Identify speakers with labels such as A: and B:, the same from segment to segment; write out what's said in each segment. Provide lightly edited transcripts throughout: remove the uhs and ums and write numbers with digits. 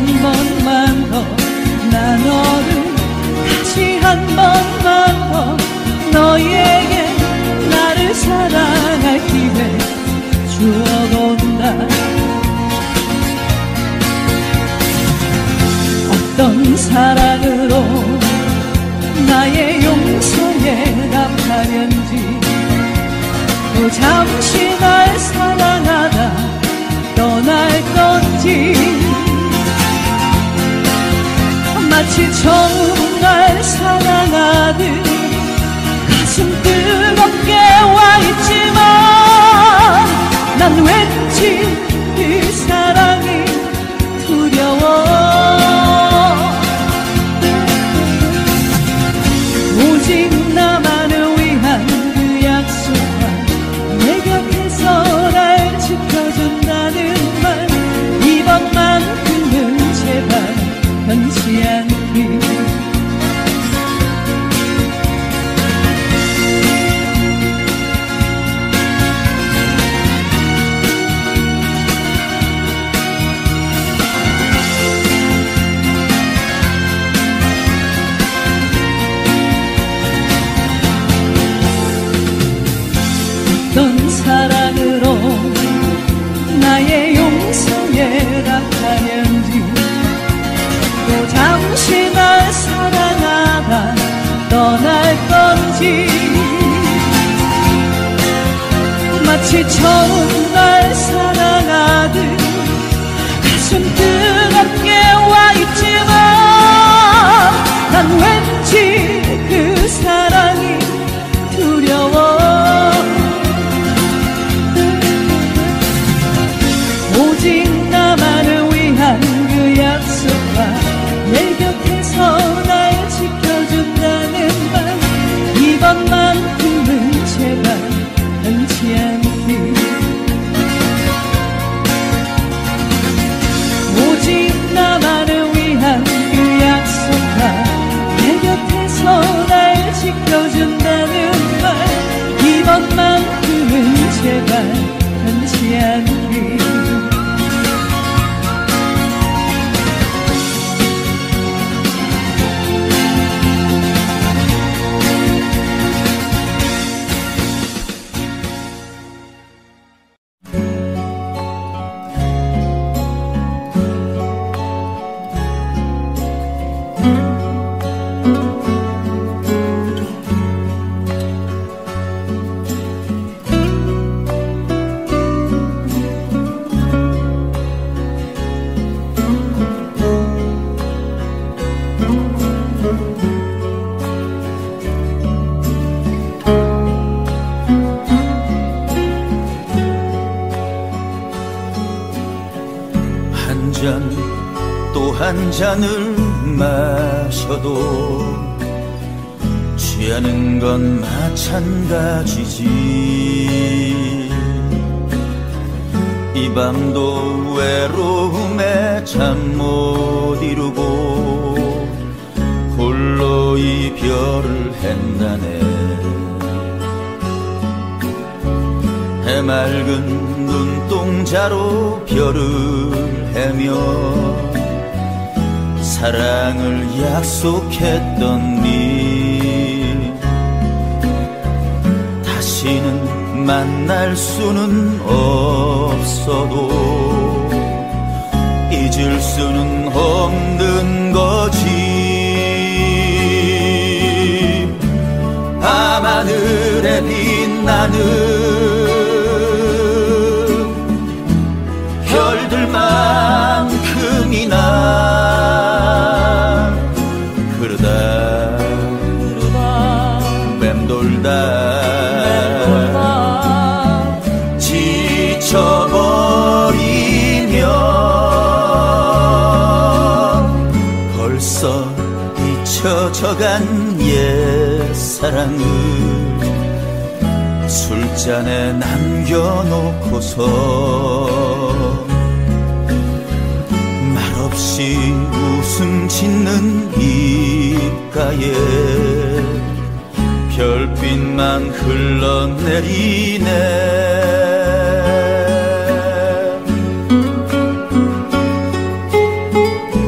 A: 한 번만 더 나 너를 다시 한 번만 더 너에게 나를 사랑할 기회 주어본다. 어떤 사랑으로 나의 용서에 답하는지 또 잠시 날 사랑하다 떠날 건지 마치 처음 날 사랑하듯 가슴 뜨겁게 와 있지만 난 왠지 그 사랑이 두려워. 오직 나만을 위한 그 약속과 내 곁에서 날 지켜준다는 말 이번만큼은 제발 변치 않기. 어떤 사랑으로 나의 용서에 답하는지 또 잠시 날 사랑하다 떠날 건지 마치 처음 날 사랑하듯 가슴 뜨겁게 와 있지만 난 왠지 그 사랑이 두려워. 오직 나만을 위한 그 약속과 내 곁에서 날 지켜준다는 말 이번만큼은 제발 변치 않기. 오직 나만을 위한 그 약속과 내 곁에서 날 지켜준다는 말 이번만큼은 제발 변치 않기.
B: 한 잔을 마셔도 취하는 건 마찬가지지. 이 밤도 외로움에 잠 못 이루고 홀로 이별을 했다네. 해맑은 눈동자로 별을 헤며 사랑을 약속했더니 다시는 만날 수는 없어도 잊을 수는 없는 거지. 밤하늘에 빛나는 별들만큼이나 지쳐버리면 벌써 잊혀져간 옛사랑을 술잔에 남겨놓고서 말없이 웃음 짓는 입가에 별빛만 흘러내리네.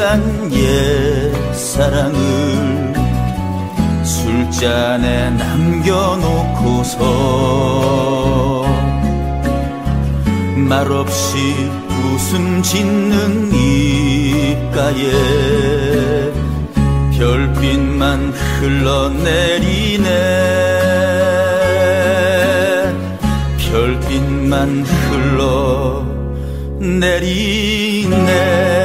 B: 지난 옛사랑을 술잔에 남겨놓고서 말없이 웃음 짓는 입가에 별빛만 흘러내리네. 별빛만 흘러내리네.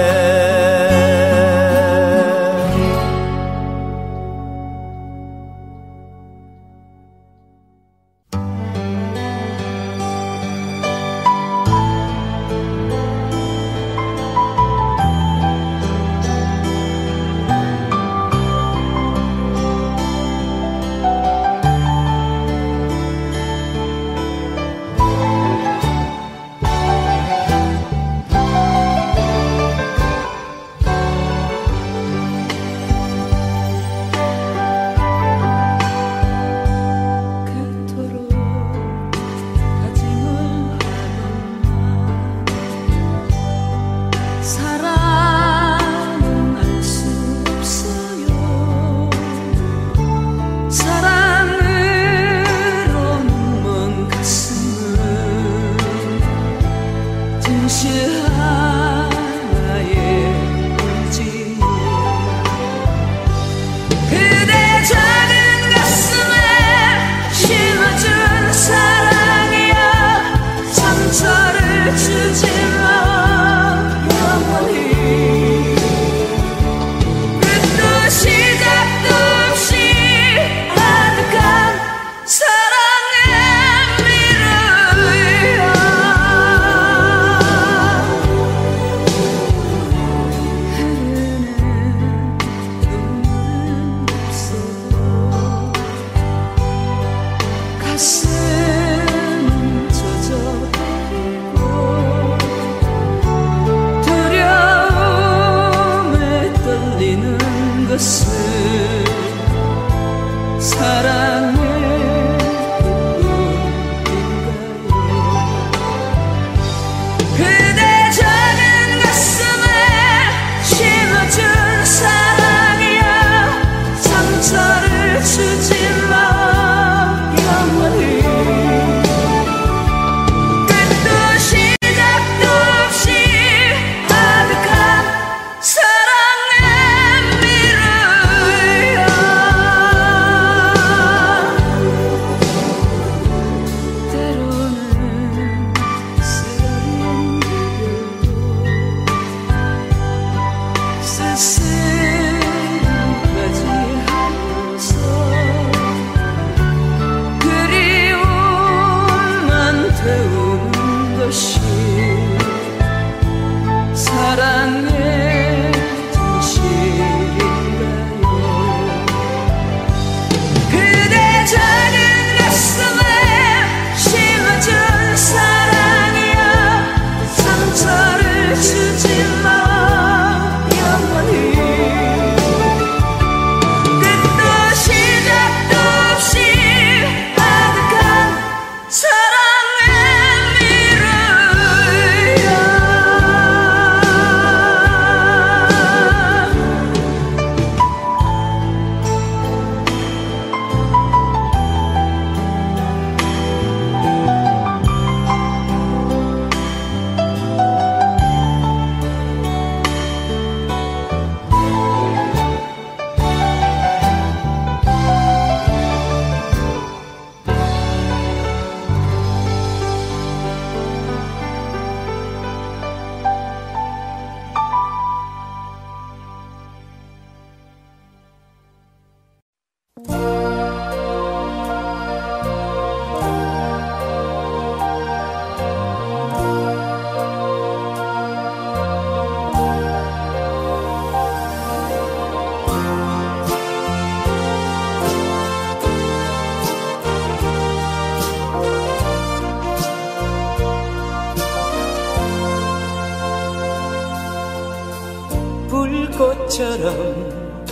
C: 불꽃처럼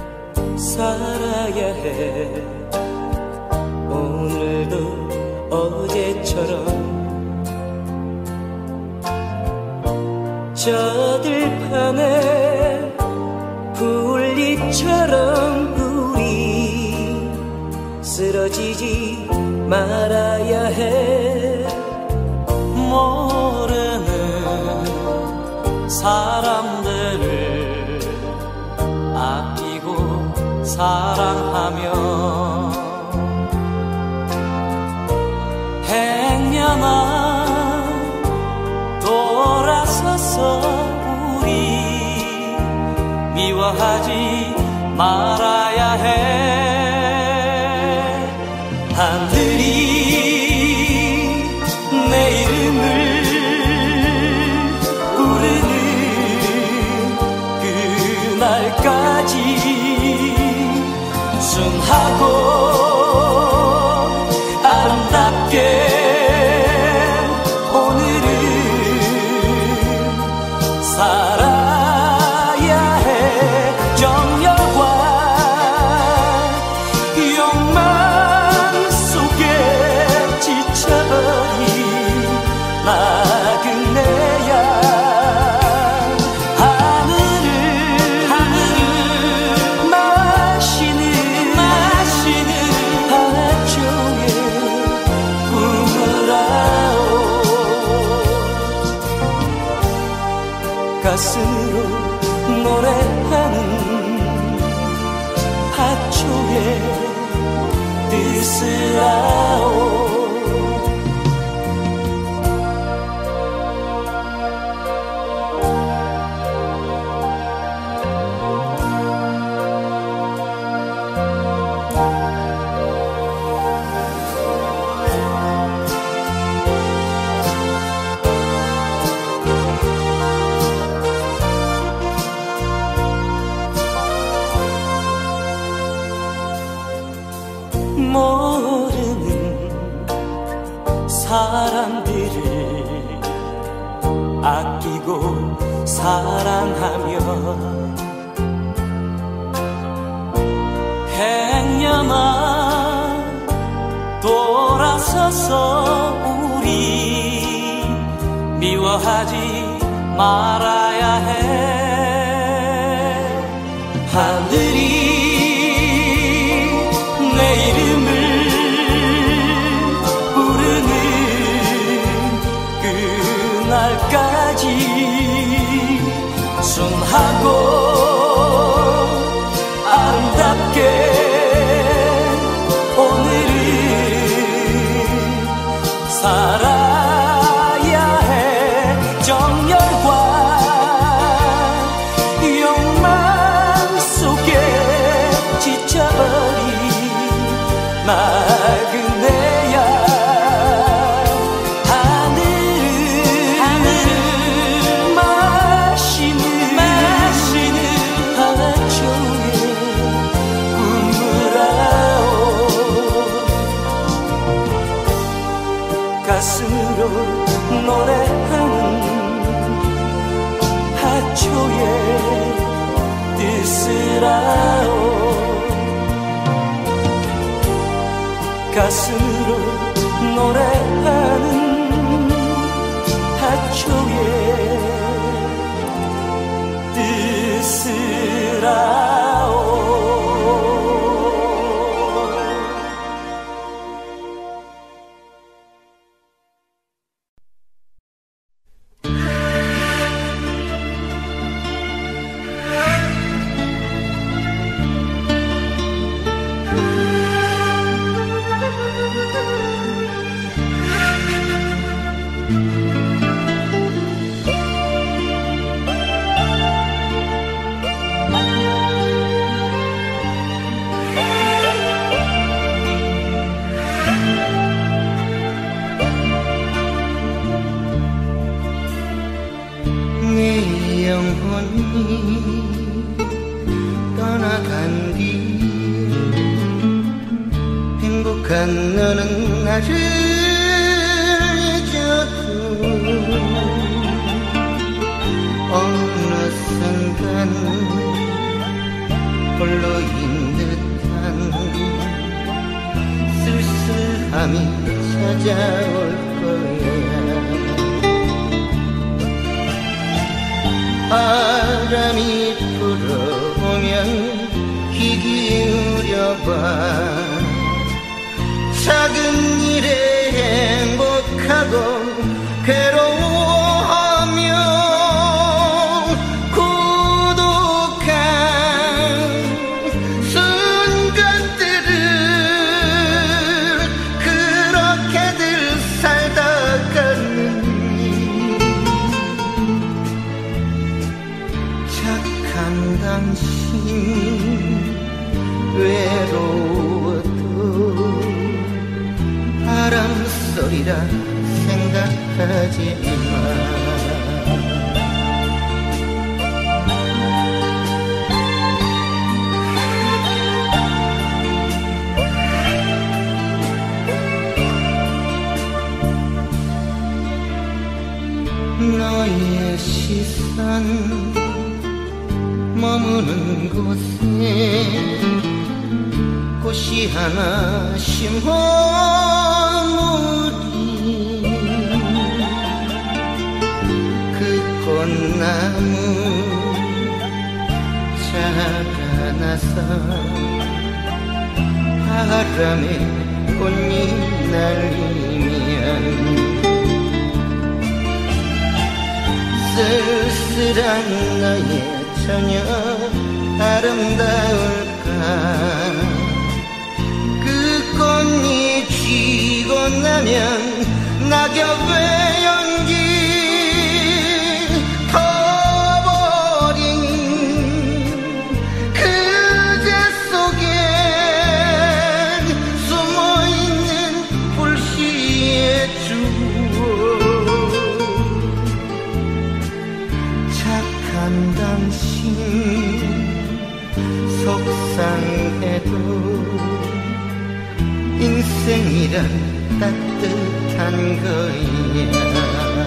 C: 살아야 해. 오늘도 어제처럼 저 들판에 이처럼 우리 쓰러지지 말아야 해.
D: 모르는 사람들을 아끼고 사랑하며 행여나 돌아서서 우리 미워하지 말아야 해. 하늘이 내 이름을 부르는 그날까지 순하고 아름답게 오늘은 살아야 해. 정열과 욕망 속에 지쳐버린 나그네야. 하늘을 마시는 하초에 꿈으라오. 가슴으로 노래하는 하초의 뜻을 아오. 모르는 사람들을 아끼고 사랑하며 행여나 돌아서서 우리 미워하지 말아야 해. 하늘이 내 이름을 부르는 그날까지 순하고 아름답게 오늘은 살아야 해. 정열과 욕망 속에 지쳐버린 나그네야. 하늘을 마시는 하초에 꿈으라오. 가슴으로 노래하는 하초의 뜻을 아오. 가슴으로 노래하는 하초의 뜻을 아오.
E: 떠나간 뒤 행복한 너는 나를 잊었고 어느 순간 홀로인 듯한 쓸쓸함이 찾아올 거야. 바람이 불어오면 봐 작은 일에 행복하고 괴로워하며 고독한 순간들을 그렇게들 살다 갔느니 착한 당신 외로워도 바람소리라 생각하지 마 너의 시선 머무는 곳에 꽃이 하나 심어놓으리 그 꽃나무 자라나서 바람에 꽃잎 날리면 쓸쓸한 너의 처녀 아름다울까 그 꽃이 지고 나면 낙엽의 연기 터버린 그제 속에 숨어있는 불씨의 주워 착한 당신 속상해도 인생이란 따뜻한 거야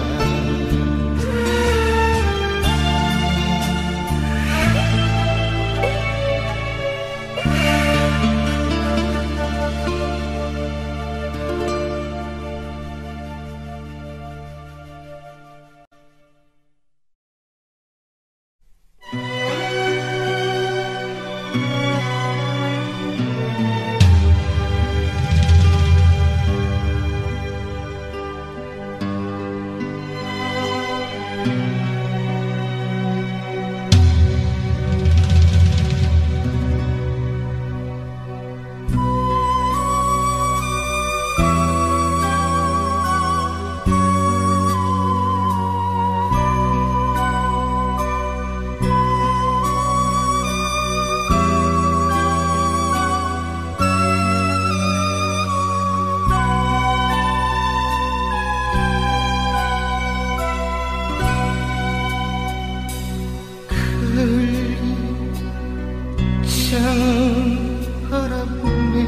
E: 바라보네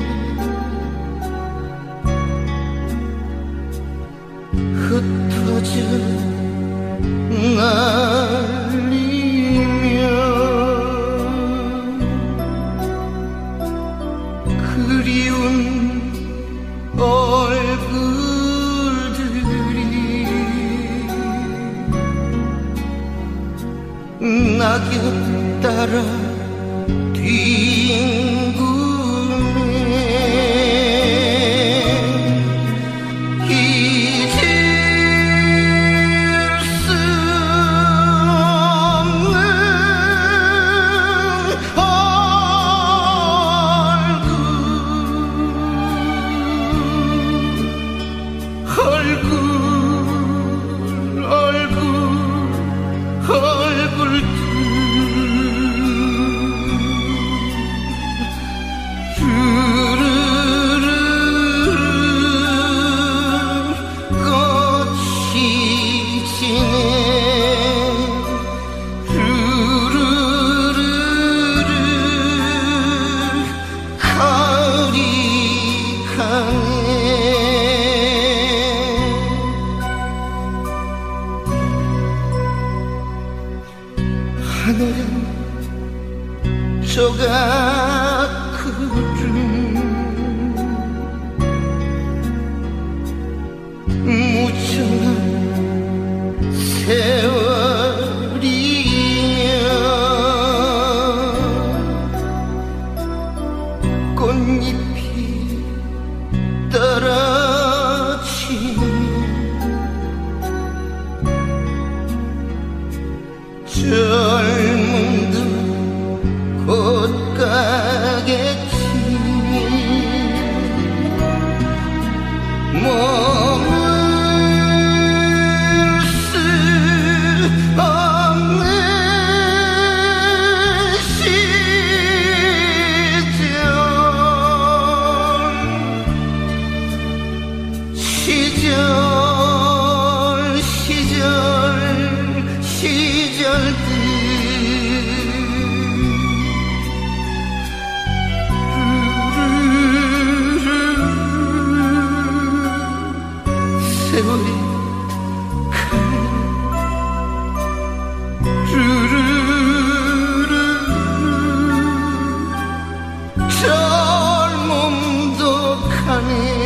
E: 흩어져 날리며 그리운 얼굴들이 낙엽 따라 하늘은 조각 구름 무정한 세월이여 꽃잎 계절들 세월이 젊음도 가네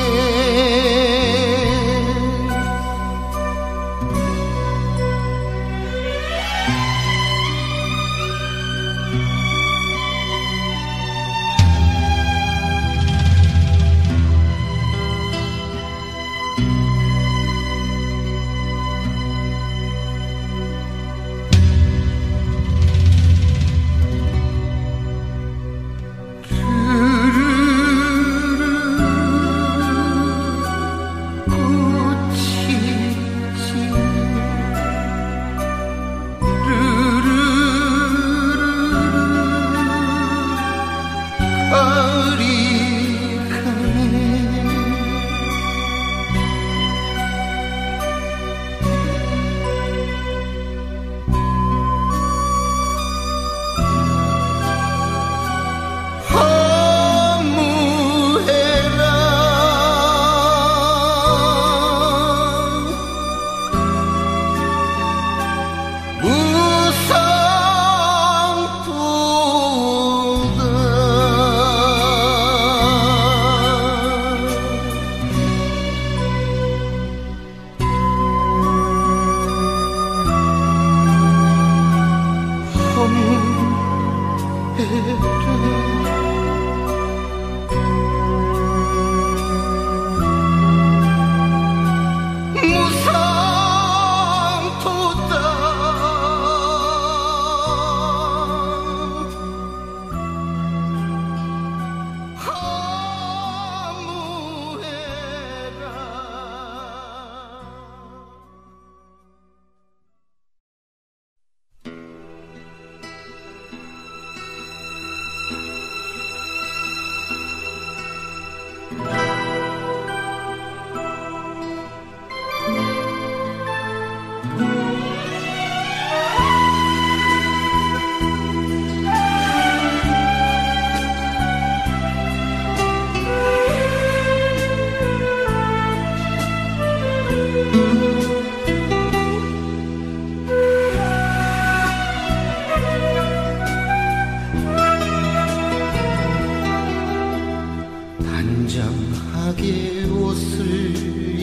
E: 단정하게 옷을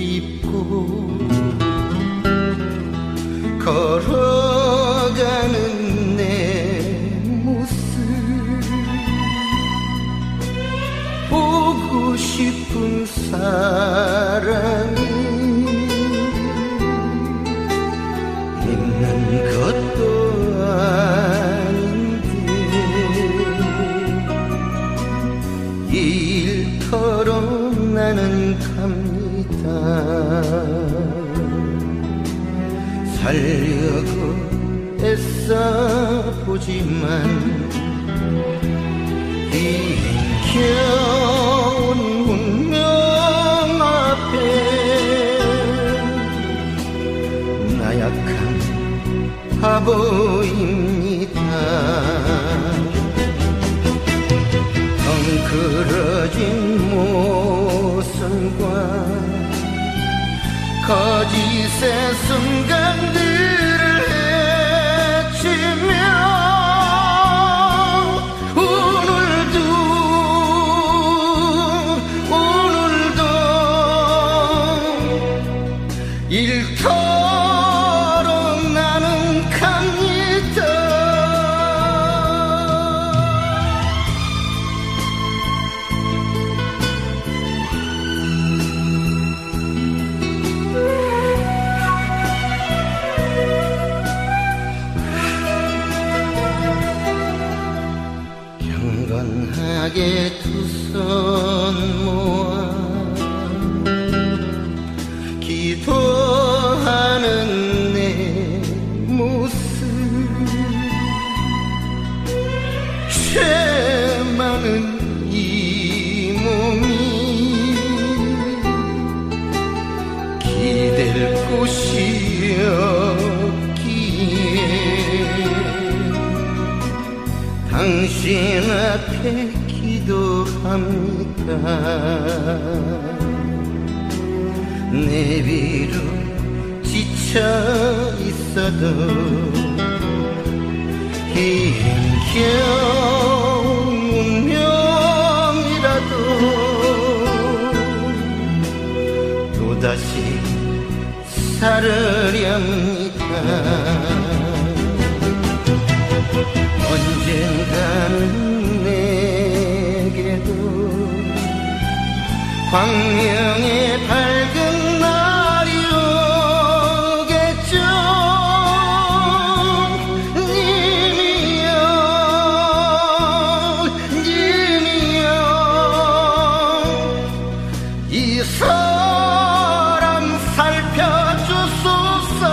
E: 입고 걸어가는 내 모습 보고 싶은 사람이 있는 것도 아닌데 일터로 나는 갑니다. 살려고 애써 보지만 힘겨운 운명 앞에 나약한 바보입니다. 덩그러진 모습과 거짓의 순간들을 헤치며 오늘도 일터로 나는 갑니다. 경건하게 두 손 모아 기도하는 내 모습 죄 많은 이 몸이 기댈 곳이 없기에 당신 앞에 기도합니다. 내비로 지쳐 있어도 힘겨운 운명이라도 또다시 살으렵니다. 언젠가는 내게도 광명의 밝은 날이 오겠죠. 님이여 님이여 이 사람 살펴주소서.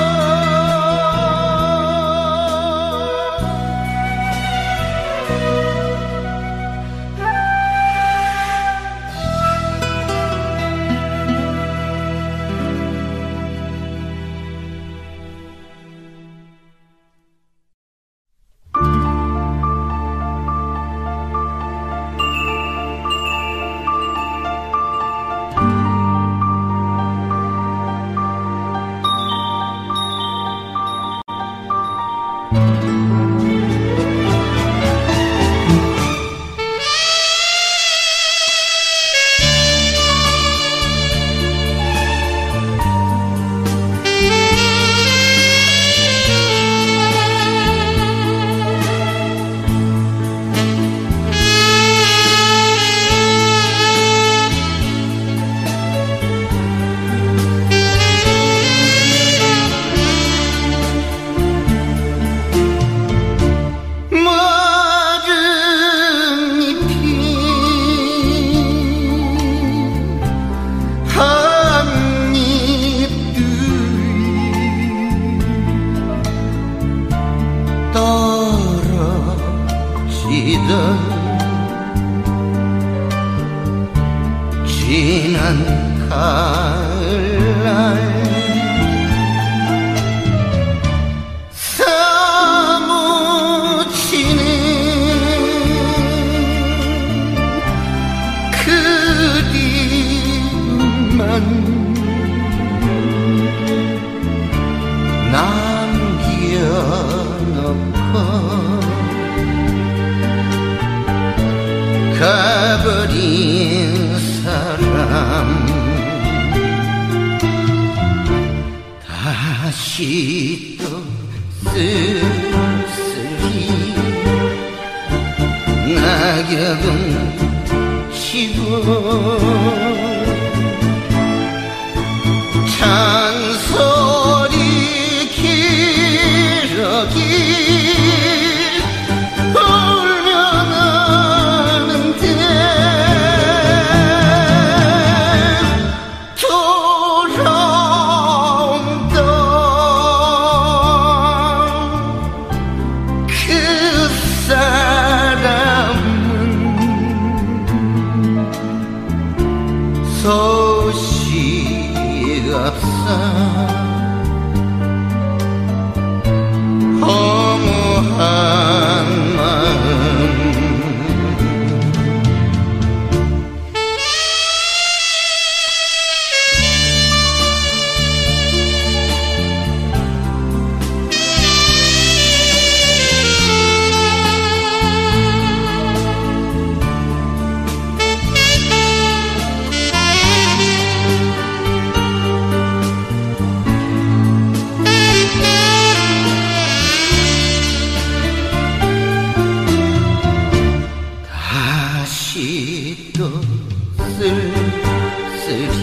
E: 지난 가을날 사무치는 그 뒤만 남겨놓고 가버린 사람 다시 또 쓸쓸히 낙엽은 치고 잔소리 기러기 소식 없어 허무한 마음 다시 또 쓸쓸히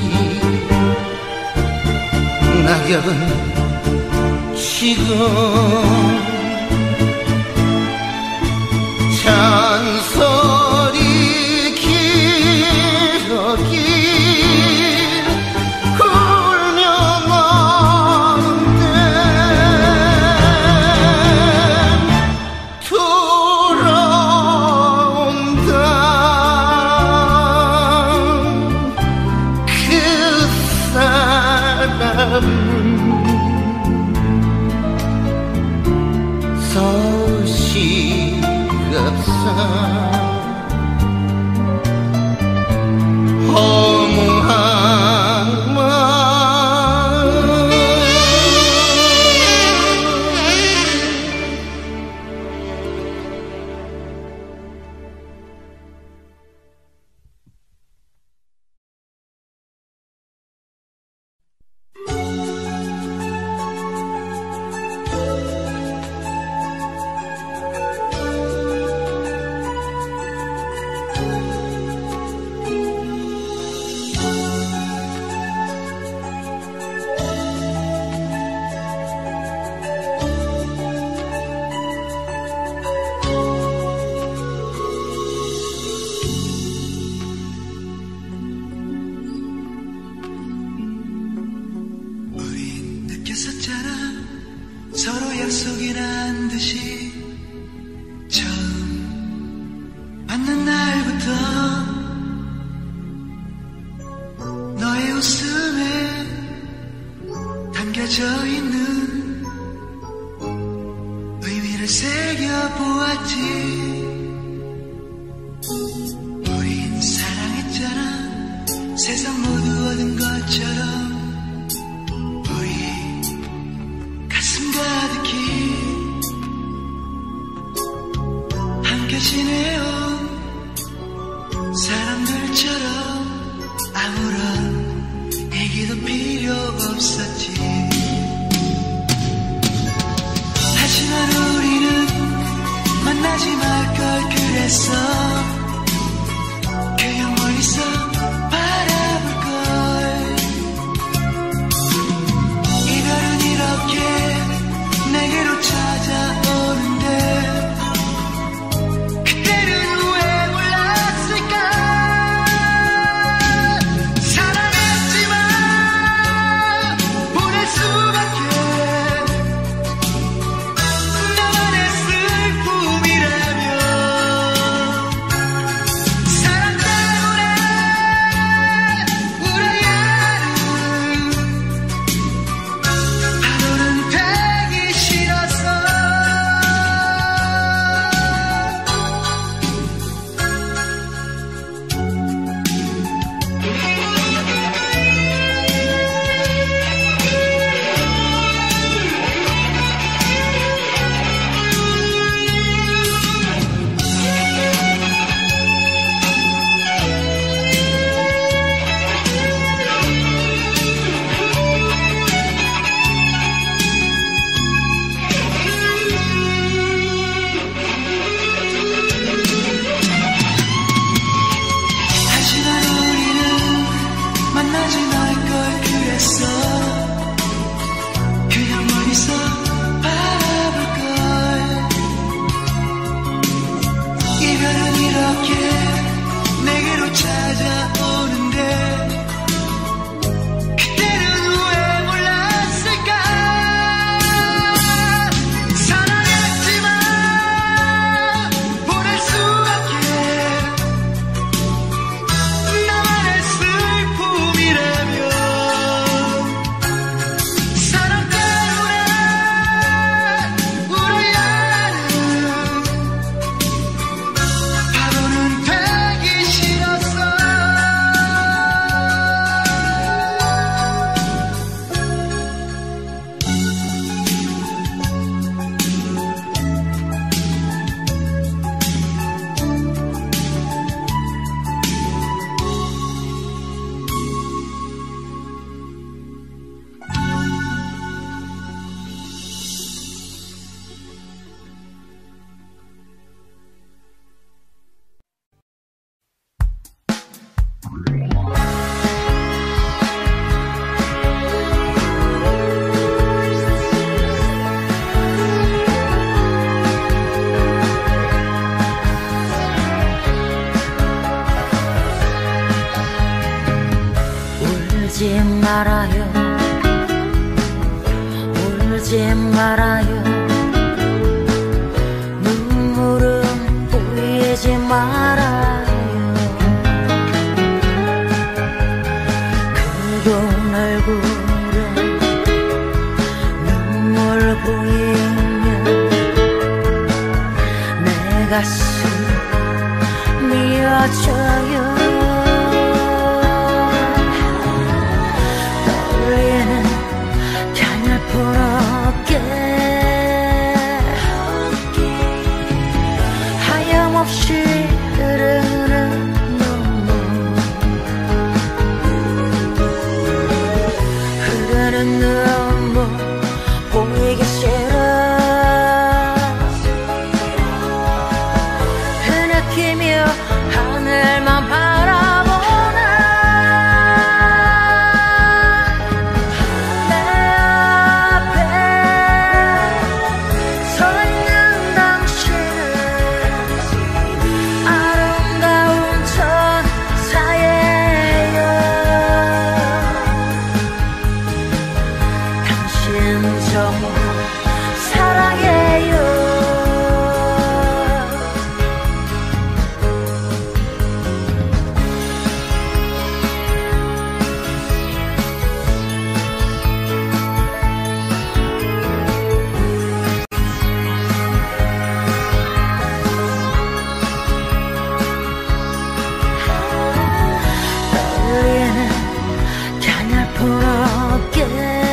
E: 낙엽은 치고 잔소리 기러기 울며 나는데 돌아온다 그 사람은 없어 허무한 마음
F: 서로 약속이란 듯이 처음 만난 날부터 너의 웃음에 담겨져 있는 의미를 새겨보았지. 우린 사랑했잖아. 세상 모두 얻은 것처럼 가득히 함께 지내온 사람들처럼 아무런 얘기도 필요 없었지. 하지만 우리는 만나지 말 걸 그랬어. 그냥 멀리서 바라볼 걸. 이별은 이렇게 내게로 찾아오는데 그때는 왜 몰랐을까. 사랑했지만 보낼 수밖에 나만의 슬픔이라면 사랑 때문에 울어야 하는 바보는 되기 싫었어. 하지만 우리는 만나지 말 걸 그랬어. 그냥 멀리서 바라볼 걸. 이별은 이렇게 내게로 찾아오는데 그때는 왜 몰랐을까. 사랑했지만 보낼 수밖에 나만의 슬픔이라면 사랑 때문에 울어야 하는 바보는 되기 싫었어.
G: 울지 말아요, 울지 말아요. 눈물은 보이지 말아요. 그리운 얼굴에 눈물 보이면 내 가슴 느껴져요. 떨리는 가냘픈 어깨 하염없이 흐르는 눈물 흐르는 눈물 보이기 싫어. 흐느끼며 하늘만 바라보나 내 앞에 서 있는 당신은 아름다운 천사예요. 당신 정말 사랑해요. 떨리는 가냘픈 어깨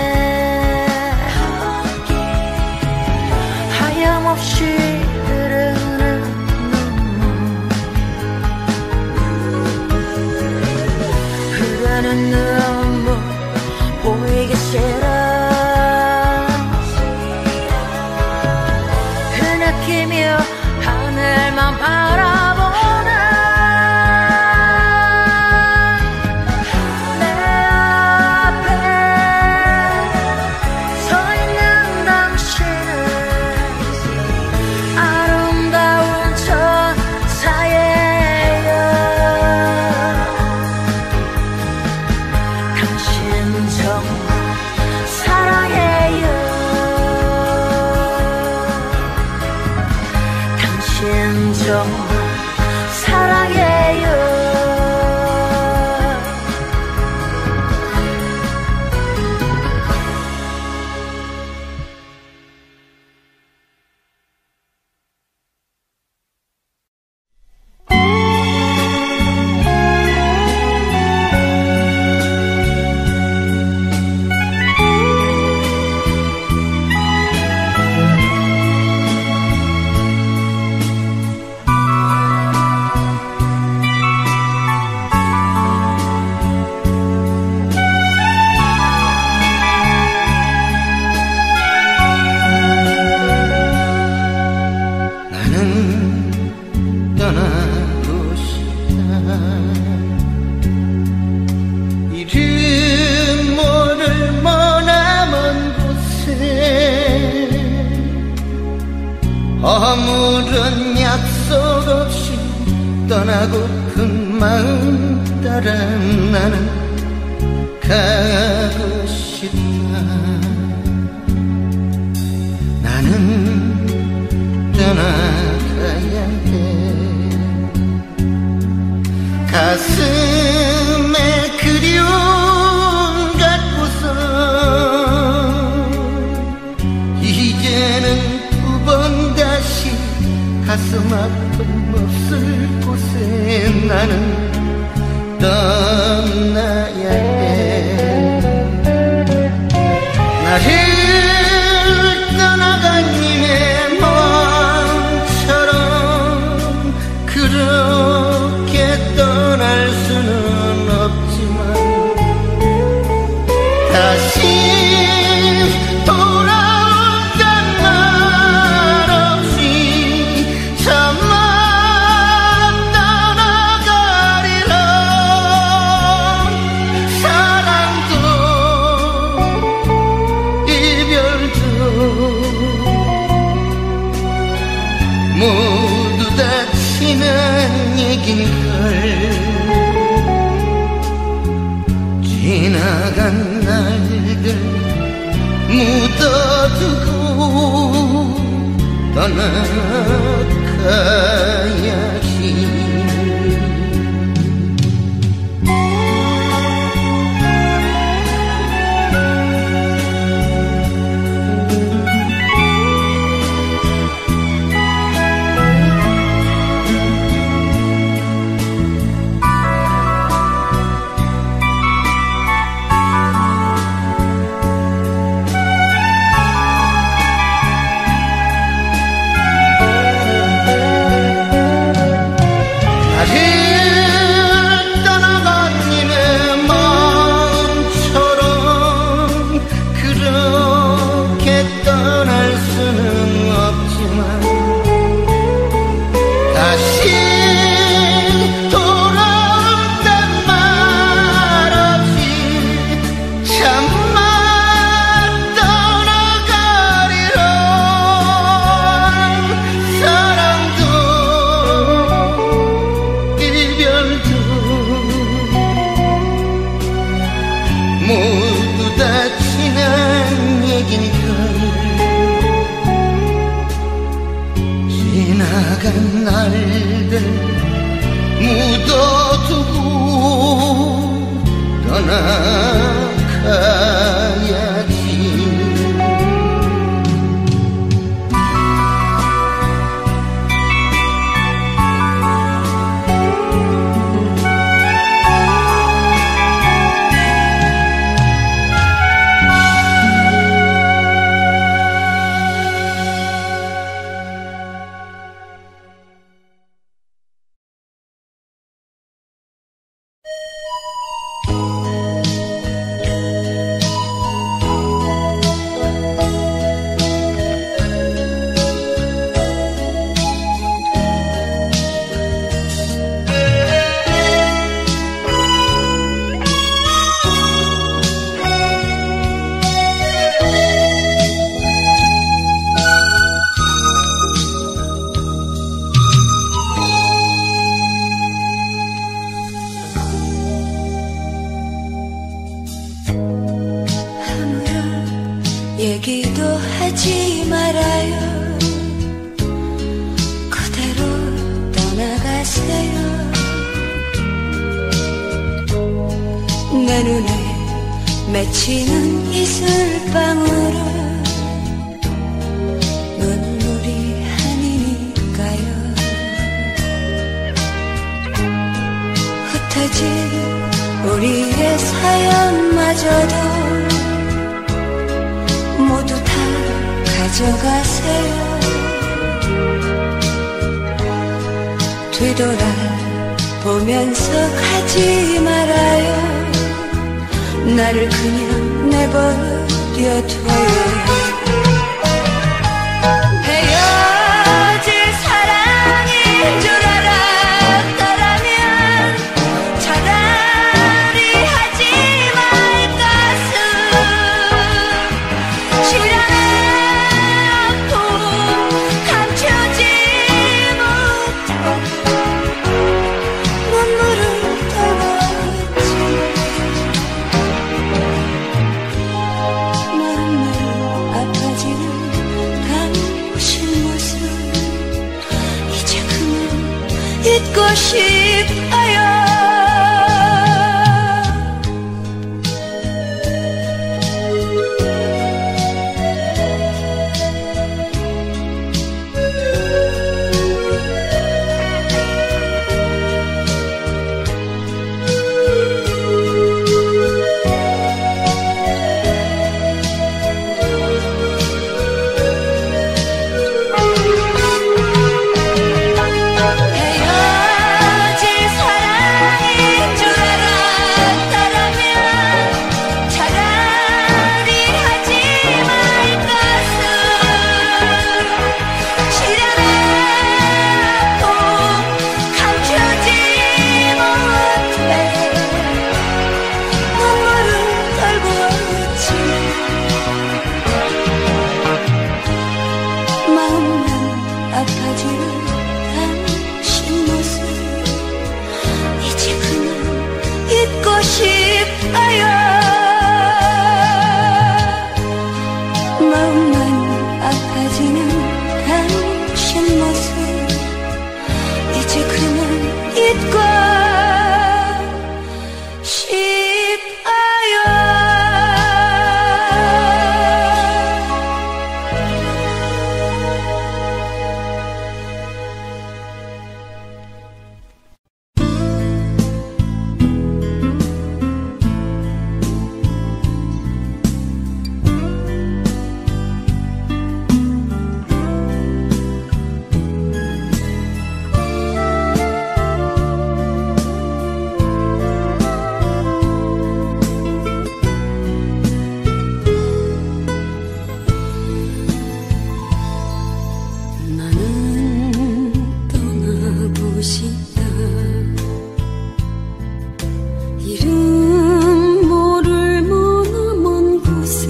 G: 하염없이 흐르는 눈물 흐르는 눈물 보이기 싫어. 흐느끼며 하늘만 바라보나 내 앞에 서 있는 당신은 아름다운 천사예요. 당신 정말 사랑해요. 당신 정말 사랑해요.
E: 나는 떠나고 싶다. 이름 모를 머나먼 곳에 아무런 약속 없이 떠나고픈 마음 따라 나는 가고 싶다. 나는 떠나가야 해. 가슴에 그리움 갖고서 이제는 두 번 다시 가슴 아픔 없을 곳에 나는 떠나야 해. 나를 떠나간 님의 마음처럼 그렇게 떠날 수는 없지만 다시 돌아온단 말 없이 참아 떠나가리라. 사랑도 이별도 모두 다 지난 얘긴걸. 지나간 날들 묻어두고 떠나가야지. 날들 묻어두고 떠나가야지.
G: 얘기도 하지 말아요. 그대로 떠나가세요. 내 눈에 맺히는 이슬방울은 눈물이 아니니까요. 흩어진 우리의 사연마저도 모두 다 가져가세요. 뒤돌아보면서 가지 말아요. 나를 그냥 내버려둬요. 헤어질 사랑인 줄 알았더라면 차라리 하지 말까스. 시련의 아픔 감추지 못해 눈물을 떨었지. 마음만 아파지는 당신 모습 이제 그만 잊고 싶어요. 헤어질 사랑인 줄 알았더라면 차라리 하지 말까스. 시련의 아픔 감추지 못해 눈물을 떨궜지. 마음만 아파지는 당신 모습 이제 그만 잊고 싶어요. 마음만 아파지는 당신 모습 이제 그만 잊고 싶어요. 나는 떠나고 싶다. 이름 모를 머나먼 곳에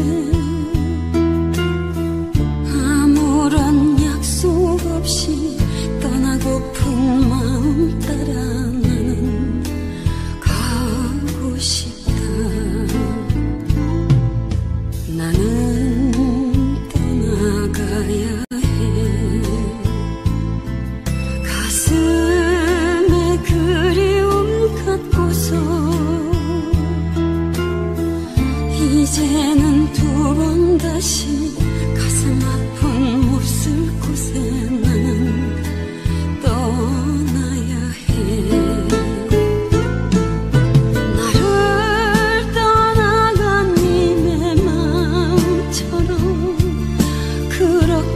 G: 아무런 약속 없이 떠나고픈 마음 따라 나는 가고 싶다. 나는 떠나가야 해.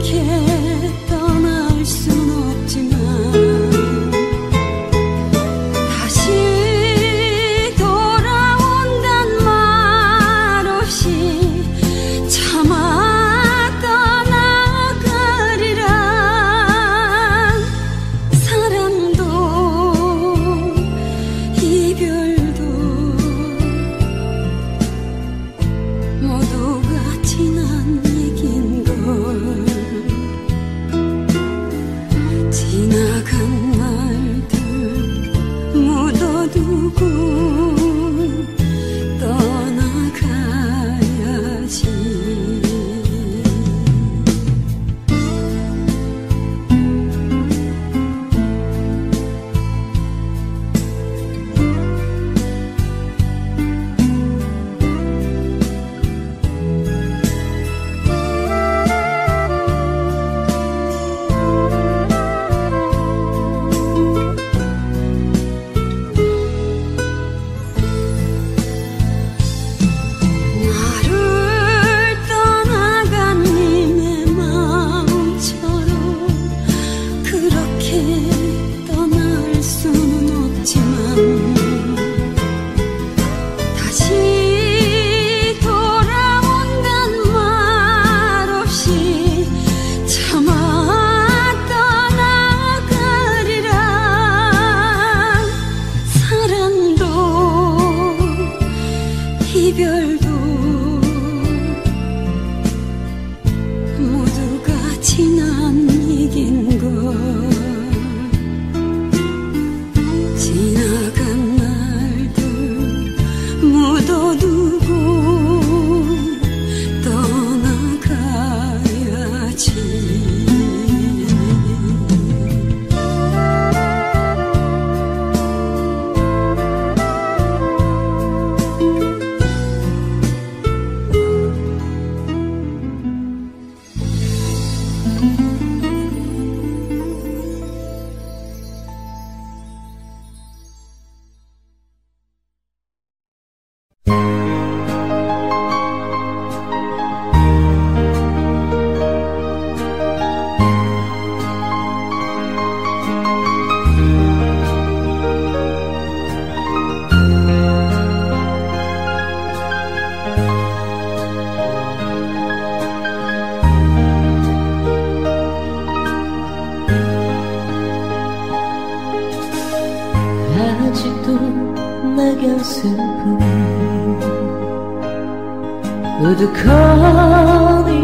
H: 우두커니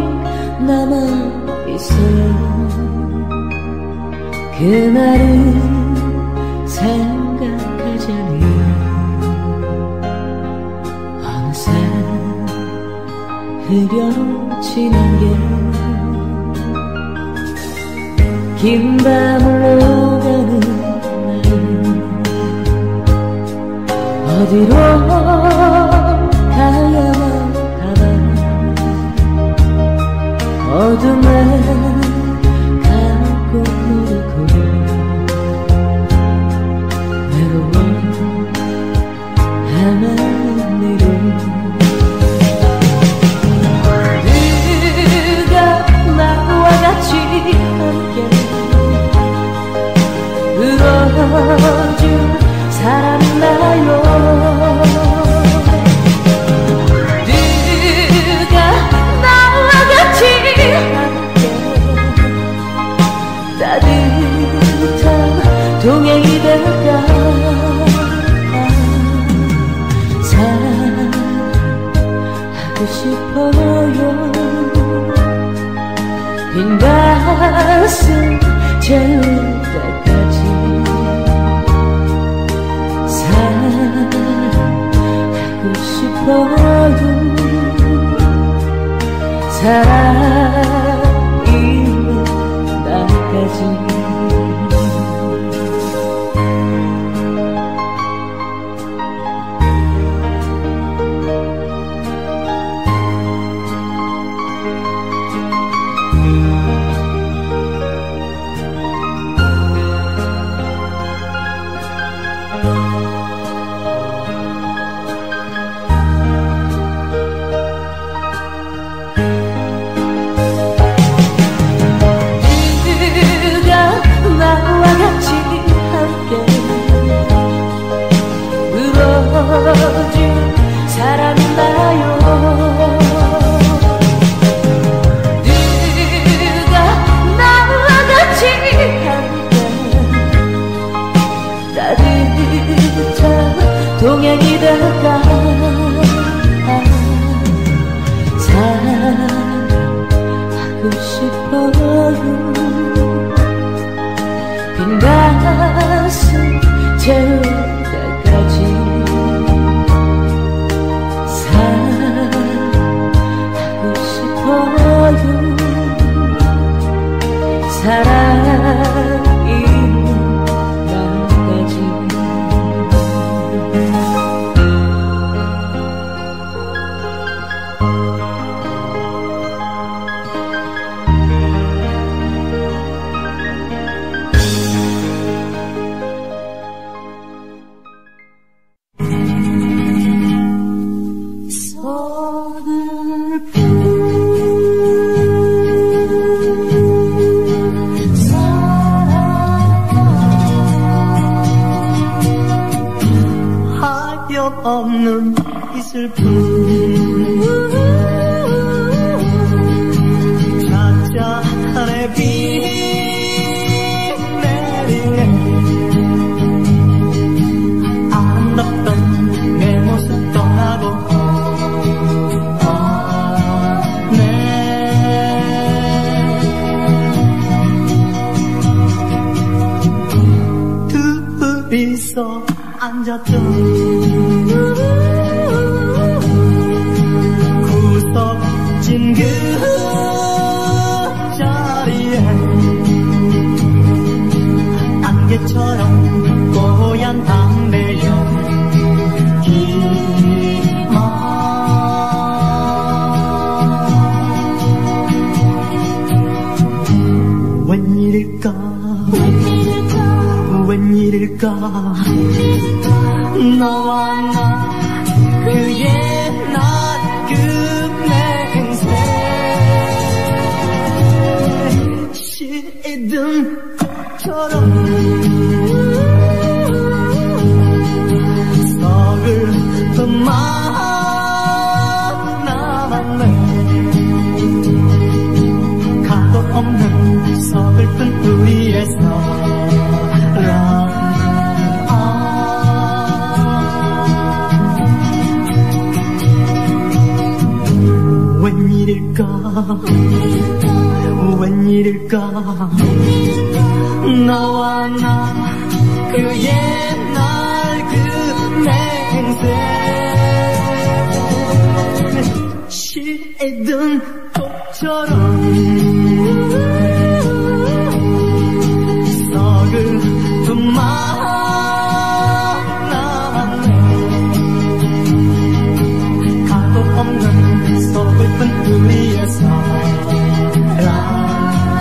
H: 남아있어요. 그날은 생각하자니 어느새 흐려지는 게 긴 밤을 오가는 날은 어디로 가야만 하나. 어둠에 가고 모르고 외로워 헤매는 일은 네가 나와 같이 함께 울어줄 사람 있나요? 네가 나와 같이 함께 따뜻한 동행이 될까? 사랑하고 싶어요. 빈 가슴 채울 때까지 사랑하고 싶어요. 살아있는 나까지. 싶어요. 빈 가슴 채울 때까지 사랑하고 싶어요. 사랑이 나까지.
D: 없는 이 슬픔 찻잔에 비 내리네. 아름답던 내 모습 떠나고 둘이서 앉았던 구석진 그 자리에 안개처럼 뽀얀 담배 연기만 웬일일까 웬일일까 너와 나 그 옛날 그 맹세 시든 꽃처럼 서글픈 마음 남았네. 가도 없는 서글픈 우리의 사랑. 웬일일까 웬일일까 너와 나 그 옛날 그 맹세 시든 꽃처럼 서글픈 마음 남았네. 가도 없는 서글픈 우리의 사랑.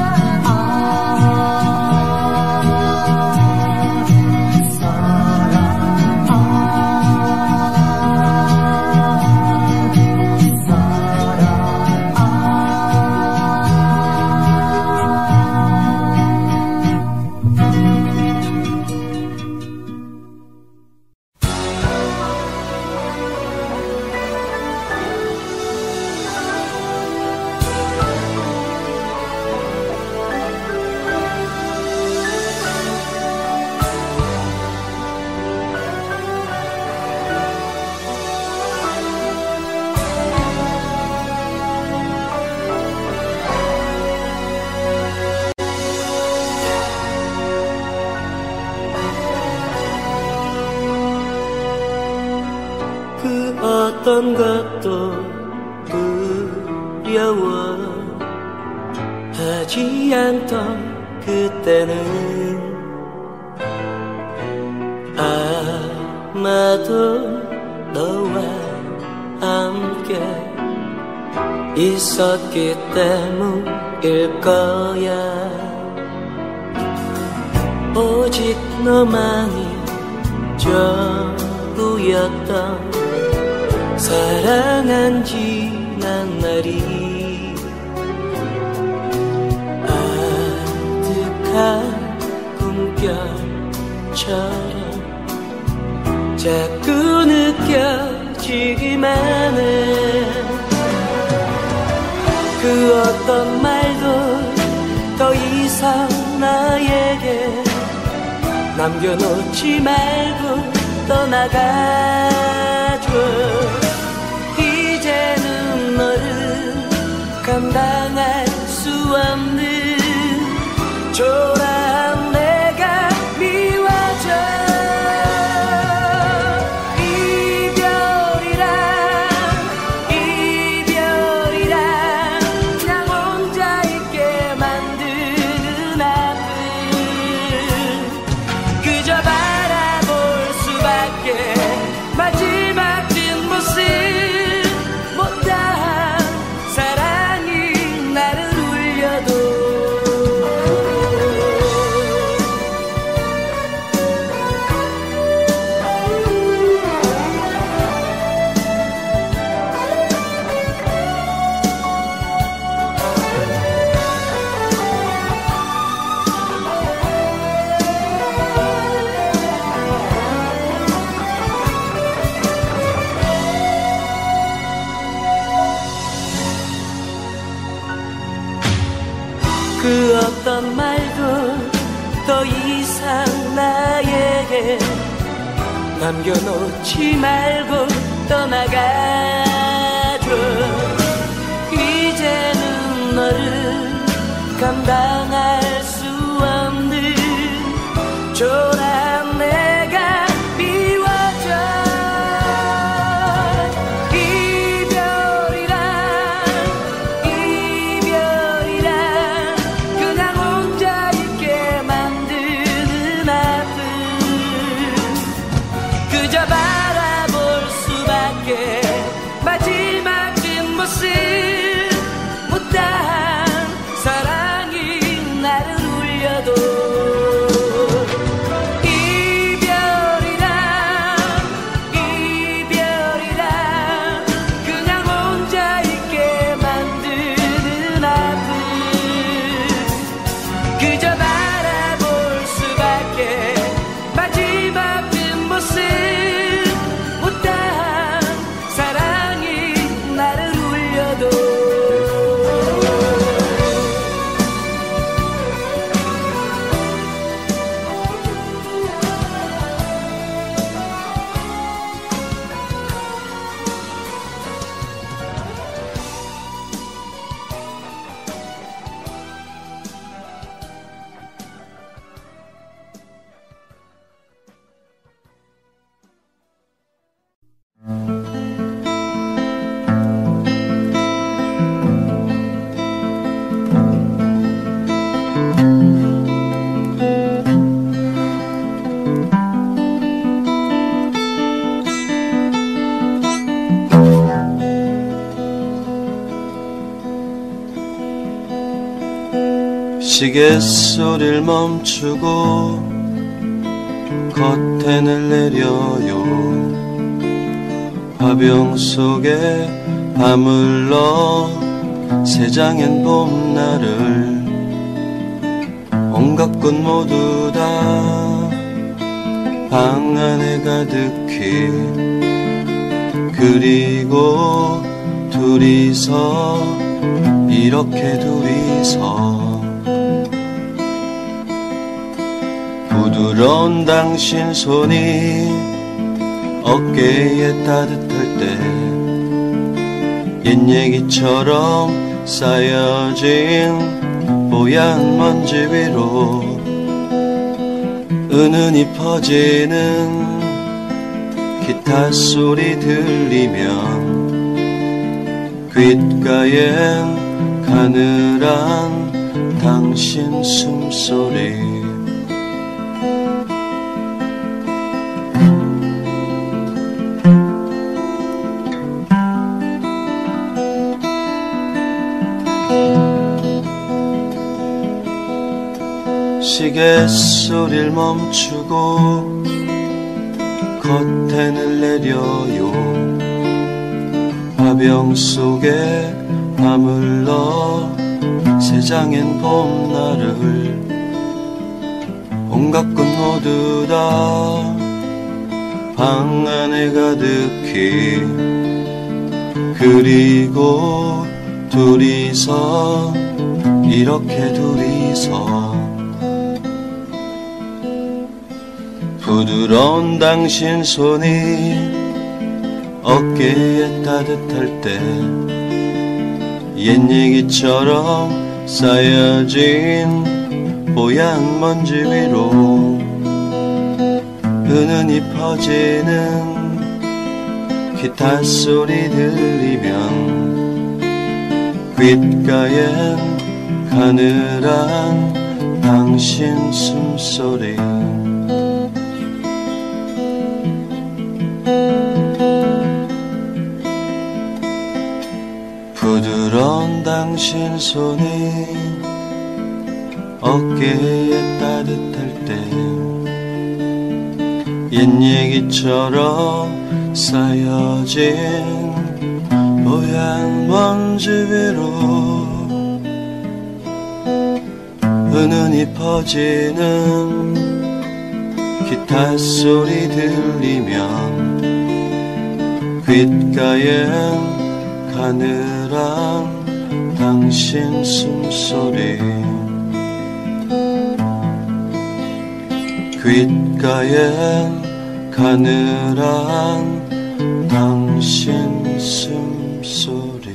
D: 어떤 것도 두려워하지 않던 그때는 아마도 너와 함께 있었기 때문일 거야. 오직 너만이 전부였던 사랑한 지난 날이 아득한 꿈결처럼 자꾸 느껴지기만 해. 그 어떤 말도 더 이상 나에게 남겨놓지 말고 떠나가줘. 이제는 너를 감당할 수 없는 초라한 내가 미워져 이별이란 그냥 혼자 있게 만드는 아픔 그저 바라볼 수밖에 마지막 뒷모습 못다한 사랑이 나를 울려도 그 어떤 말도 더 이상 나에게 남겨놓지 말고 떠나가줘 이제는 너를 감당할 수 없는 초라한 내가 미워져 마지막 뒷모습 못다한 사랑이 나를 울려도 이별이란 그냥 혼자 있게 만드는 아픔 그저 바라볼 수밖에 마지막 뒷모습 못다한 사랑이 나를 울려도
I: 시계 소리를 멈추고 커튼을 내려요 화병 속에 밤을 넣어 세 장엔 봄날을 온갖 꽃 모두 다 방 안에 가득히 그리고 둘이서 이렇게 둘이서 부드러운 당신 손이 어깨에 따뜻할 때 옛 얘기처럼 쌓여진 뽀얀 먼지 위로 은은히 퍼지는 기타 소리 들리면 귓가엔 가늘한 당신 숨소리 시계 소리를 멈추고 커튼을 내려요 화병 속에 밤을 넣어 세 장엔 봄날을 온갖 꽃 모두 다 방 안에 가득히 그리고 둘이서 이렇게 둘이서 부드러운 당신 손이 어깨에 따뜻할 때 옛 얘기처럼 쌓여진 뽀얀 먼지 위로 은은히 퍼지는 기타 소리 들리면 귓가엔 가늘한 당신 숨소리 부드러운 당신 손이 어깨에 따뜻할 때 옛 얘기처럼 쌓여진 뽀얀 먼지 위로 은은히 퍼지는 기타 소리 들리면 귓가엔 가늘한 당신 숨소리 귓가엔 가늘한 당신 숨소리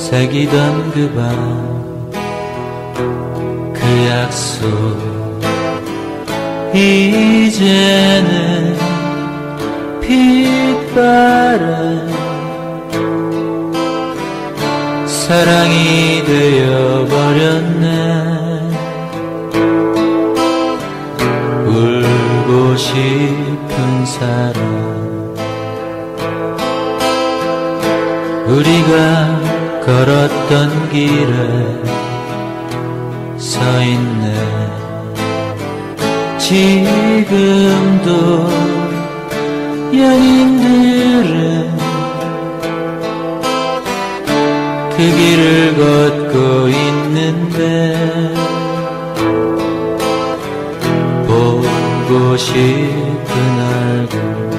J: 새기던 그 밤, 그 약속 이제는 빛바랜 사랑이 되어버렸네. 울고 싶은 사람, 우리가 걸었던 길에 서있네. 지금도 연인들은 그 길을 걷고 있는데 보고 싶은 얼굴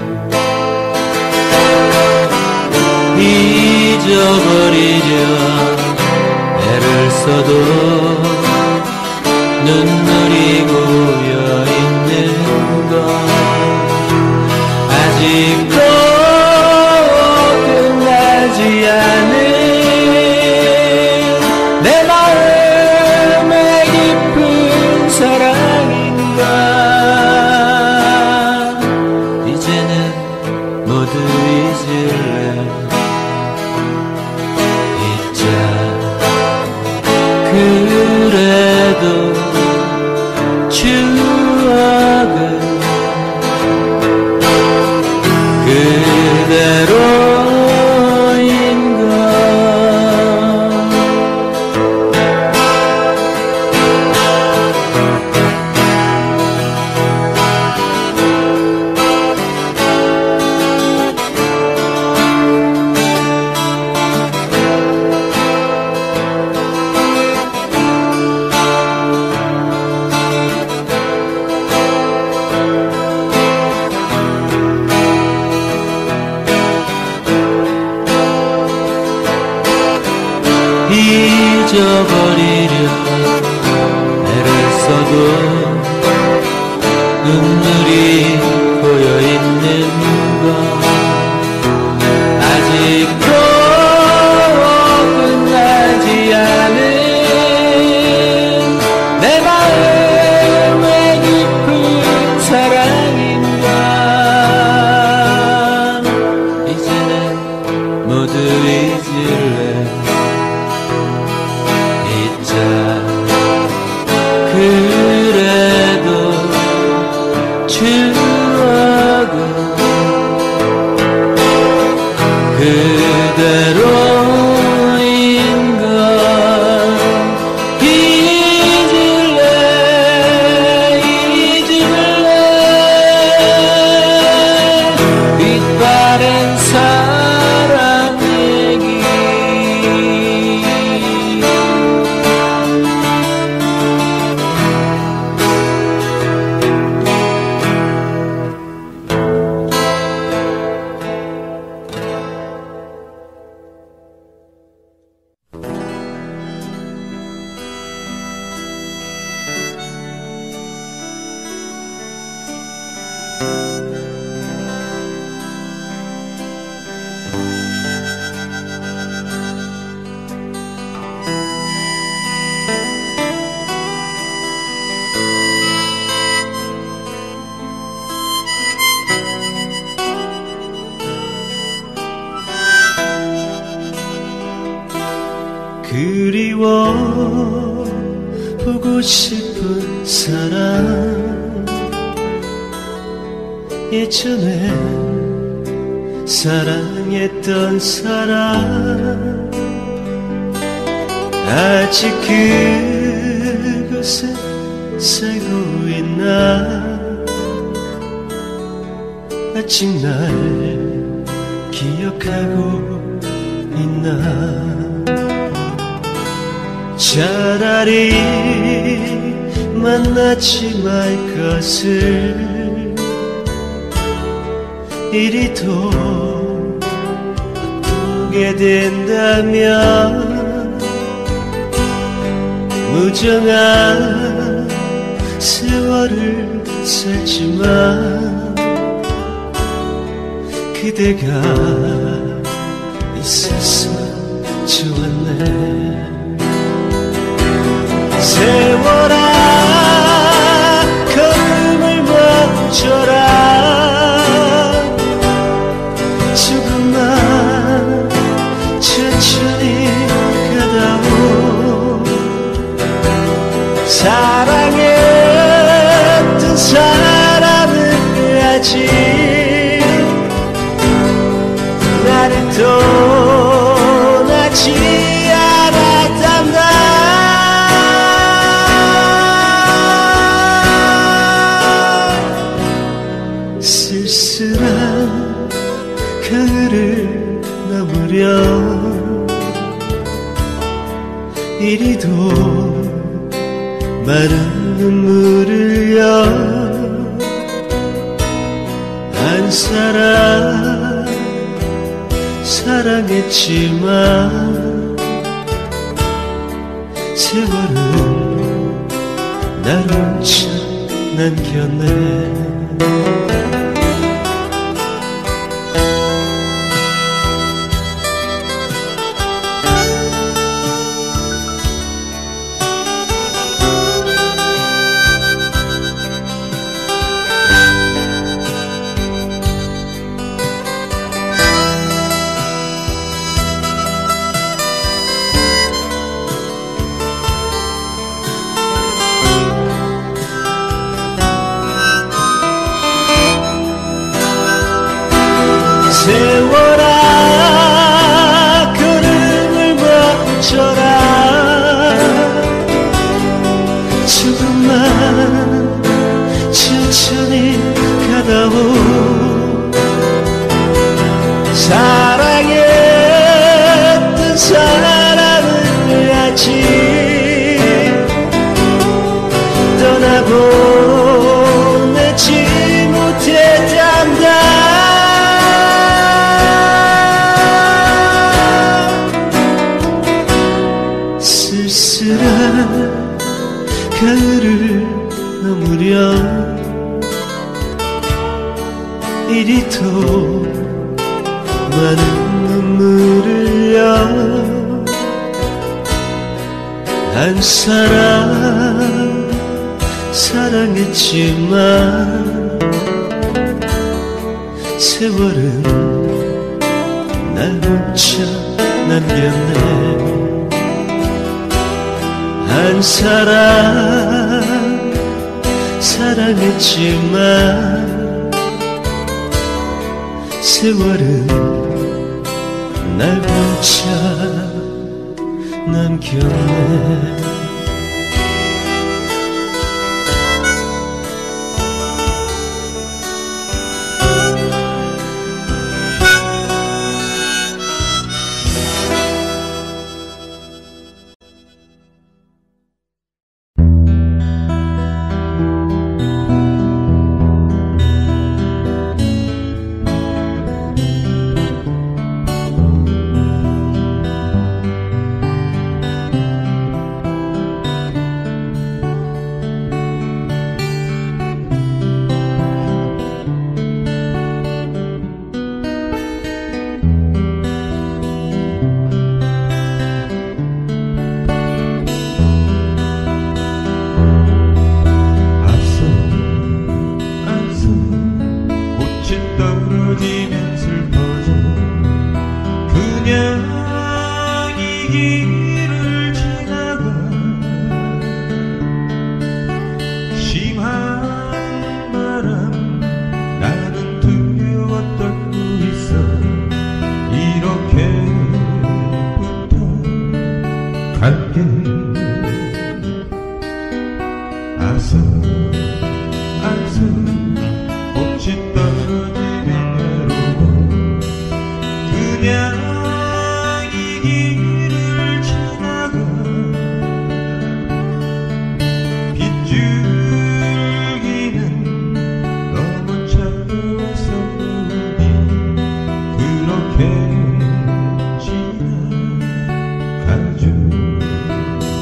J: 잊어버리려 애를 써도 눈물이 고여있는 건 아직도 끝나지 않은 내 마음의 깊은 사랑인가. 이제는 모두 잊을래. 잊자. 그래도 추억은 그대로인걸. 잊어버리려 애를 써도 눈물이 고여있는 건 아직도 끝나지 않은 내 마음의 깊은 사랑인가. 이제는 모두 잊을래. 그래도 추억은 그대로인걸. 잊을래 빛바랜 사랑 얘기. 그리워 보고 싶은 사람, 예전에 사랑했던 사람, 아직 그곳에 살고 있나. 아직 날 기억하고 있나. 차라리 만나지 말 것을 이리도 아프게 된다면 무정한 세월을 살지만 그대가 있어서 좋았네. 세월아 걸음을 멈춰라. 조금만 천천히 가다오. 사랑했던 사람은 아직 나를 떠나지 않았단다. 쓸쓸한 가을을 넘으려 이리도 마른 눈물을 흘려 한 사람 사랑했지만 세월은 날 훔쳐 남겼네. 세월아 걸음을 멈춰라. 조금만 천천히 가다오. 사랑했던 사람은 아직 떠나보내지 못했단다. 쓸쓸한 가을을 넘으려 이리도 많은 눈물을 흘려 한 사람 사랑했지만 세월은 날 훔쳐 남겼네. 한 사람 사랑했지만 세월은 날 훔쳐 남겼네.
K: 그렇게 지나가죠.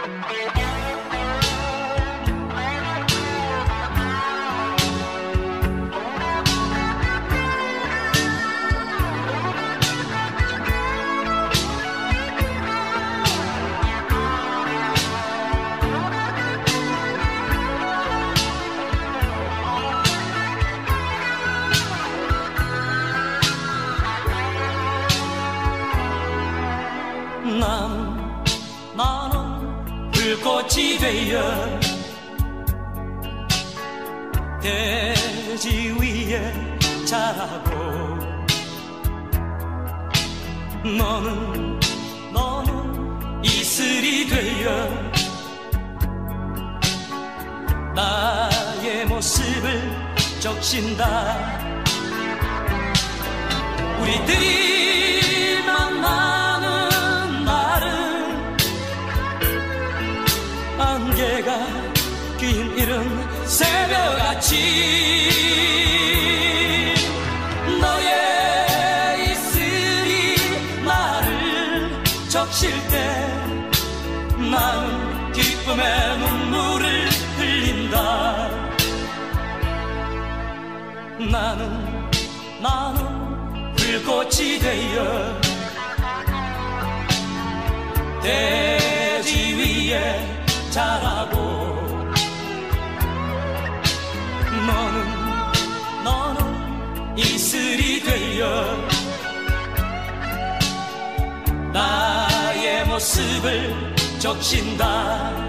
D: 나는 불꽃이 되어 대지 위에 자라고 너는 이슬이 되어 나의 모습을 적신다. 우리들이 만나는 날은 안개가 낀 이른 새벽같이 너의 이슬이 나를 적실 때 나는 기쁨의 눈물을 흘린다. 나는 불꽃이 되어 대지 위에 자라고 너는 이슬이 되어 나의 모습을 적신다.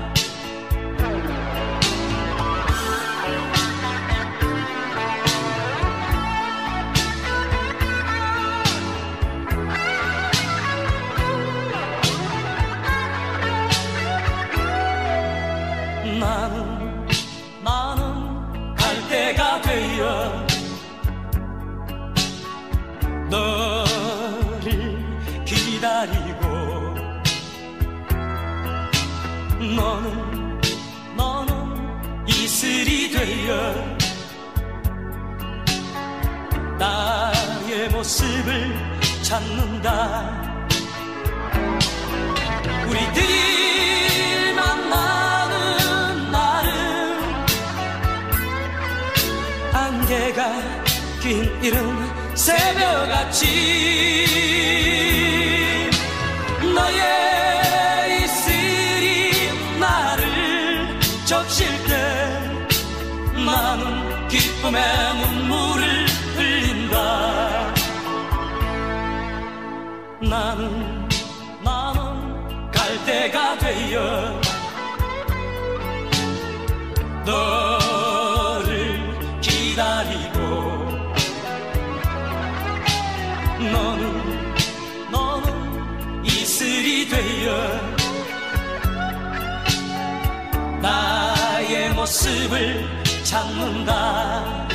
D: 나는 갈대가 되어 너를 기다리고 너는 이슬이 되어 나의 모습을 찾는다. 우리들이 만나는 날은 안개가 낀 이른 새벽같이 너의 이슬이 나를 적실 때 나는 기쁨의 눈물을 흘린다. 나는 갈대가 되어 너를 기다리고 너는 이슬이 되어 나의 모습을 찾는다.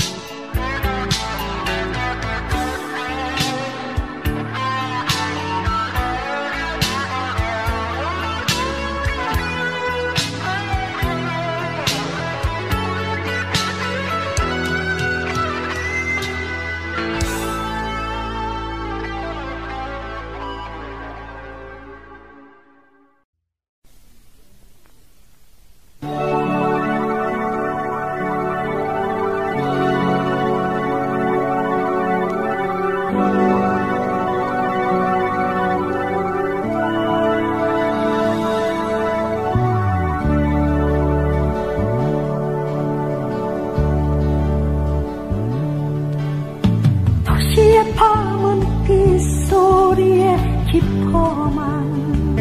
G: 도시의 밤은 빗소리에 깊어만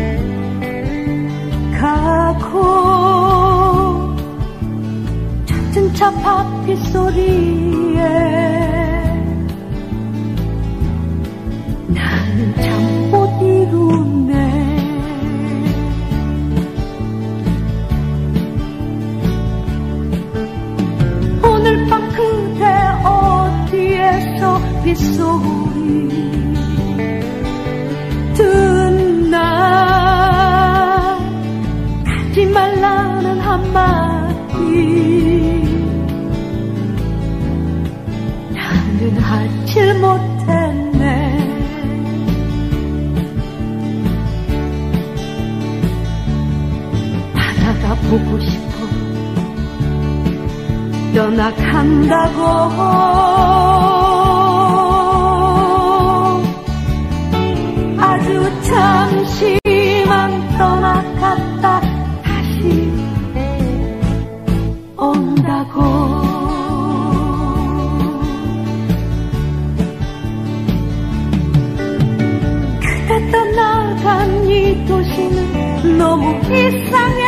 G: 가고 자전차 바퀴소리에 나는 참 못 이루네. 오늘 밤 그대 어디에서 빗소리 듣나. 가지 말라는 한마디 보고 싶어 떠나간다고 아주 잠시만 떠나갔다 다시 온다고 그대 떠나간 이 도시는 너무 이상해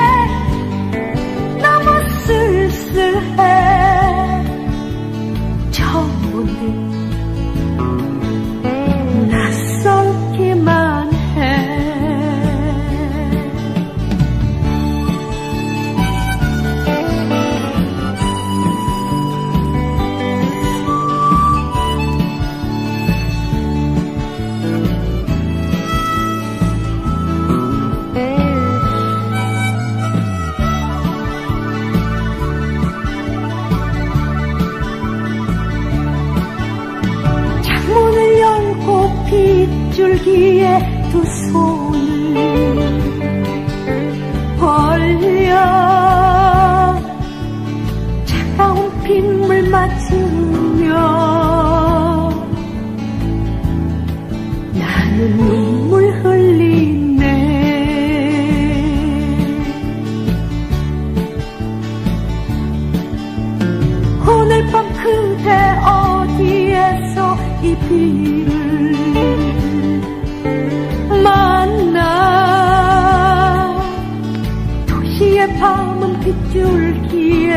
G: 너무 쓸쓸해 처음 본 듯 낯설기만 해 빗줄기에 두 손을 벌려 차가운 빗물 맞으며 나는 눈물 흘리네 오늘 밤 그대 어디에서 이 비를 만나 도시의 밤은 빗줄기에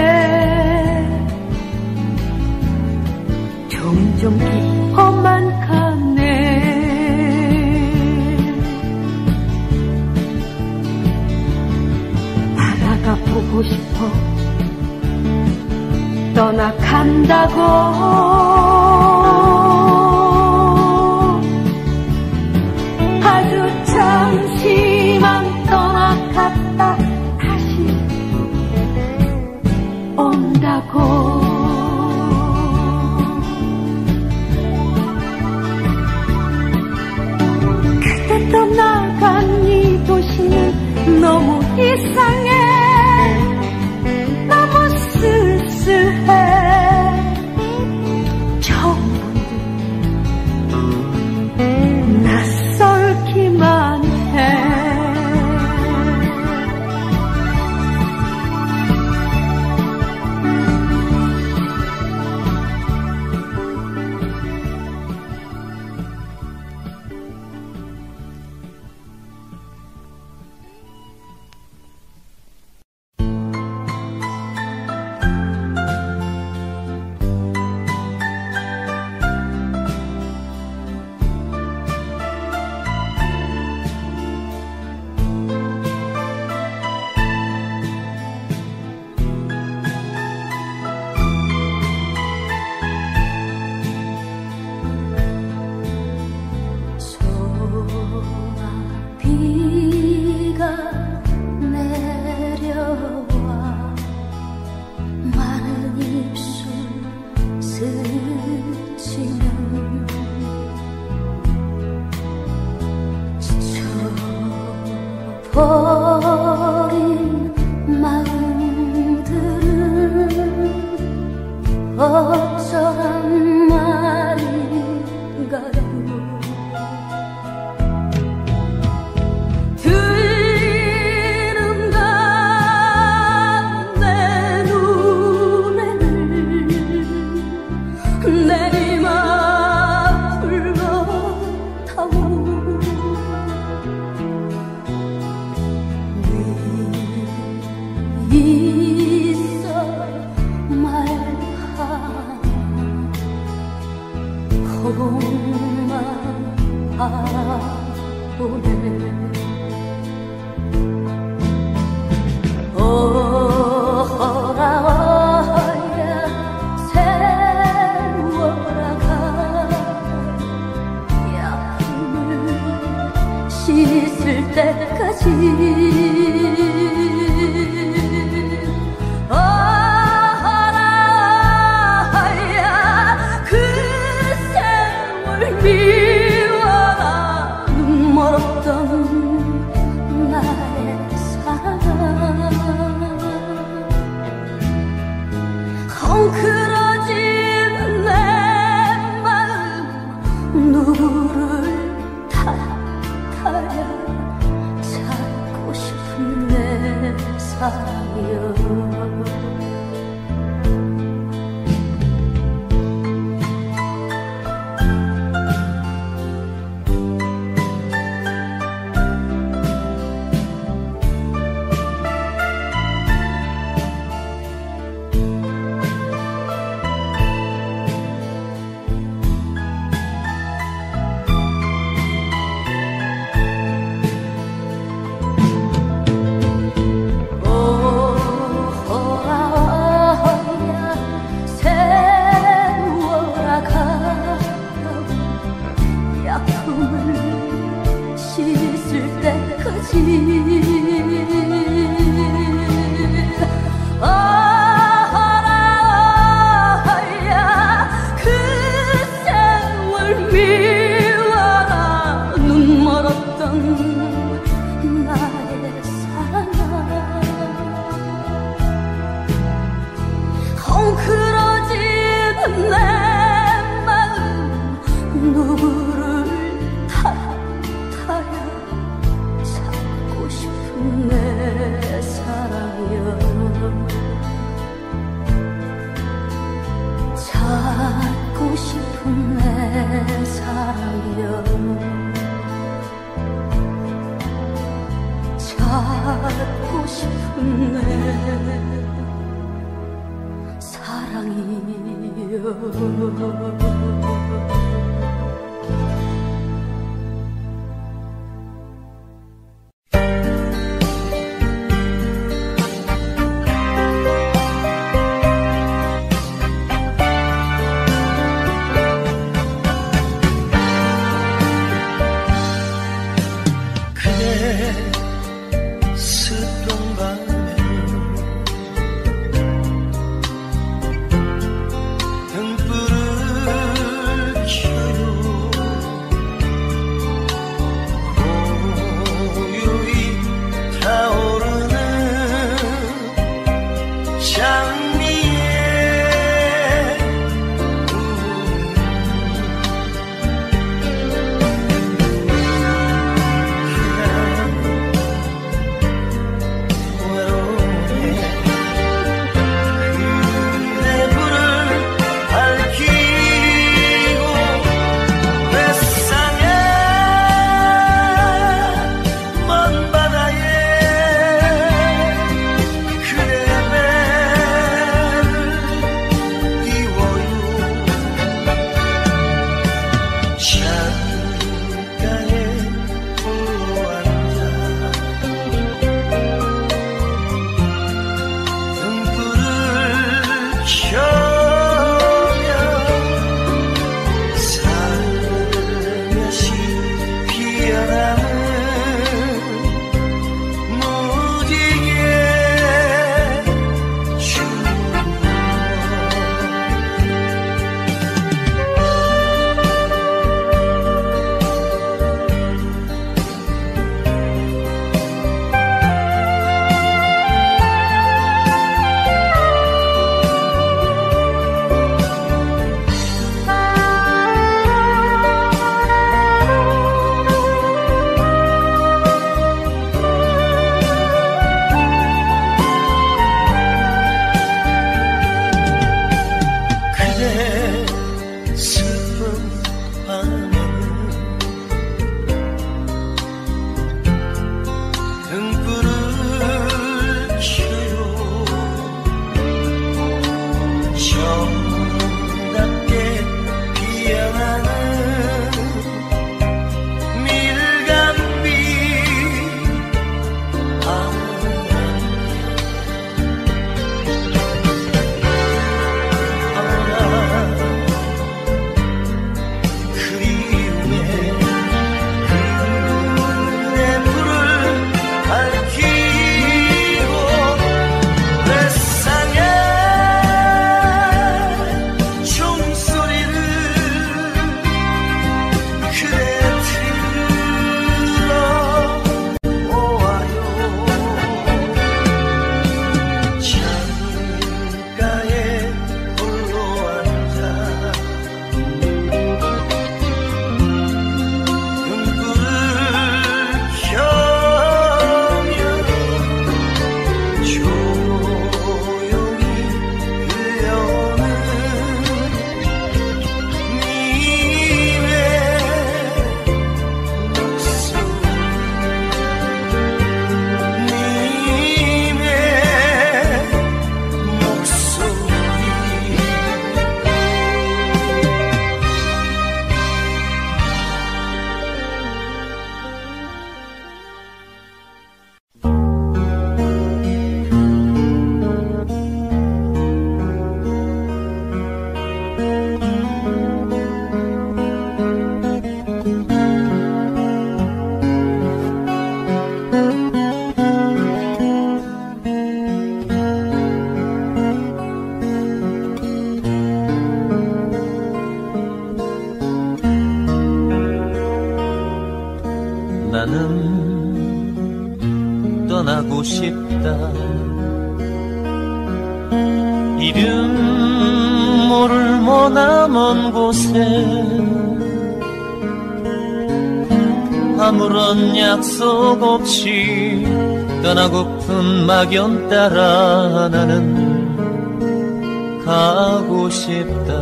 G: 점점 깊어만 가네 바다가 보고 싶어 떠나간다고 잠시만 떠나갔다 다시 온다고 그대 떠나간 이 도시는 너무 이상해 너무 쓸쓸해 처음 본 듯 낯설기만 해 버린 마음들은 어쩌란 말인가요 들리는가 내 눈에는 내리막 불러타오 있어 말하나 허공만 바라보네 어허라 어야 세월아가 약품을 씻을 때까지 미워라 눈 멀었던 나의 사랑 찾고 싶은 내 사랑이여 찾고 싶은 내 사랑이여
F: 등불을
J: 나는 떠나고 싶다. 이름 모를 머나먼 곳에 아무런 약속 없이 떠나고픈 막연 따라 나는 가고 싶다.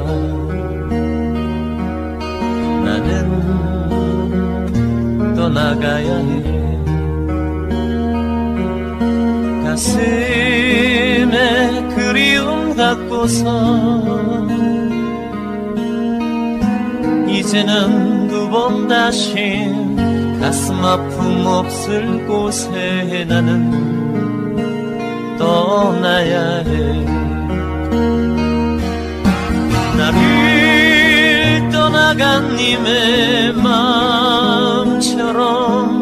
J: 나는 떠나가야 해. 가슴에 그리움 갖고서 이제는 두 번 다시 가슴 아픔 없을 곳에 나는 떠나야 해. 나를 떠나간 님의 마음처럼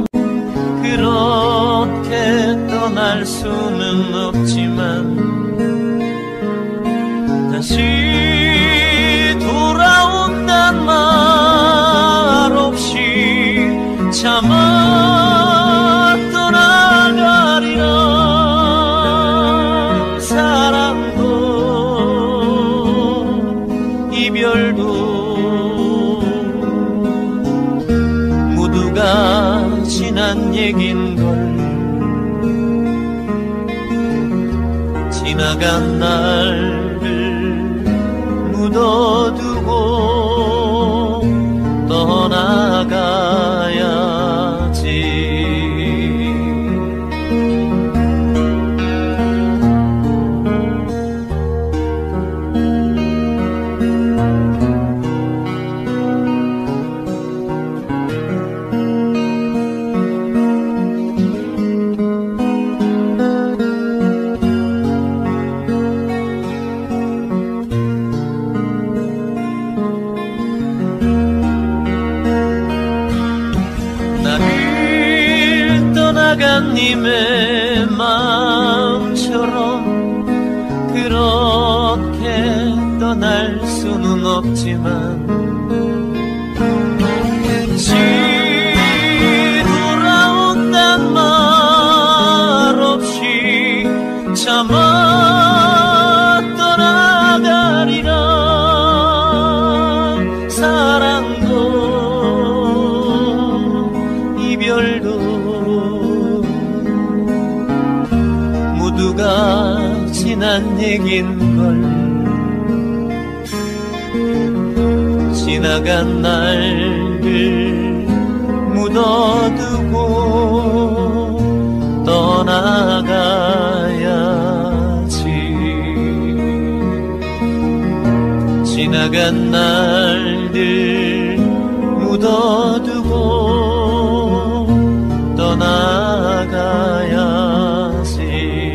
J: 그렇게 떠날 수는 없지만 다시 돌아온단 말 없이 참아 떠나가리라. 사랑도 이별도 모두가 지난 얘긴걸. 지나간 날을 묻어두고 떠나가야지. 님의 마음처럼 그렇게 떠날 수는 없지만 다시 돌아온단 말 없이 참아 떠나가리라. 사랑도 이별도 모두가 지난 얘긴걸. 지나간 날을 묻어두고 떠나가야지. 지나간 날을 묻어두고 떠나가야지.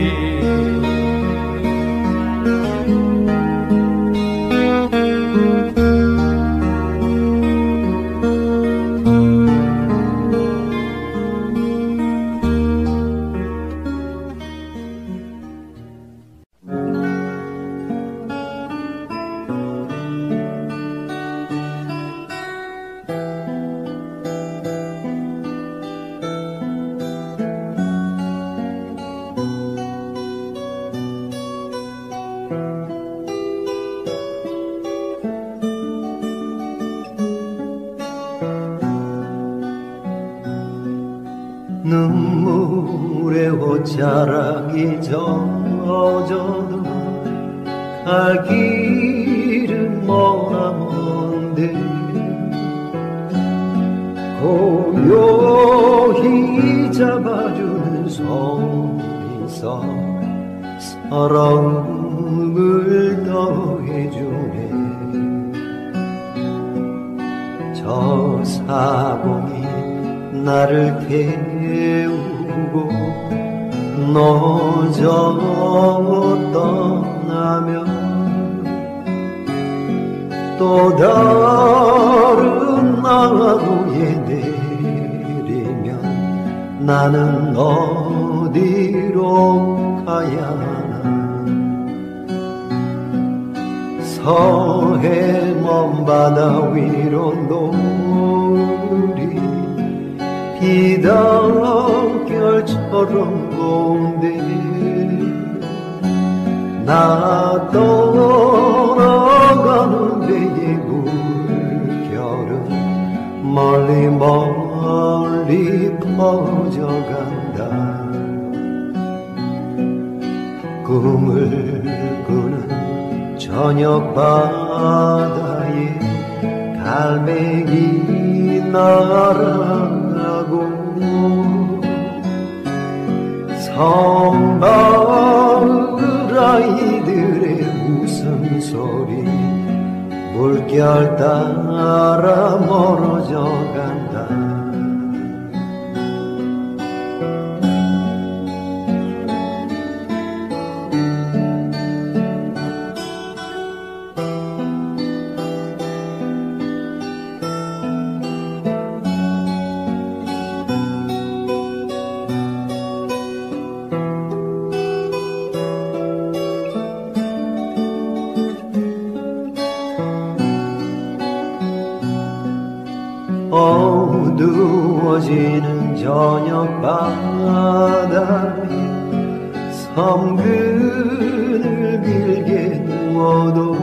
K: 눈물에 옷자락이 젖어도 갈 길은 머나먼데 고요히 잡아주는 손이 있어 사랑을 더해주네. 저 사공이 나를 태우고 너 저 떠나면 또 다른 나무에 내리면 나는 어디로 가야 하나. 서해 먼 바다 위로 노을이 희단결처럼 고운데 나 떠나가는 배의 물결은 멀리 멀리 퍼져간다. 꿈을 꾸는 저녁 바다에 갈매기 날아가고 섬마을 아이들의 웃음소리 물결 따라 멀어져 간다. 어두워지는 저녁 바다에 섬근을 길게 누워도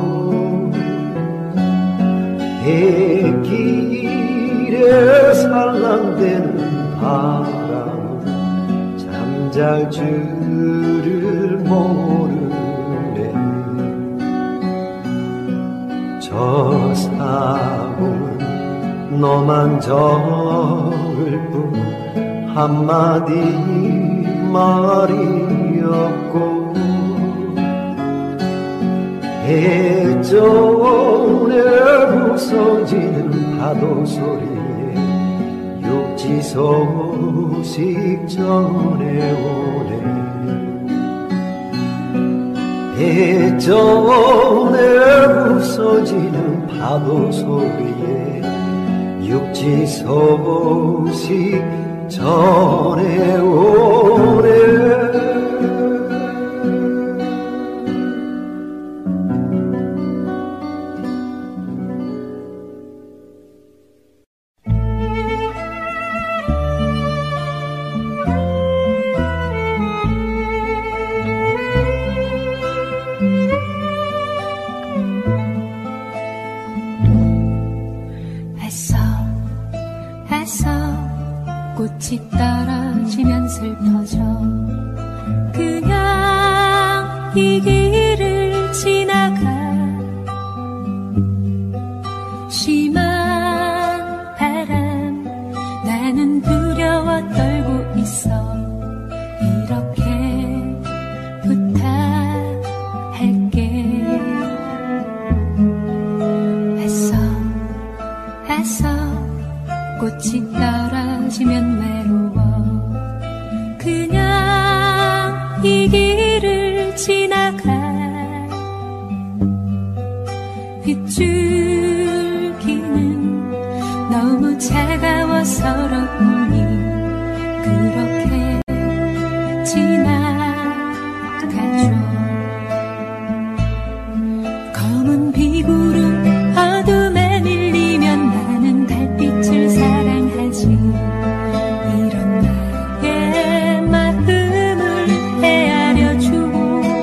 K: 해길에 살랑대는 바람은 잠잘 줄을 모르네. 저 사고는 너만 적을 뿐 한마디 말이 없고 해전에 부서지는 파도 소리에 육지 소식 전해오네. 해전에 부서지는 파도 소리에 육지 소식 전해오네.
H: 꽃이 떨어지면 슬퍼져. 그냥 이 길을 지나가. 심한 바람 나는 두려워 떨고 있어. 이렇게 부탁할게. 애써 꽃이 떨어지면 외로워. 그냥 이 길을 지나가. 빗줄기는 너무 차가워 서러우니 그렇게 지나가죠. 검은 비구름 어둠에 밀리면 나는 달빛을 사랑하지. 이런 나의 마음을 헤아려주고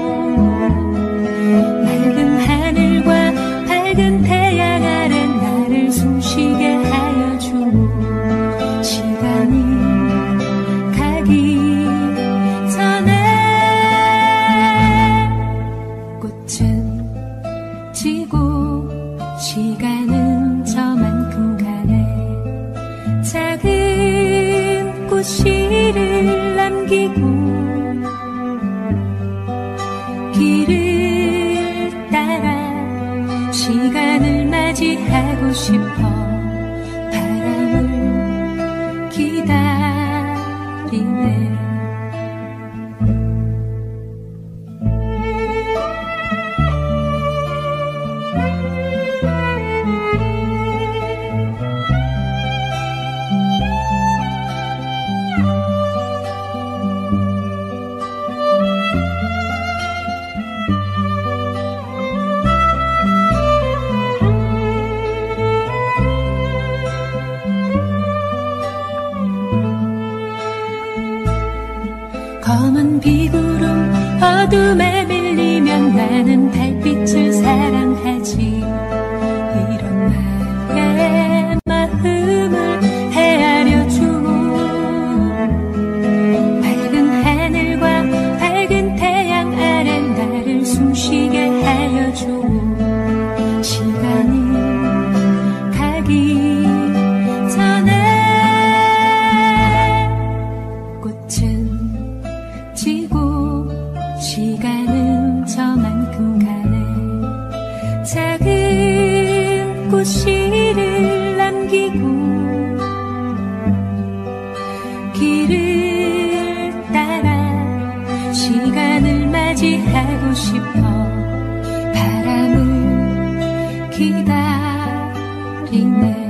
H: 맑은 하늘과 밝은 태양 아래 나를 숨쉬게 하여주고 시간이 가기 전에 꽃은 지고 시간은 저만큼 가네. 작은 꽃씨를 남기고 길을 따라 시간을 맞이하고 싶어. 바람을 기다리네. 검은 비구름 어둠에 밀리면 나는 달빛을 사랑하지. 이런 나의 마음을 헤아려줘. 밝은 하늘과 밝은 태양 아래 나를 숨쉬게 하여줘. 시간이 가기 전에 꽃은 지고 시간은 저만큼 가네. 작은 꽃씨를 남기고 길을 따라 시간을 맞이하고 싶어. 바람을 기다리네.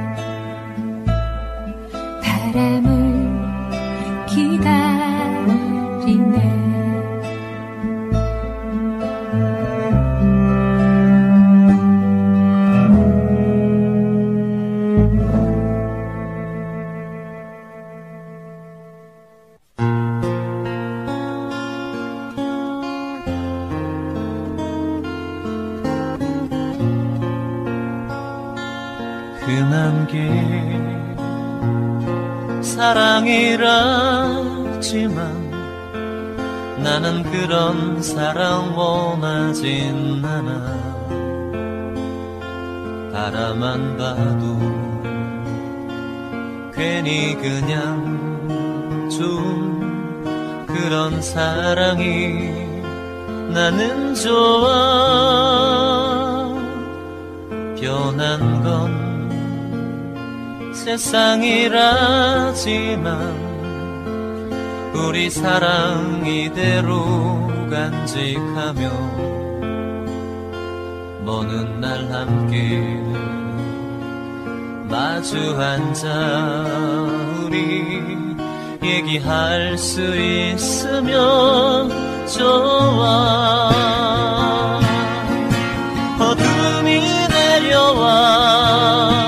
H: 바람을 기다리네.
J: 흔한 게 사랑이라지만 나는 그런 사랑 원하진 않아. 바라만 봐도 괜히 그냥 좋은 그런 사랑이 나는 좋아. 변한 건 세상이라지만 우리 사랑 이대로 간직하며 먼 날 함께 마주 앉아 우리 얘기할 수 있으면 좋아. 어둠이 내려와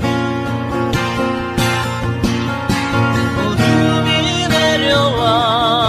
J: 어둠이 내려와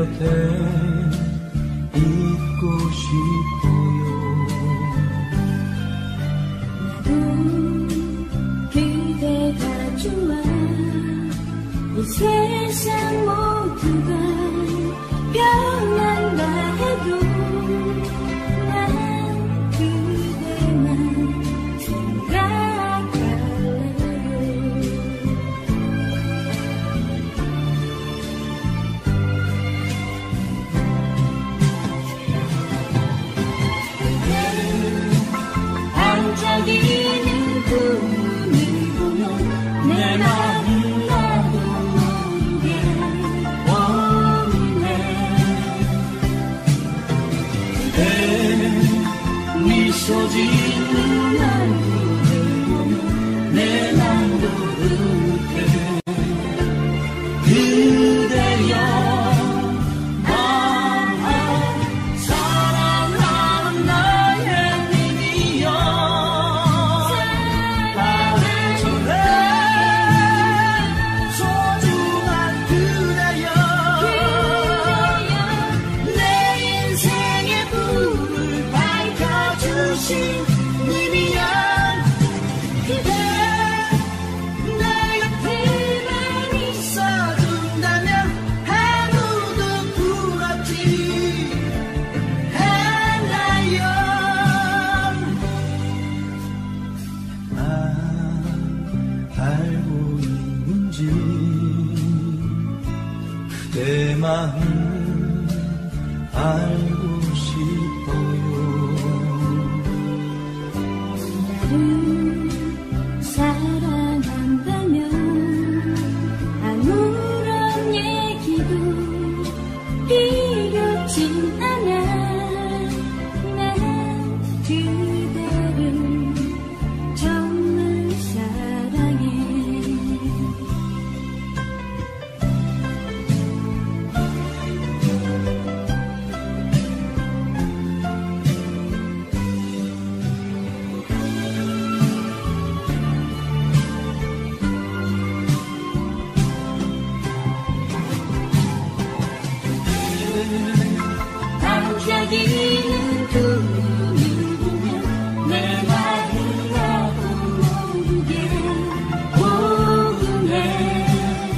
L: 곁에 있고 싶어요.
H: 나도 그대가 좋아. 이 세상 모두가 변한다 해도 난 그대만 생각할래. 반짝이는 꿈을 보면 내 맘이 나도 모르게 원해.
D: 그대 미소 짓는 얼굴을 보면 내 맘도 흐뭇해. 그대여
L: 내 마음 알고 싶어요.
H: 나를 사랑한다면 아무런 얘기도 필요진 않아. 난 그대를 정말 사랑해. 반짝이는 꿈을 보면 내 맘을 나도 모르게 원해.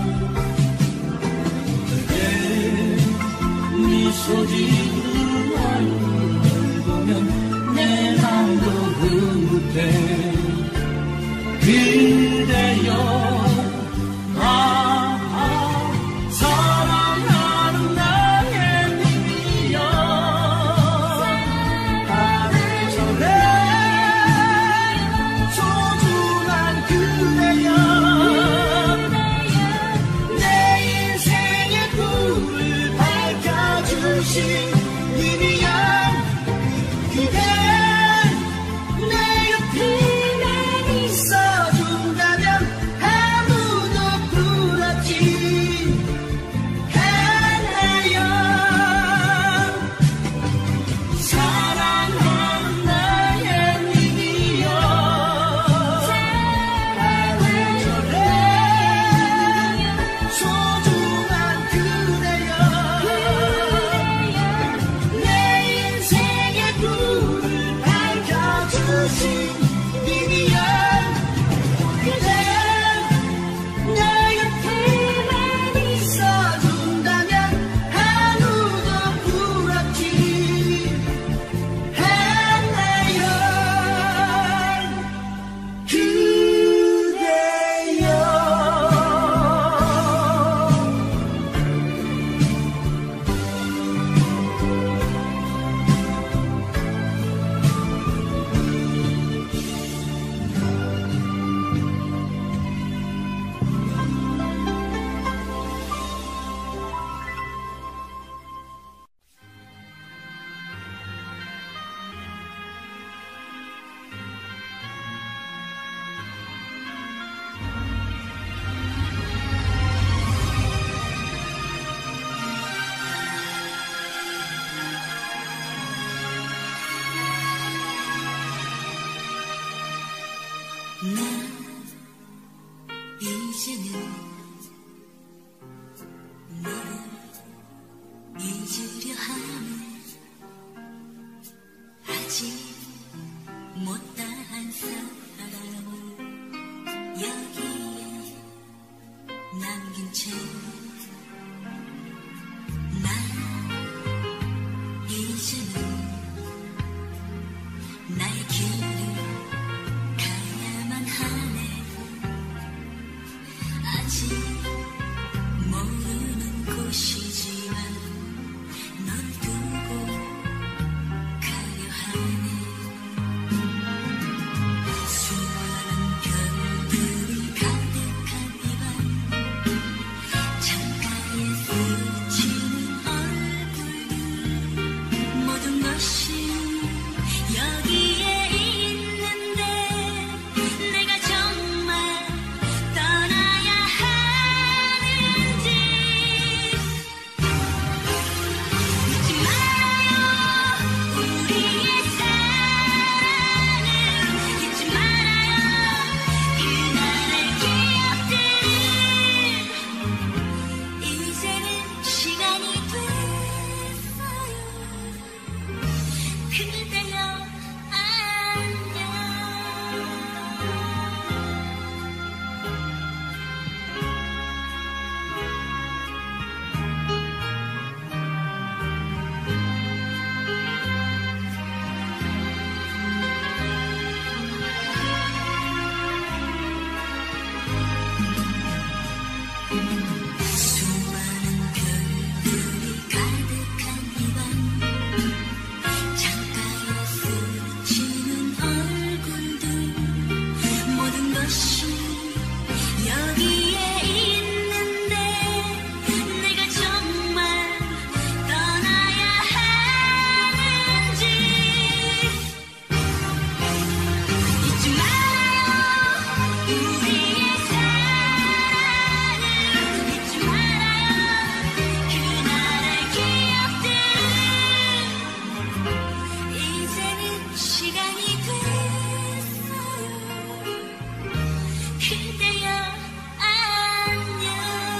D: 그대 미소 짓는 얼굴을 보면 내 맘도 흐뭇해. 그대여
M: 이제는 너를
H: 아직 못다한 사랑을 여기에 남긴 채 난 이제는 나의 길을 가야만 하네. 아직 모르는 곳이지만 널 두고 가려 하네. 수많은 별들이 가득한 이 밤 창가에 스치는 얼굴 모든 것이 여기에 있는데 내가 정말 떠나야 하는지 잊지 말아요. 우리의 사랑을 잊지 말아요. 그날의 기억들을 이제는 시간이 됐어요. 그대여 안녕. 수많은 별들이 가득한 이 밤 창가에 스치는 얼굴들 모든 것이 여기에 있는데 내가 정말 떠나야 하는지 잊지 말아요. 우리의 사랑을 잊지 말아요. 그날의 기억들을 이제는 시간이 됐어요. 그대여 안녕.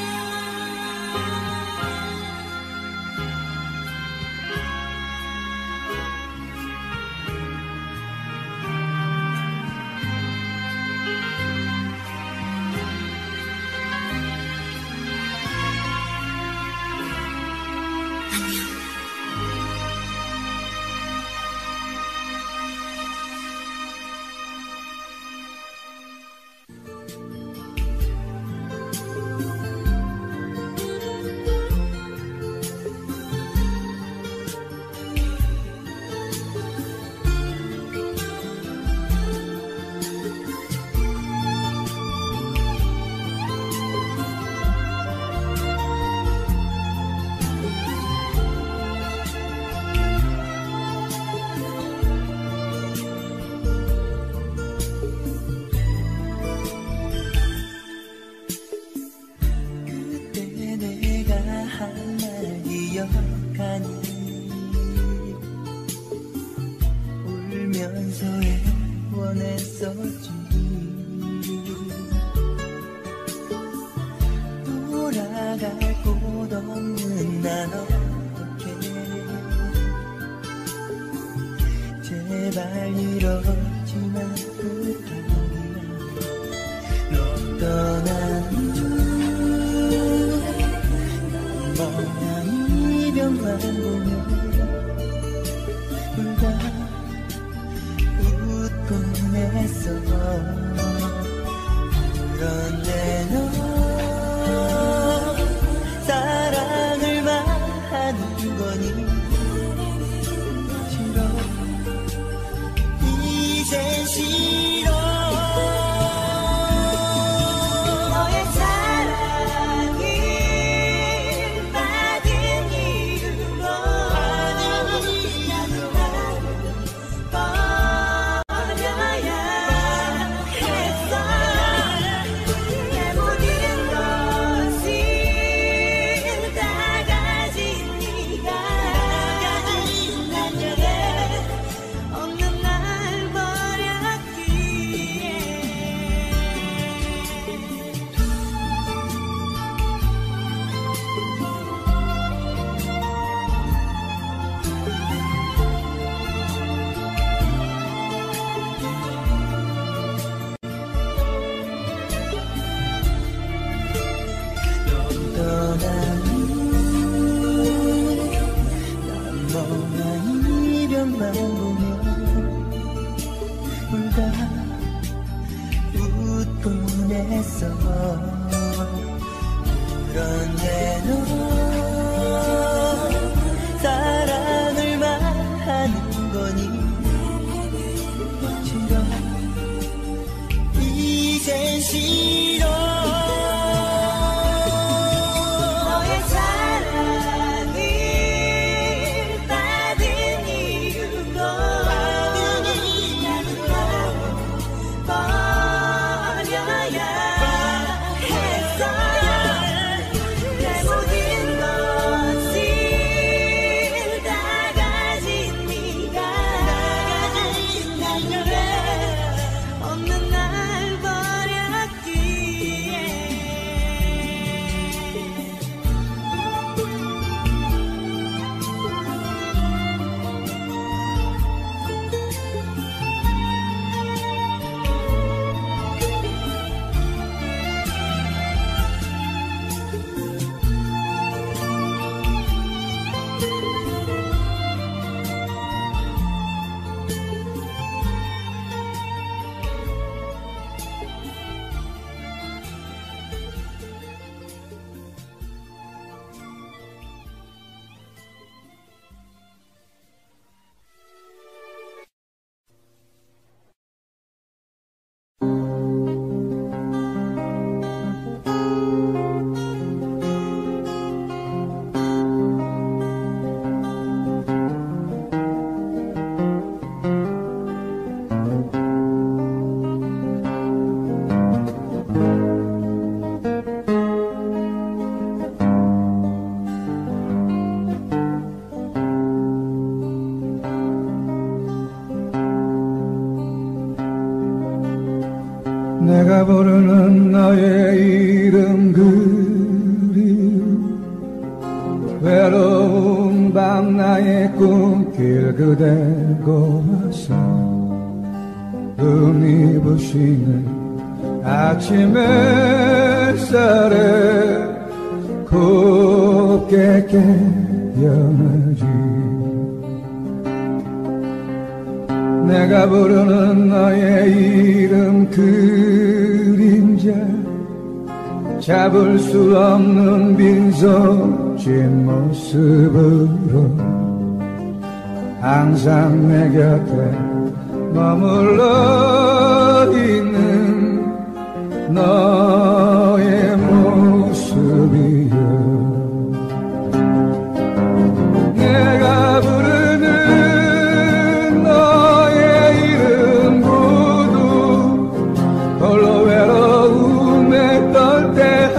A: 그때 내가 한 말 기억하니 울면서 애원했었지. 돌아갈 곳 없는 난 어떡해. 제발 이러지만 부탁이야. 너 떠난 후 멍한 이병만 보며 울다 웃곤 했어. 그런데 너 사랑을 말하는 거니 싫어. 이제 싫어. 너의 사랑이 받은 이유로 나도 버려야 했어. 내 모든 있어. 그런데 너 사랑을 말하는 거니? 싫어, 이젠 싫어. 너의 사랑을 받은 이유로 나는 버려야 했어. 내 모든 것을 다 가진 네가 없는 날 버렸기에.
K: 내가 부르는 너의 이름 그리움 외로운 밤 나의 꿈길 그대 고와서 눈이 부시는 아침 햇살에 곱게 깨어나지. 내가 부르는 너의 이름 그림자 잡을 수 없는 빈손진 모습으로 항상 내 곁에 머물러 있는 너의 모습이여. 내가 부르는 홀로 외로움에 떨 때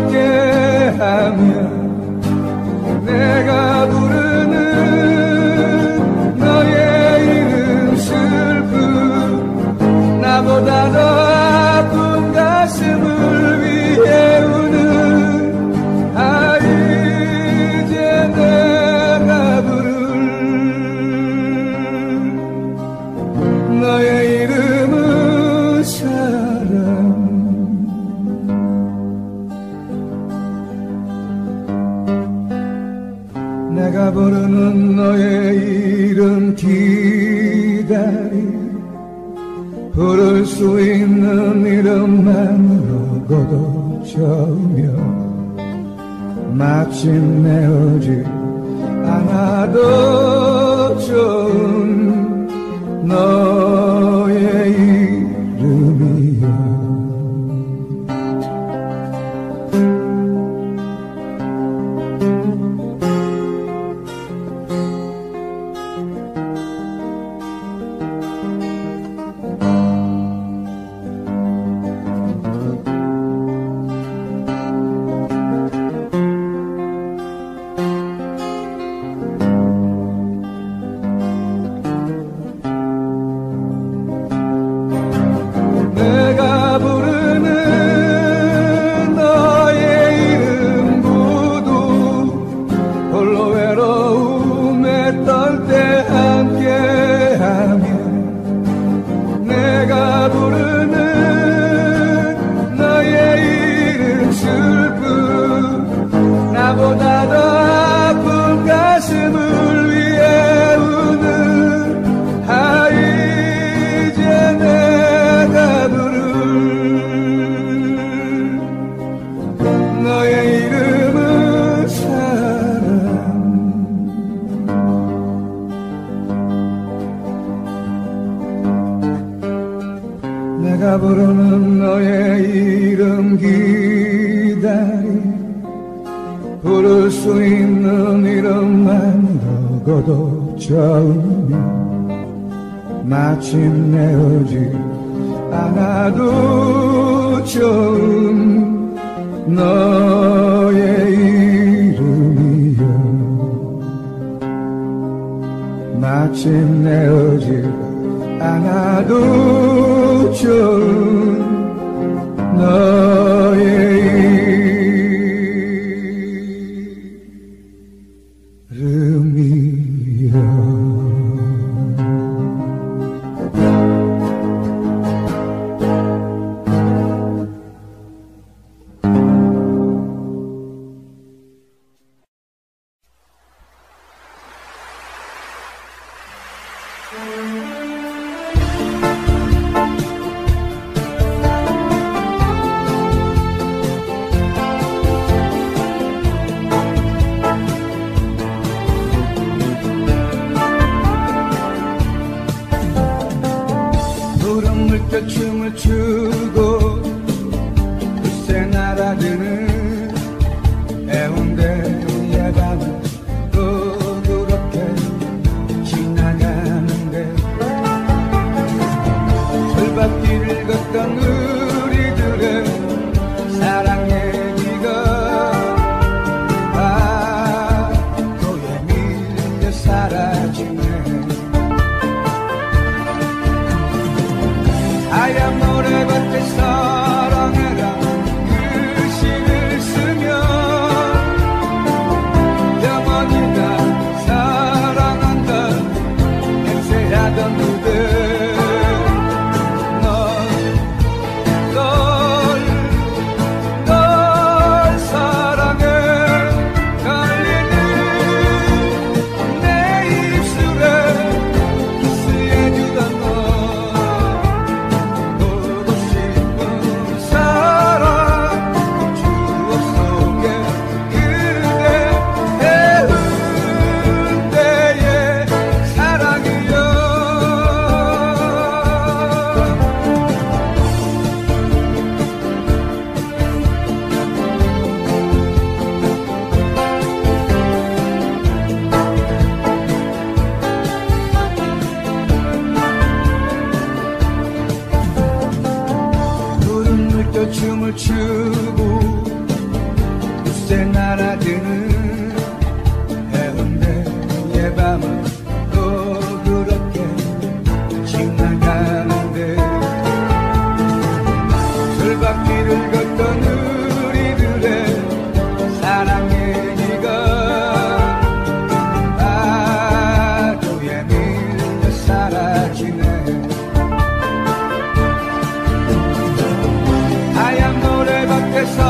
K: 함께하며 내가 부르는 너의 이름 슬픈 나보다 더 아픈 가슴을 위해 우는 아 이제 내가 부를 너의 이름은 사랑. 내가 부르는 너의 이름 기다리 부를 수 있는 이름만으로도 처음이여 마침내 오지 않아도 좋은 너의 이름이여. 내가 부르는 너의 이름 기다리 부를 수 있는 이름만으로도 처음이 마침내 오지 않아도 좋은 너의 이름이여 마침내 오지 않아도 좋은 너의 이름이여 춤을 추고 글쎄 날아드는 해운대의 밤은 또 그렇게 지나가는데 철밥길을 걷던 우리들의 사랑 얘기가 파도에 밀려 사라지네 하얀 모래밭에 사랑해라 글씨를 쓰며 영원히 나 사랑한다 맹세하던 그대 널 사랑해 걸리는 내 입술에 키스해주던 너 춤을 추고 글쎄 날아드는 해운대의 밤은 또 그렇게 지나가는데 철밥길을 걷던 우리들의 사랑 얘기가 파도에 밀려 사라지네 하얀 모래밭에서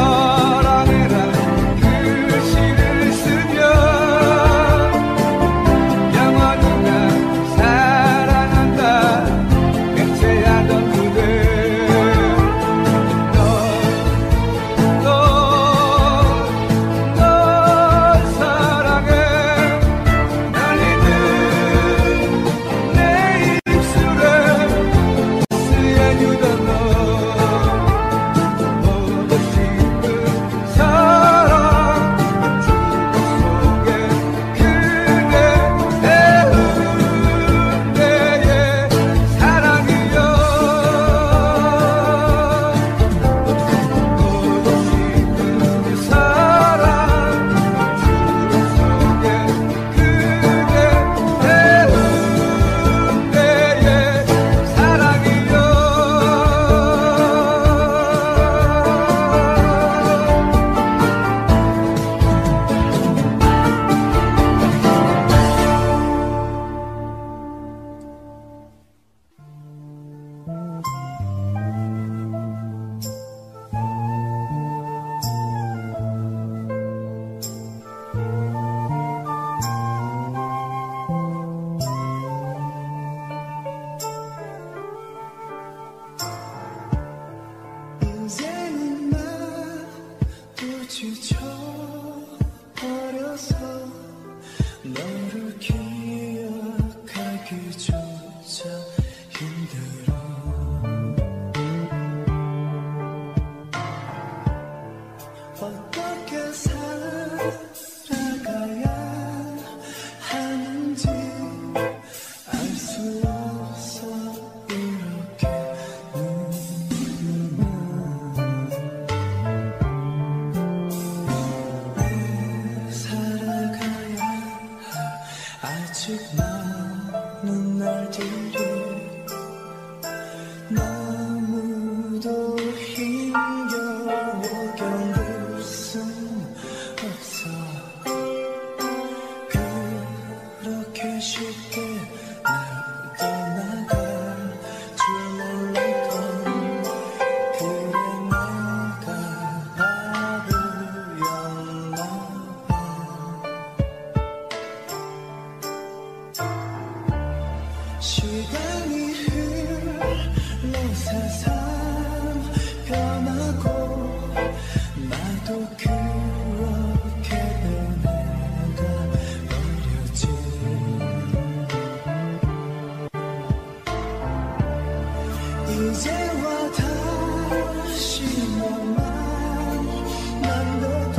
L: 이제와 다시 너만 만나도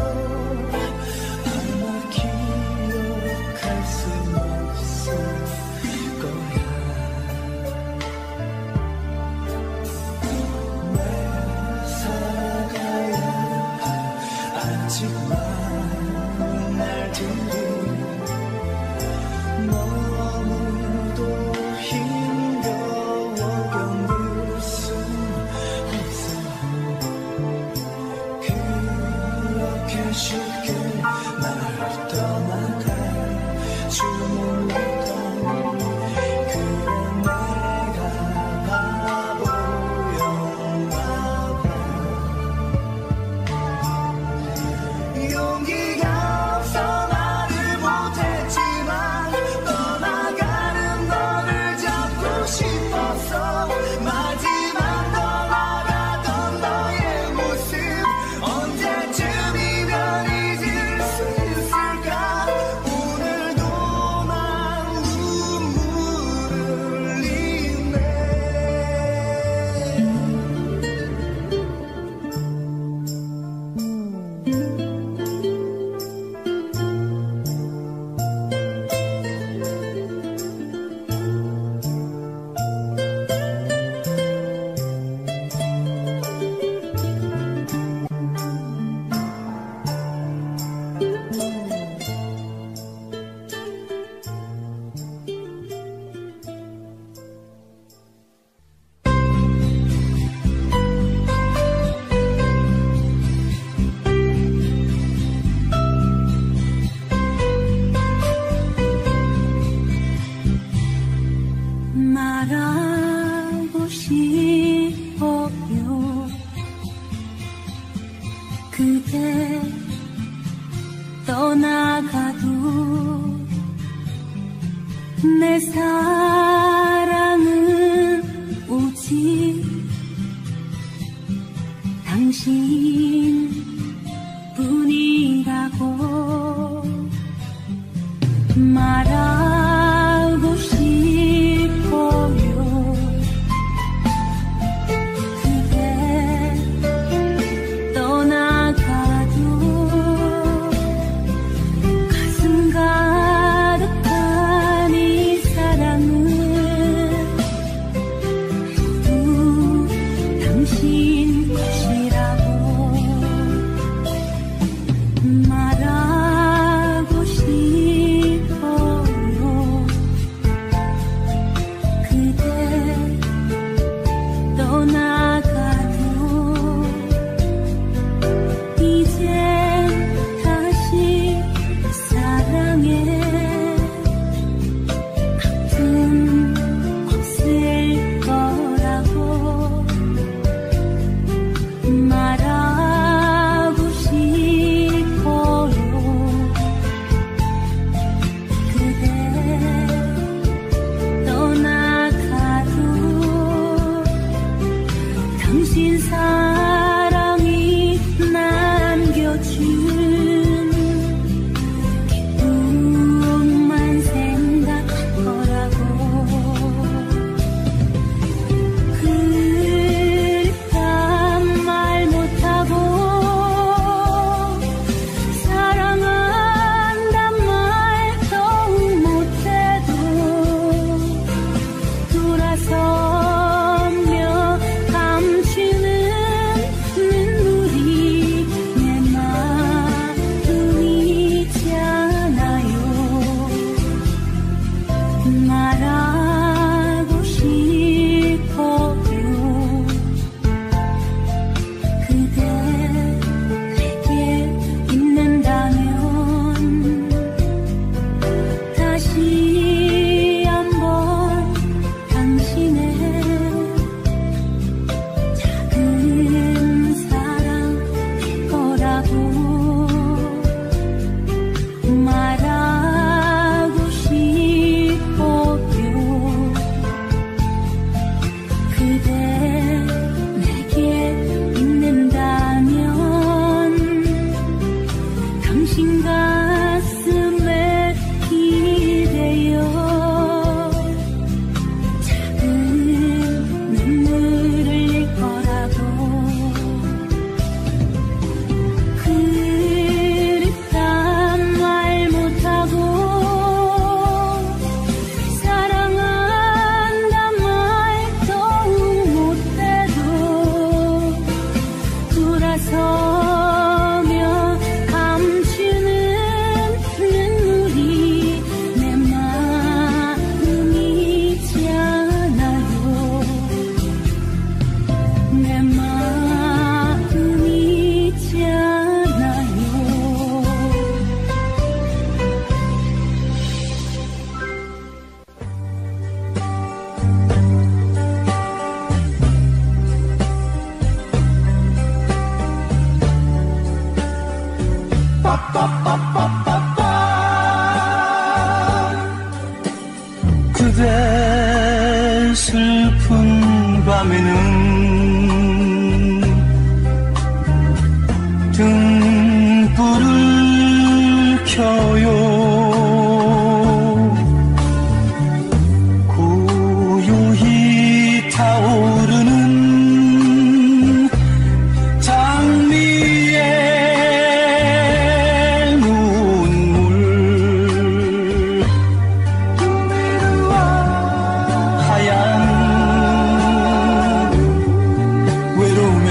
L: 아마 기억할 수 없을 거야. 왜 살아가야 할 아직 많은 날들이 너무도 힘겨워 견딜 수
M: 밤에는 등불을 켜요. 고요히 타오르는 장미의 눈물, 하얀 외로움에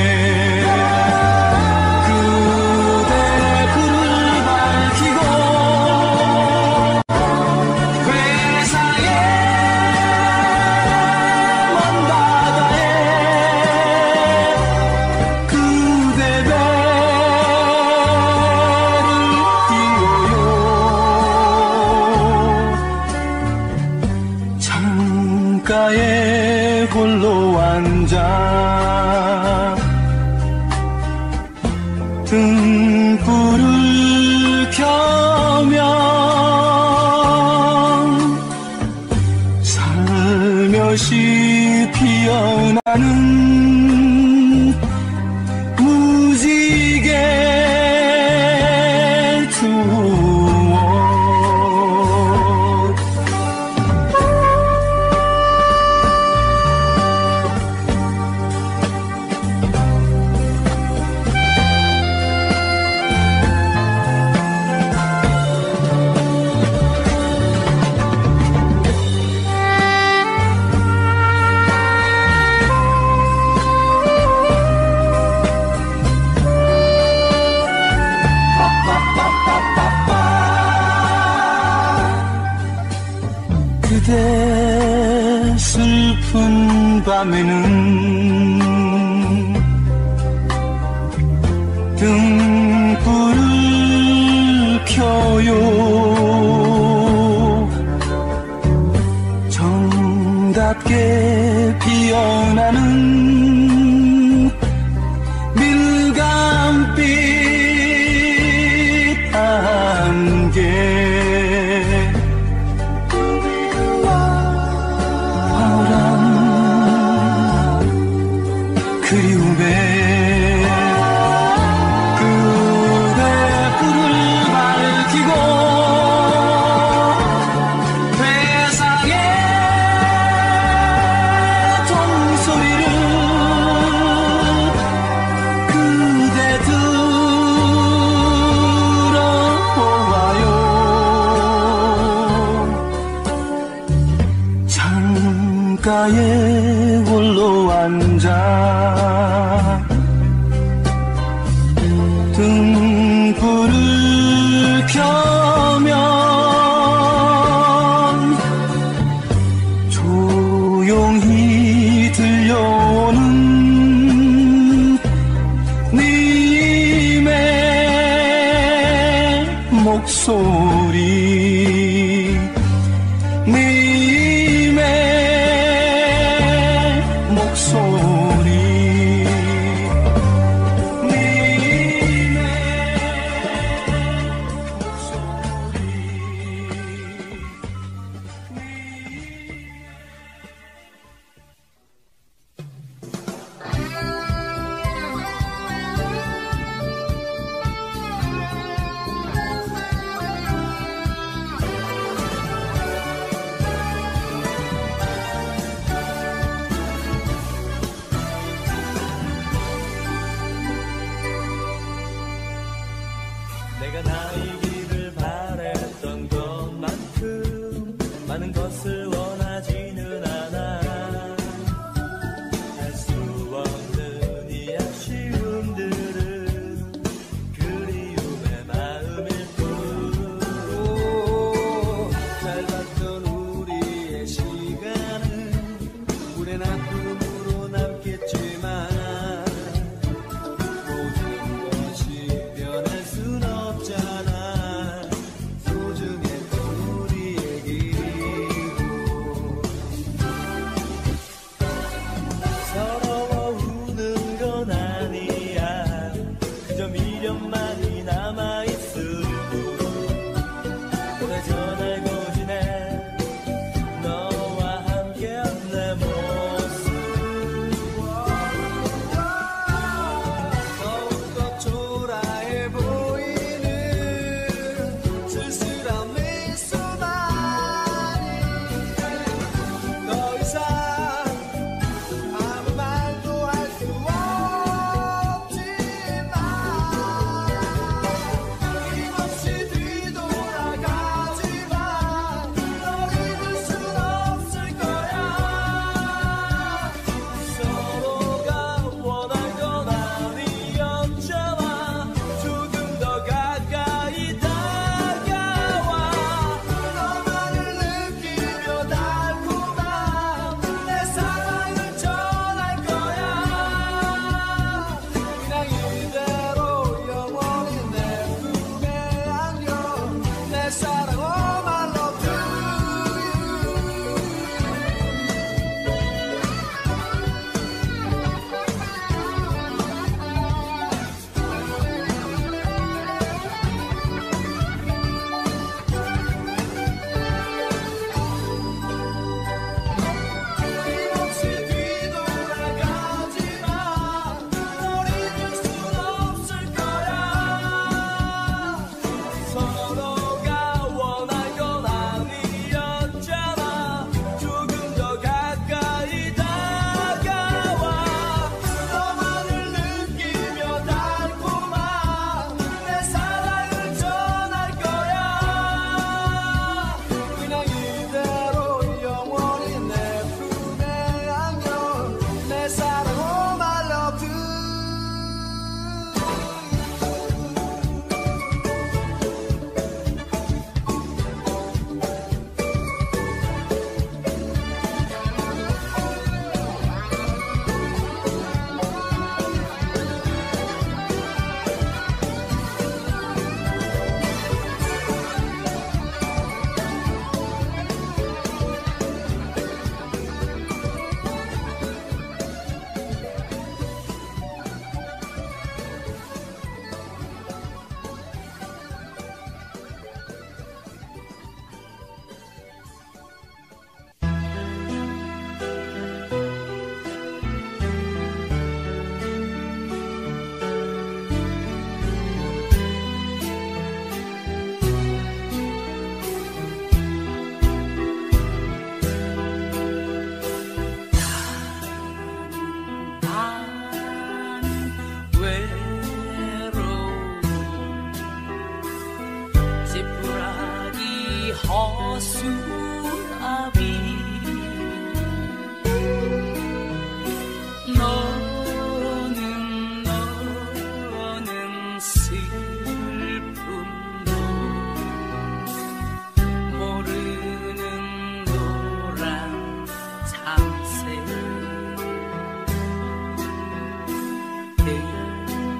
M: 그대 불을 밝히고 회사의 먼 바다에 그대 배를 띄워요. 창가에 홀로 앉아 등불을 켜면 살며시 피어나는 무지개 투원. 그대 슬픈 밤에는 등불을 켜요. 정답게 피어나는 밀감빛 안개, 그리움에 그대 불을 밝히고 회상의 종소리를 그대 들어보아요. 창가에 홀로 앉아 등불을 켜면 조용히 들려오는 님의 목소리, 님의 목소리.
J: 내가 나이기를 바랬던 것만큼 많은 것을 원하지는 않아. 할 수 없는 이 아쉬움들은 그리움의 마음일 뿐. 짧았던 우리의 시간은 불의 아픔으로 남겠지만 모든 것이 변할 순 없잖아. 소중했던 우리의 길이고 서러워 우는 건 아니야. 그저 미련만이 남아있을 뿐. 오래전 알고 지낸 너와 함께한 내 모습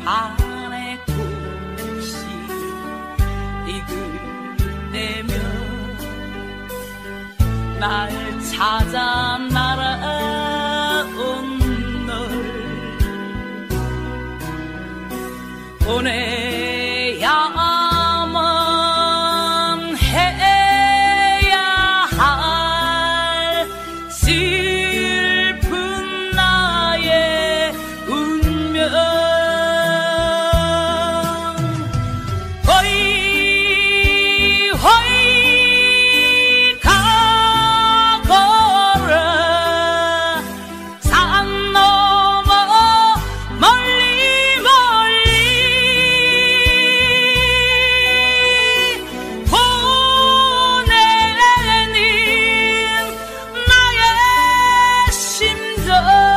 N: 들판에 꽃이 익을 때면 날 찾아 날아온 널 보내야만 해야 할 슬픈 나의 운명 허이 허이 가거라 산 넘어 멀리 멀리 보내는 나의 심정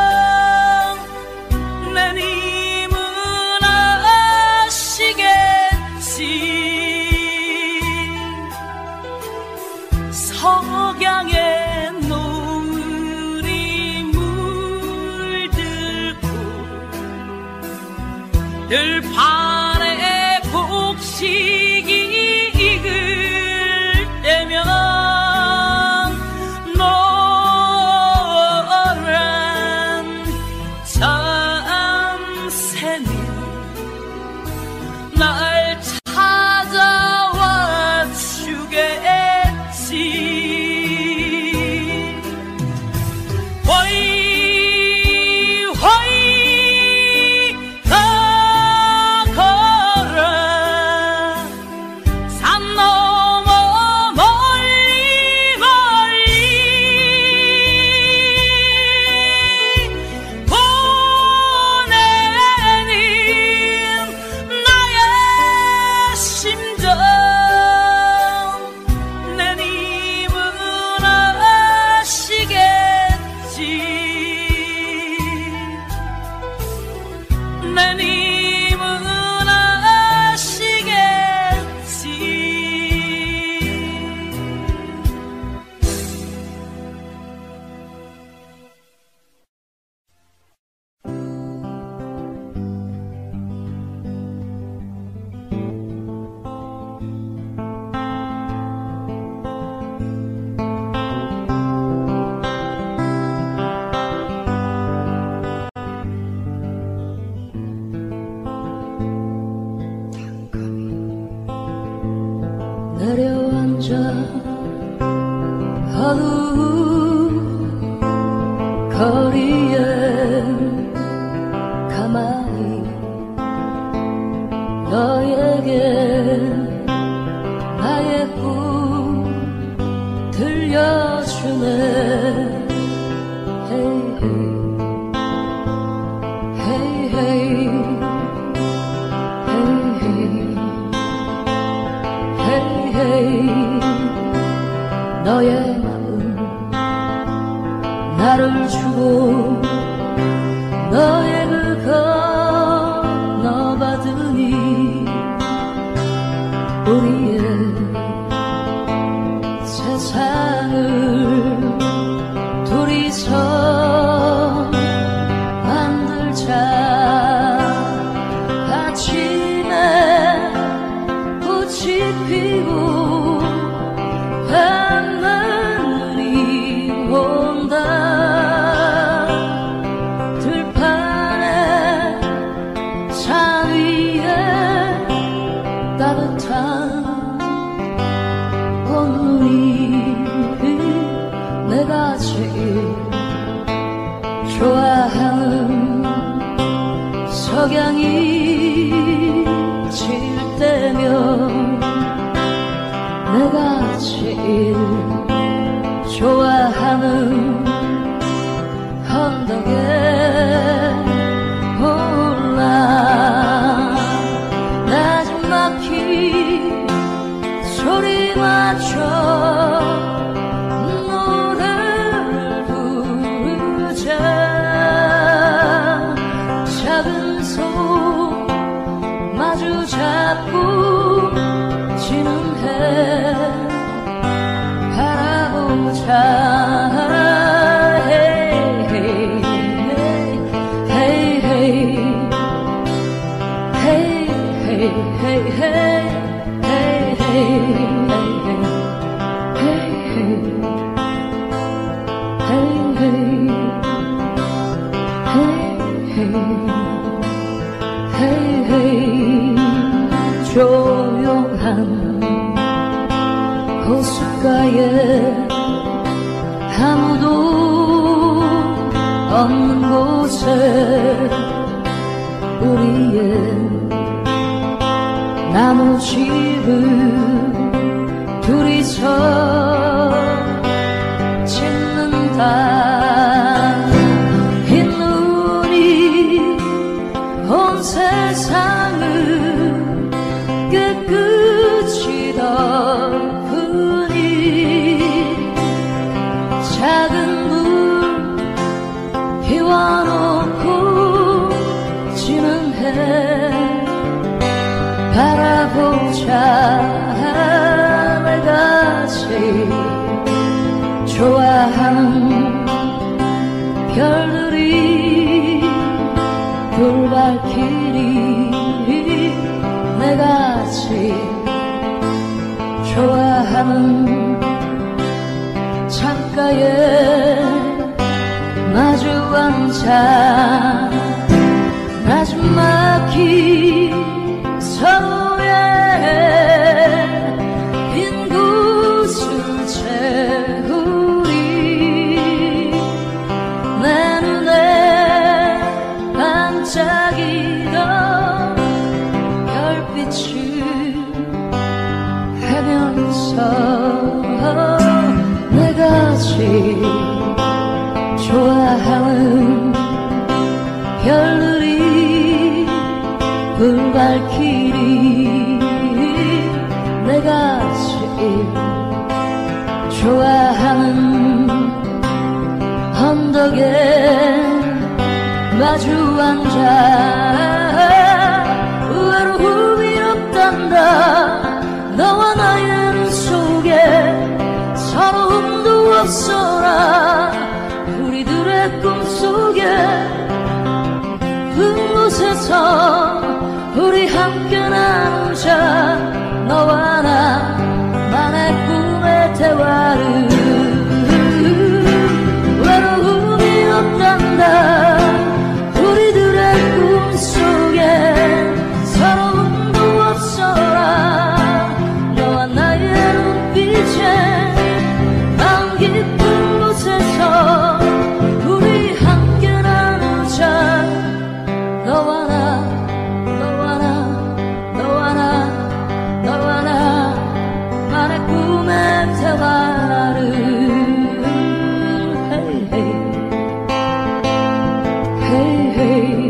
N: 내 님은 아시겠지 석양의 노을이 물들고 들판에 곡식이 익을 때면 노란 참새는 날 찾아와 주겠지 허이 허이 가거라 산 넘어 멀리 멀리 보내는 나의 심정 내 님은 아시겠지 내 님은 아시겠지
G: 내려앉아 어두운 거리에 가만히 너에게 나의 꿈 들려주네 Hey, hey, hey, hey. 너의 마음 나를 주고 너의 그 건너받으니 우리의 세상을 둘이서 만들자 아침에 꽃이 피고 밤늘이 온다 들판에 산 위에 따뜻한 꽃눈이 내가 제일 좋아하는 석양이 질 때면 내가 제일 좋아하는 언덕에 올라 나지막히 소리 맞춰 노래를 부르자 작은 손 마주 잡고 지는 해 바라보자 hey, hey. hey, hey, 조용한 호숫가에 아무도 없는 곳에 우리의 나무집을 둘이서 짓는다. 흰 눈이 온 세상을 깨끗이 덮으니 작은 불 피워놓고 지는 해 바라보자. 내가 제일 좋아하는 별들이 불발길이 내가 제일 좋아하는 창가에 마주 앉아 나지막히 서로의 빈 곳을 채우리. 내 눈에 반짝이던 별빛을 헤면서 내가 제일 좋아하는 별들이 불발길이 내가 제일 좋아하는 언덕에 마주 앉아 외로움이 없단다. 너와 나의 눈 속에 서러움도 없어라. 우리들의 꿈속에 그곳에서 우리 함께 나누자. 너와 나만의 꿈의 대화를. 외로움이 없단다. 우리들의 꿈속에 서러움도 없어라. 너와 나의 눈빛에 마음 깊은 곳에서 우리 함께 나누자. 너와 나, 너와 나, 너와 나, 너와 나만의 꿈의 대화를. Hey, hey,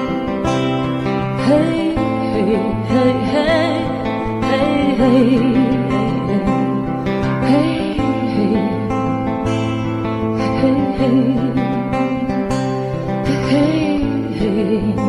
G: hey, hey, hey, hey, hey, hey, hey, hey, hey, hey.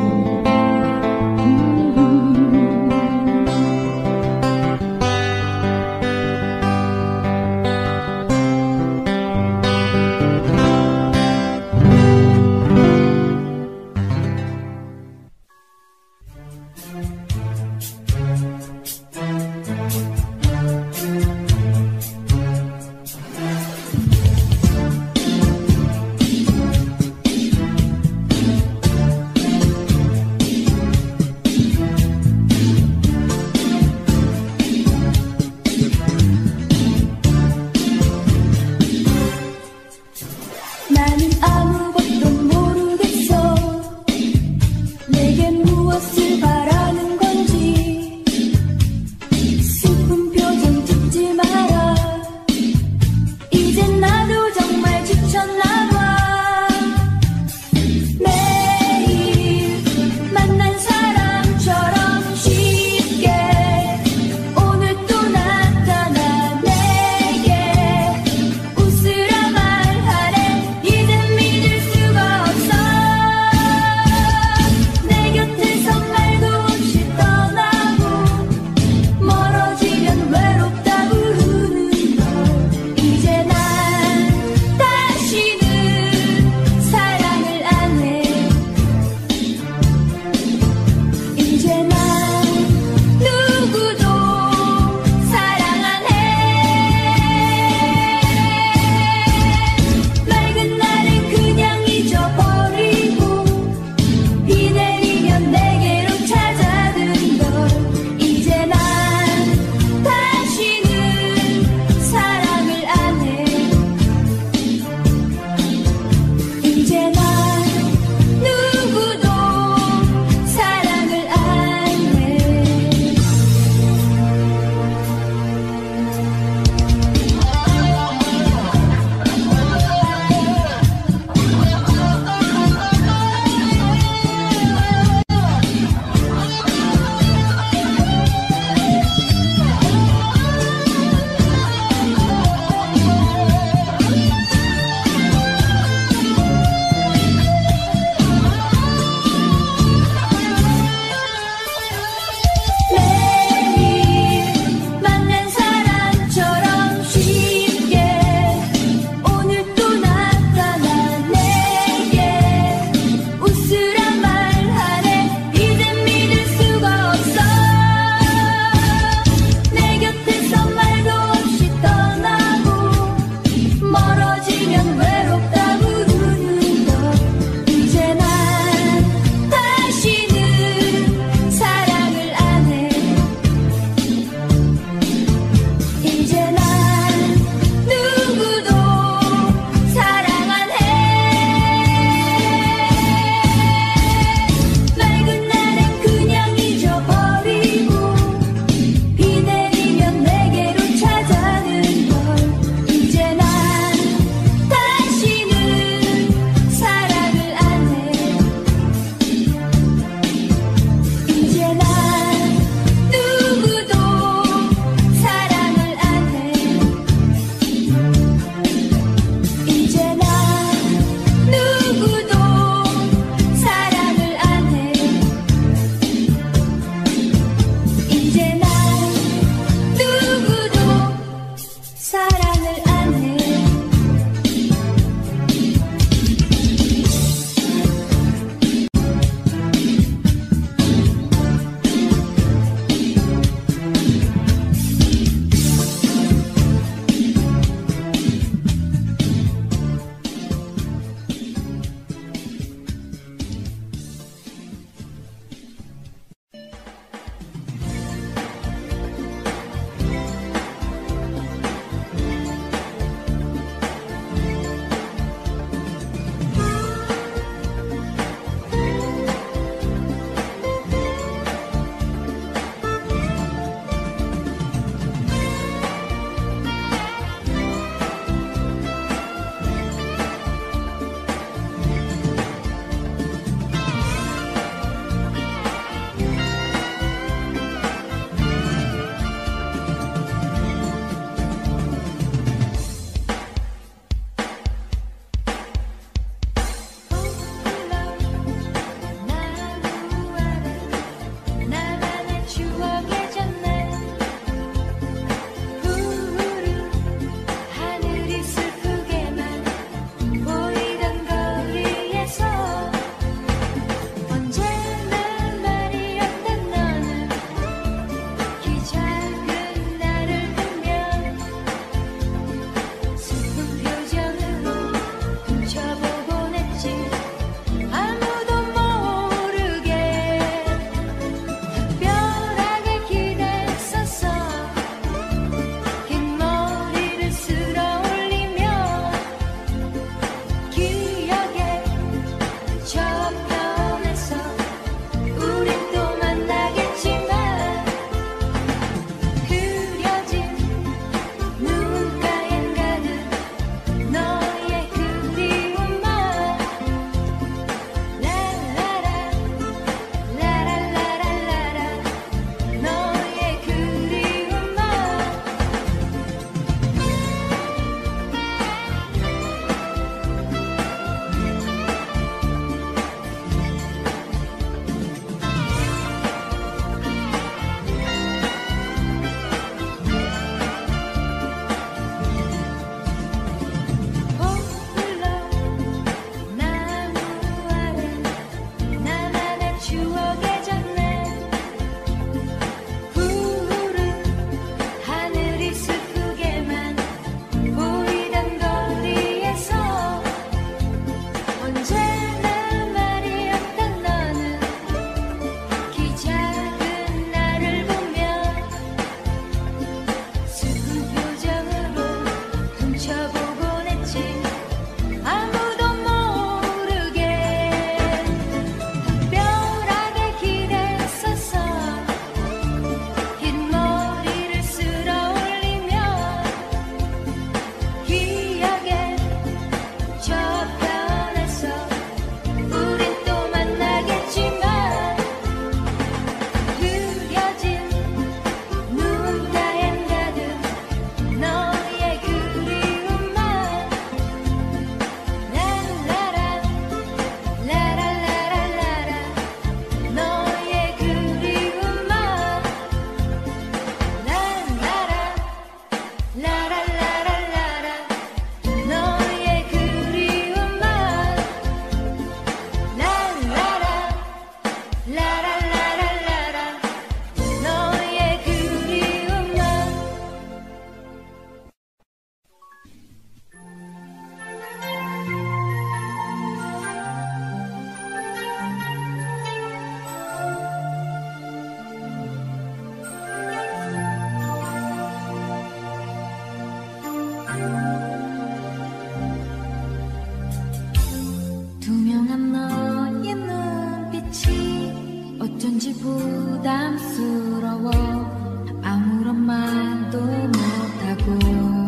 O: 어쩐지 부담스러워 아무런 말도 못하고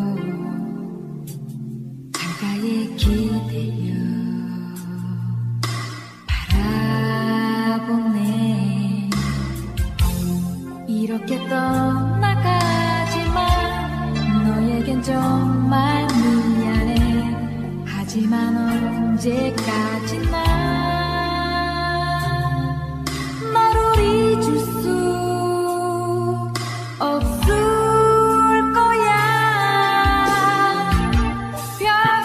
O: 창가에 기대려 바라보네. 이렇게 떠나가지만 너에겐 정말 미안해. 하지만 언제까지나 너를 잊을 수 없을 거야. 벽에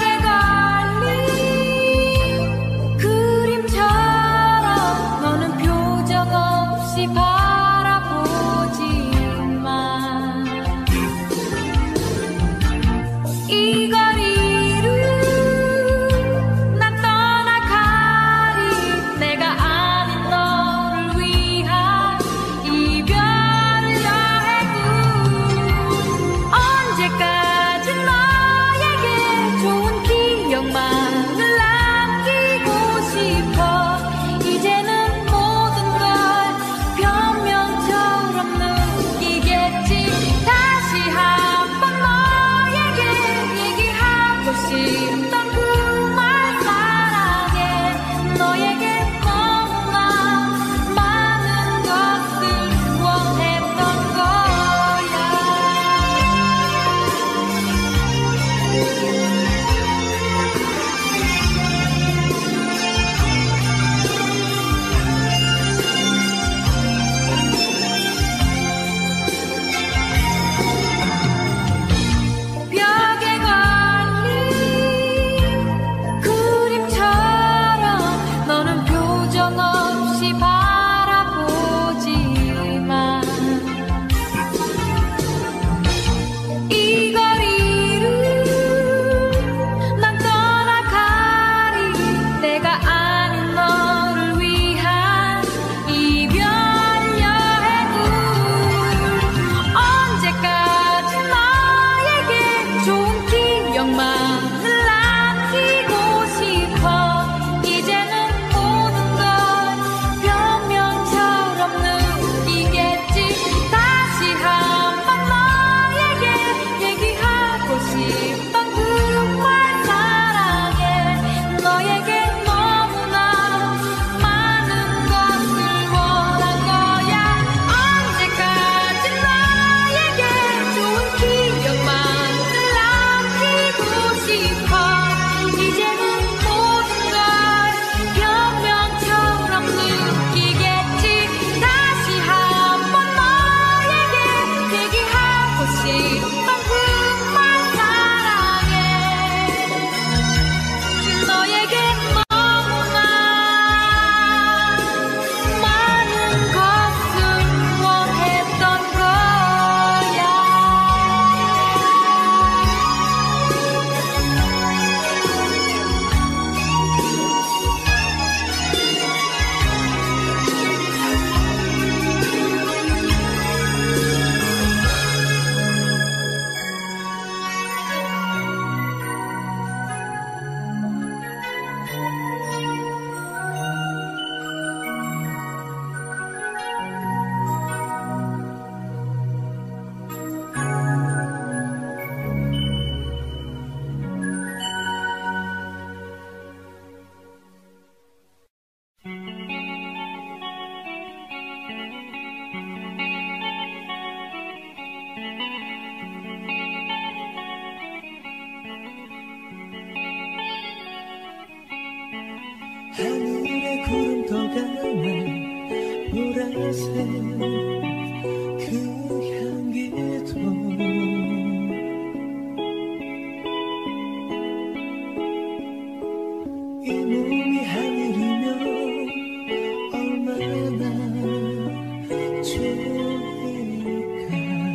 O: 걸린 그림처럼 너는 표정 없이 바라보지만 이 거리를 난 떠나가리. 내가 아닌 너를 위한 이별 여행은 언제까지 너에게 좋은 기억만을 남기고 싶어. 이제는 모든 걸 변명처럼 느끼겠지. 다시 한번 너에게 얘기하고 싶던 그 말 사랑해. 너에게 너무나 많은 것을 원했던 거야. 벽에 걸린 그림처럼 너는 표정 없이 바라보지만 이 거리를 난 떠나가리. 내가 아닌 너를 위한 이별 여행은 언제까지 너에게 좋은 기억만을 남기고 싶어. 이제는 모든 걸 변명처럼 느끼겠지. 다시 한번 너에게 얘기하고 싶던 그 말 사랑해. 너에게 너무나 많은 것을 원한 거야. 언제까지 너에게 좋은 기억만을 남기고 싶어. 이제는 모든 걸 변명처럼 느끼겠지. 다시 한번 너에게 얘기하고 싶던 그 말 사랑해. 너에게 너무나 많은 것을 원했던 거야.
L: 하늘의 구름도 가는 보라색 그 향기도 이 몸이 하늘이면 얼마나 좋을까.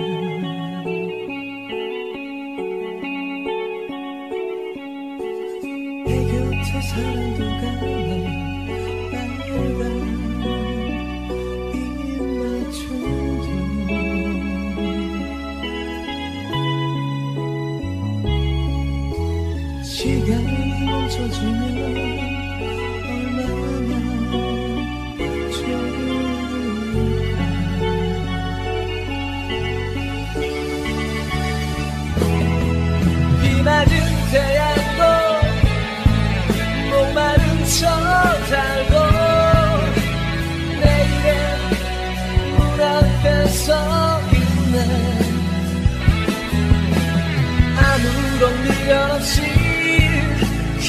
L: 내 곁에 사랑도 가네 빨간 입맛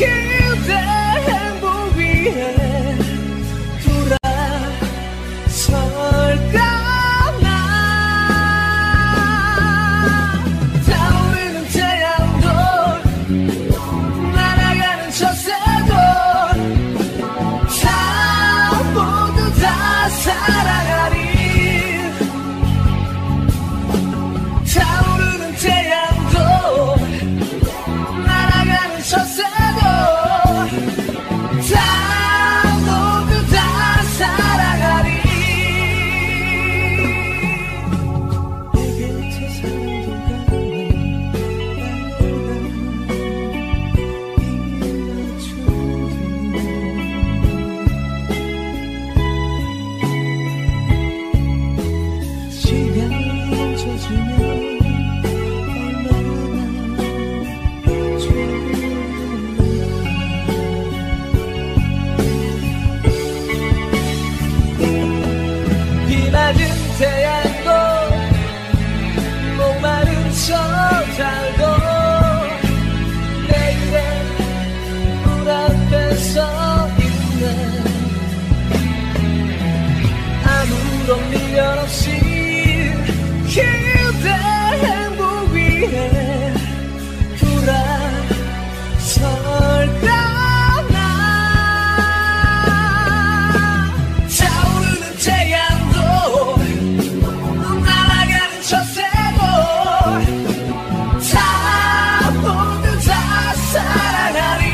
L: 그대 행복 위해 돌아설까 나. 타오르는 태양도 날아가는 젖새도 다 모두 다 사랑하리. 타오르는 태양도 날아가는 젖새도 다 모두 다 사랑하리. 내 곁에 살던 시간이 멈춰주면 얼마나 좋을까. 비 맞은 태양도 목마른 저 달도 내일의 물 앞에 서 있네. 아무런 미련 없이 그대 행복 위해 돌아설까 나. 타오르는 태양도 날아가는 젖새도 다 모두 다 사랑하리.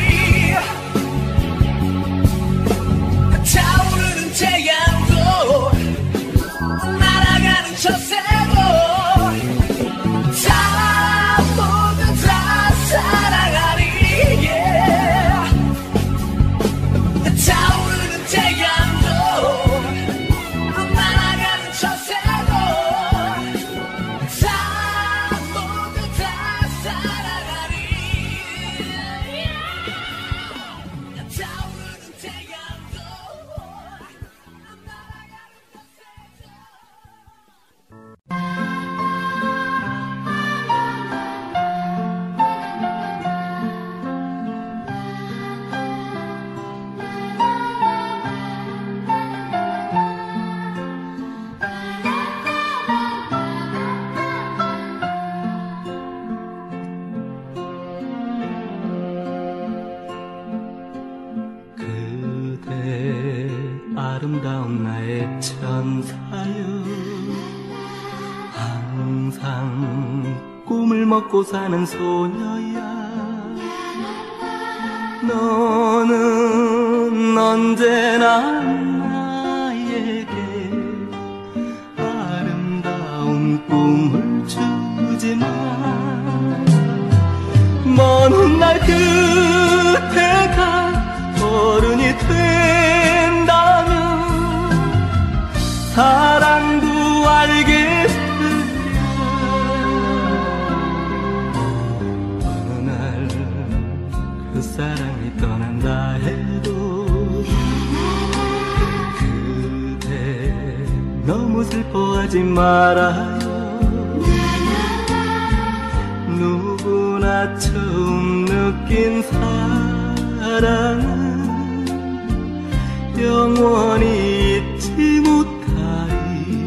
L: 타오르는 태양도 날아가는 젖새도 다 모두 다 사랑하리. Yeah. 타오르는 태양도 날아가는 젖새도 다 모두 다 사랑하리. 타오르는 태양도
B: 그대 아름다운 나의 천사여 항상 꿈을 먹고 사는 소녀야. 너는 언제나 나에게 아름다운 꿈을 주지만 먼 훗날 그대가 어른이 된다면 사랑도 알겠으랴. 어느 날 그 사랑이 떠난다 해도 그대 너무 슬퍼하지 말아요. 누구나 처음 느낀 사랑은 영원히 잊지 못하리.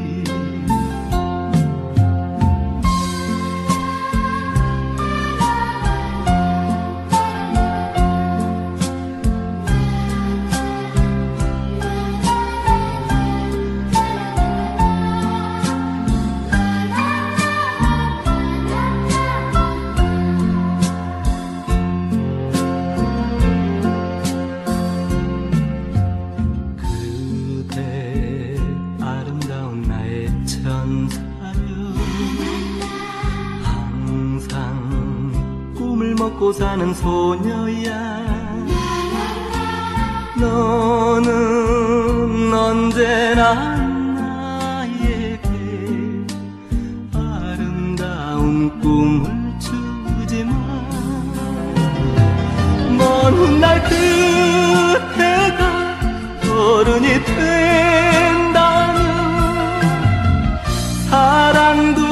B: 먹고 사는 소녀야. 너는 언제나 나에게 아름다운 꿈을 주지만 먼 훗날 그대가 어른이 된다면 사랑도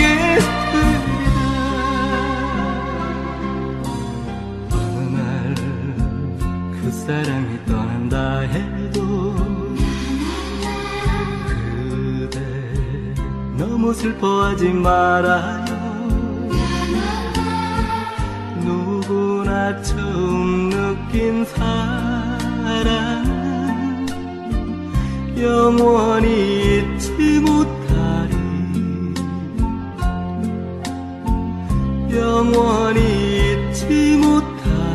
B: 알겠으리라. 어느 날 해도 그대 너무 슬퍼하지 말아요. 누구나 처음 느낀 사랑 영원히 잊지 못하리. 영원히 잊지 못하리.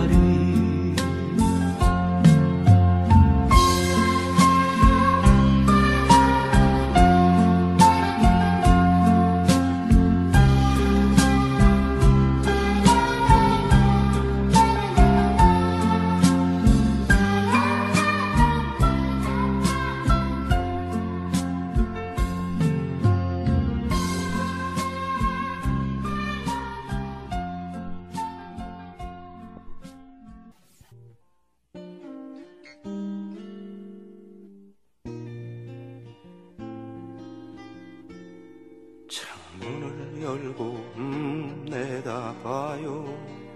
I: 창문을 열고 내다봐요.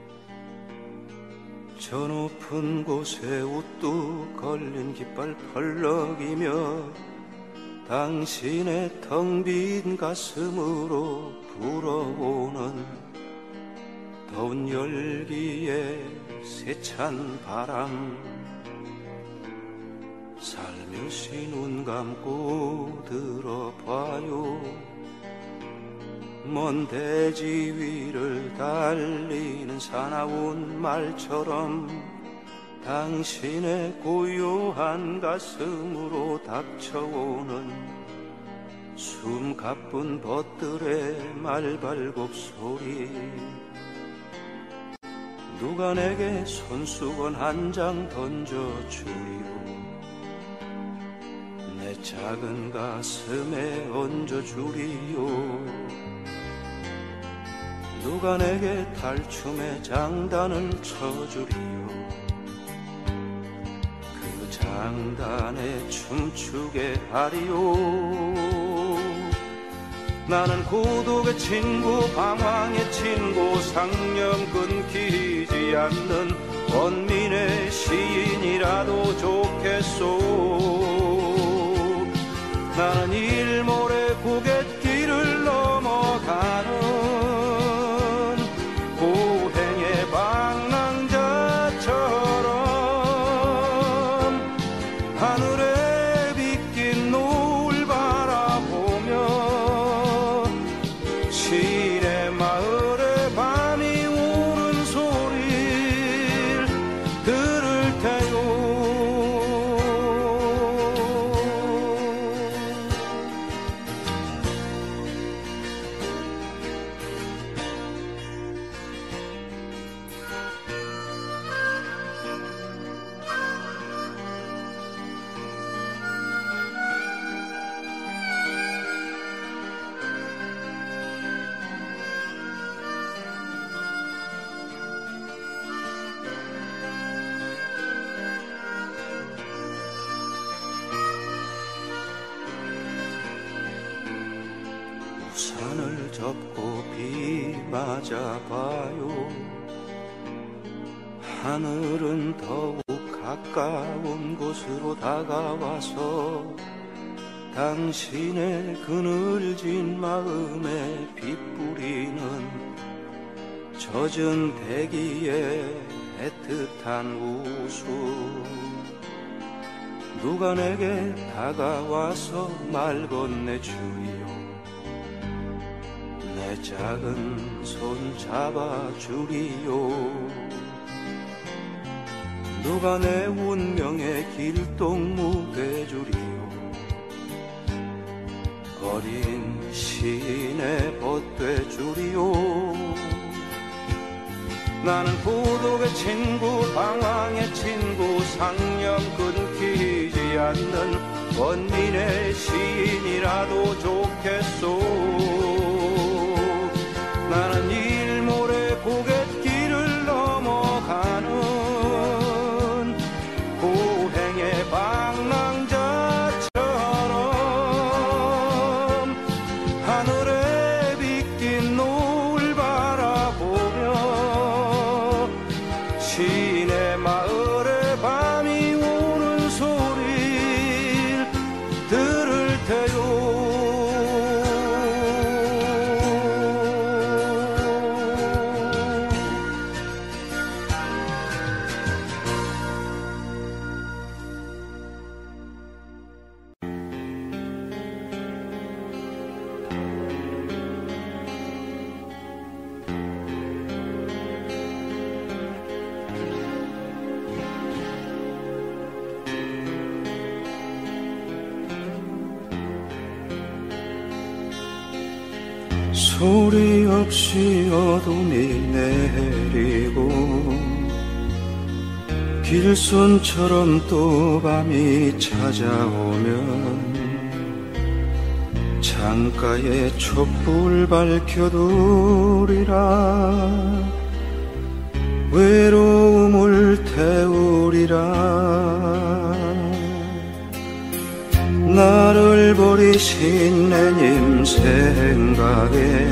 I: 저 높은 곳에 우뚝 걸린 깃발 펄럭이며 당신의 텅 빈 가슴으로 불어오는 더운 열기에 세찬 바람. 살며시 눈 감고 들어봐요. 먼 대지 위를 달리는 사나운 말처럼 당신의 고요한 가슴으로 닥쳐오는 숨 가쁜 벗들의 말발굽 소리. 누가 내게 손수건 한 장 던져주리요. 내 작은 가슴에 얹어주리요. 누가 내게 탈춤의 장단을 쳐주리요. 그 장단에 춤추게 하리요. 나는 고독의 친구, 방황의 친구, 상념 끊기지 않는 원민의 시인이라도 좋겠소. 나는 일몰의 고갯길을 넘어가는 고행의 방랑자처럼 하늘에 빗긴 노을 바라보며 시내 마을에 밤이 우는 소리를 들을 테요. 우산을 접고 비 맞아봐요. 하늘은 더욱 가까운 곳으로 다가와서 당신의 그늘진 마음에 빗뿌리는 젖은 대기의 애틋한 웃음. 누가 내게 다가와서 말 건네주리요. 내 작은 손 잡아주리요. 누가 내 운명의 길동무 돼주리요. 어린 시인의 벗돼주리요. 나는 고독의 친구, 방황의 친구, 상념 끊기지 않는 원민의 시인이라도 좋겠소. 나는 일몰의 고갯길을 넘어가는 고행의 방랑자처럼 하늘에 빗긴 노을 바라보며 시내 마을에 밤이 오는 소리 소리 없이 어둠이 내리고 길손처럼 또 밤이 찾아오면 창가에 촛불 밝혀두리라 외로움을 태우리라 나를 버리신 내님 생각에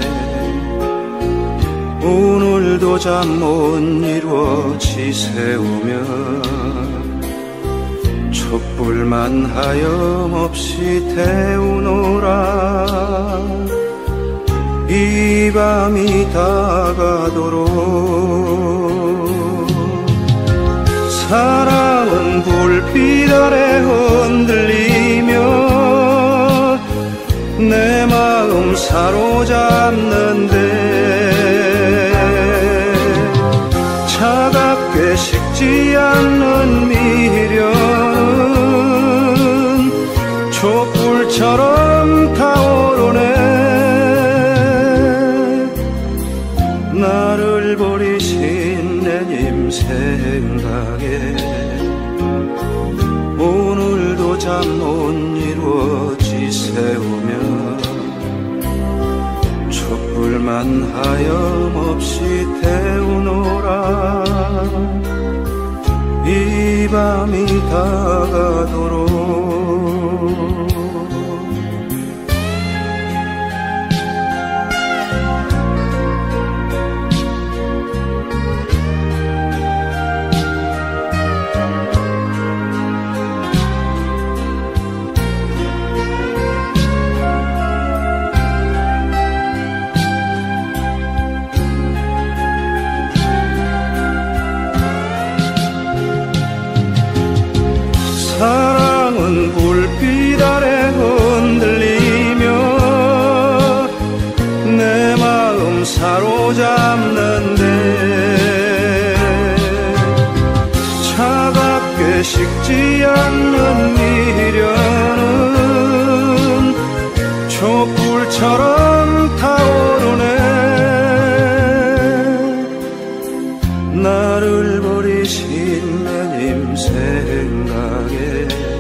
I: 오늘도 잠 못 이루어 지새우며 촛불만 하염없이 태우노라 이 밤이 다가도록 사랑은 불빛 아래 흔들리며 내 마음 사로잡는데 차갑게 식지 않는 미련은 촛불처럼 타오르네 나를 버리신 내님 생각에 오늘도 잠 못 이루어 지새우며 촛불만 하염없이 태우노라 이 밤이 다가도록 사랑은 불빛 아래 흔들리며 내 마음 사로잡는데 차갑게 식지 않는 미련은 촛불처럼 타오르네 나를 버리신 내님 생각에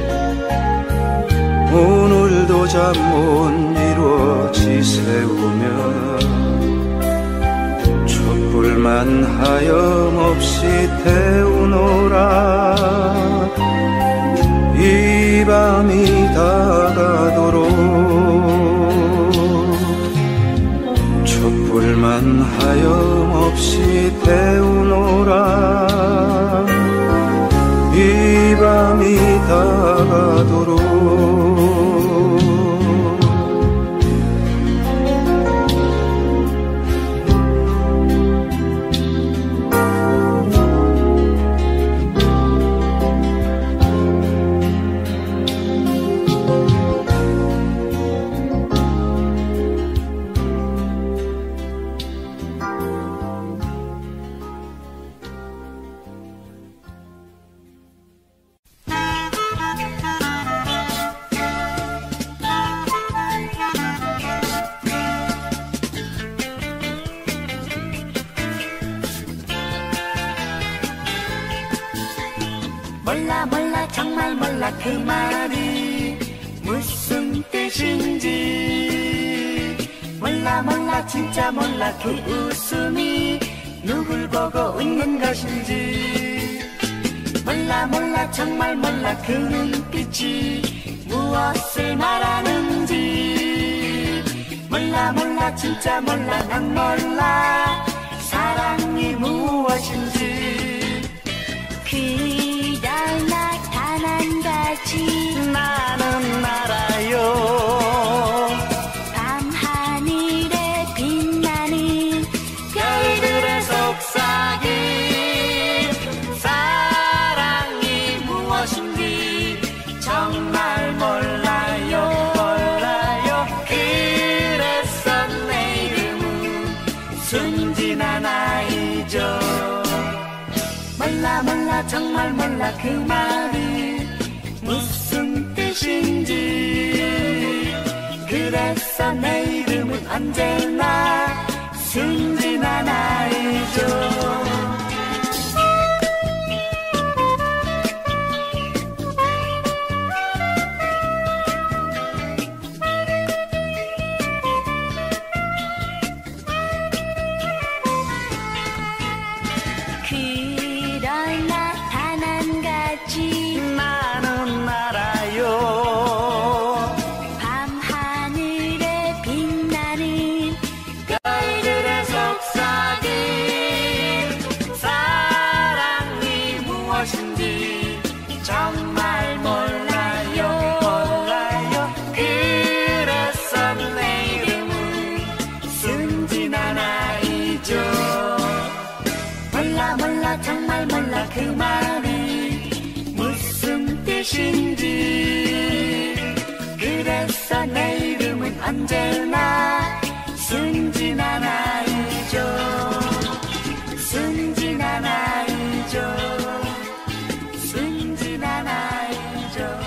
I: 오늘도 잠 못 이루어 지새우며 촛불만 하염없이 태우노라 이 밤이 다가도록 촛불만 하염없이 태우노라 이 밤이 다가도록
A: 몰라 정말 몰라 그 말이 무슨 뜻인지 몰라 진짜 몰라 그 웃음이 누굴 보고 웃는 것인지 몰라 정말 몰라 그 눈빛이 무엇을 말하는지 몰라 진짜 몰라 난 몰라 사랑이 무엇인지
H: 그럴 나타난 같이
A: 나는 알아요
H: 밤하늘에 빛나는
A: 별들의 속삭임 사랑이 무엇인지 정말 몰라요 그래서 내 이름은 순진한 아이죠 몰라 정말 몰라 그 말이 무슨 뜻인지 그래서 내 이름은 언제나 것인지. 그래서 내 이름은 언제나 순진한 아이죠. 순진한 아이죠. 순진한 아이죠.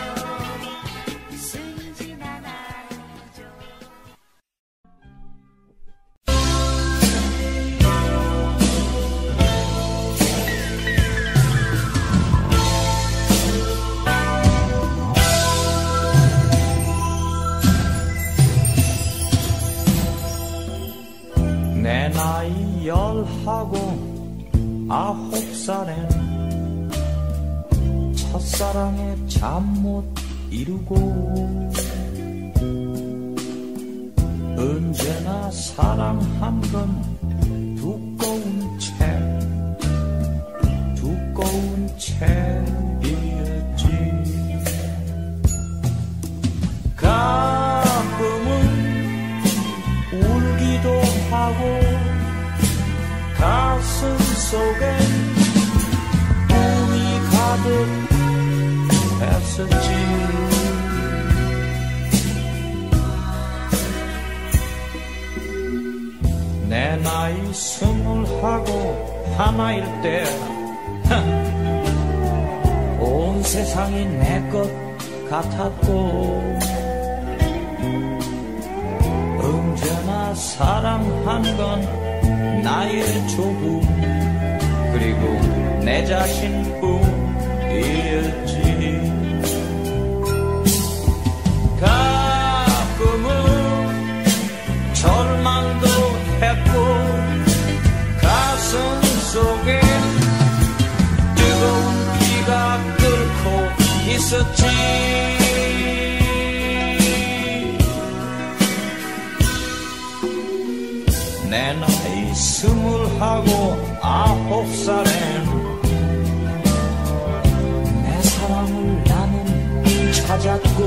A: 순진한 아이죠.
J: 내 나이 19살엔 첫사랑에 잠 못 이루고 언제나 사랑한 건 두꺼운 책이었지. 가끔은 울기도 하고 가슴 속엔 꿈이 가득했었지. 내 나이 21일 때 온 세상이 내 것 같았고 언제나 사랑한 건 나의 조금 그리고 내 자신뿐이었지. 가끔은 절망도 했고 가슴 속에 뜨거운 피가 끓고 있었지. 내 나이 29살엔 내 사랑을 나는 찾았고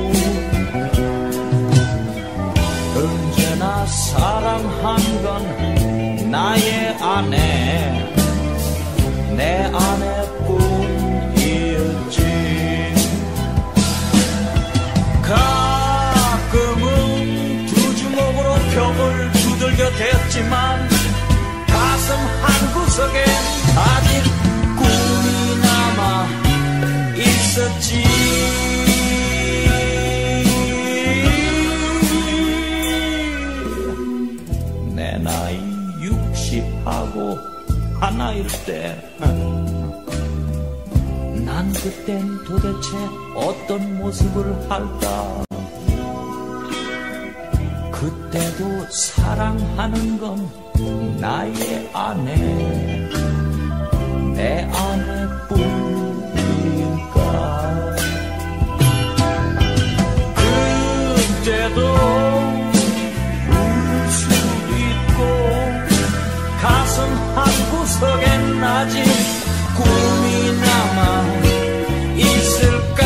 J: 언제나 사랑한 건 나의 아내 내 아내뿐이었지. 가끔은 두 주먹으로 벽을 두들겨 댔지만 가슴 한구석에 아직 꿈이 남아 있었지. 내 나이 60하고1일 때 난 그땐 도대체 어떤 모습을 할까. 그때도 사랑하는 건 나의 아내 내 아내뿐일까. 그때도 울 수 있고 가슴 한구석엔 아직 꿈이 남아 있을까.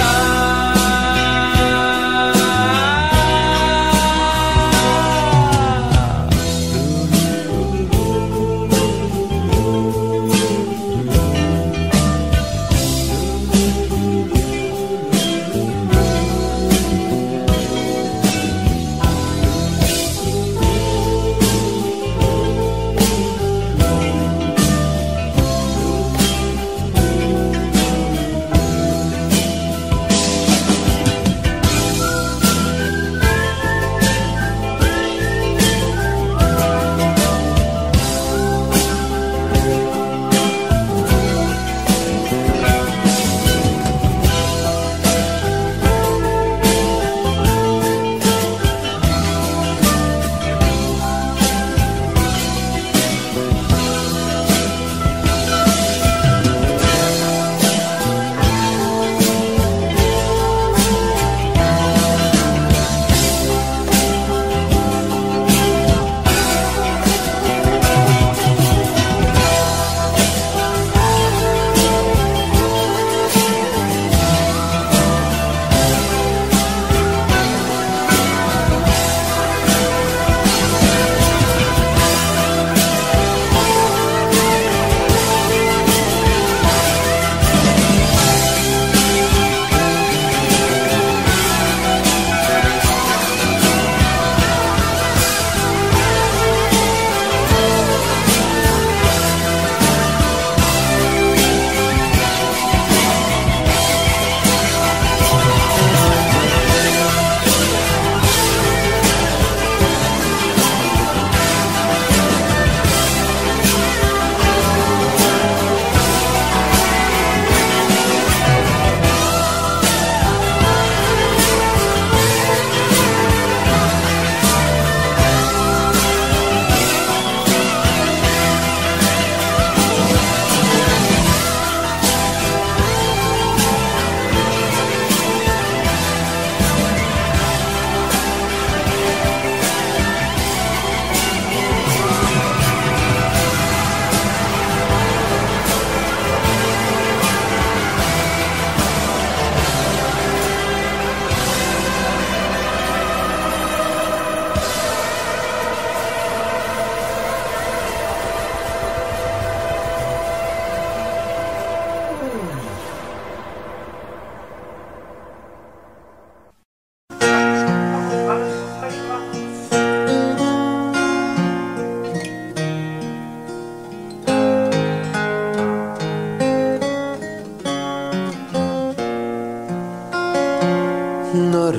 P: 너를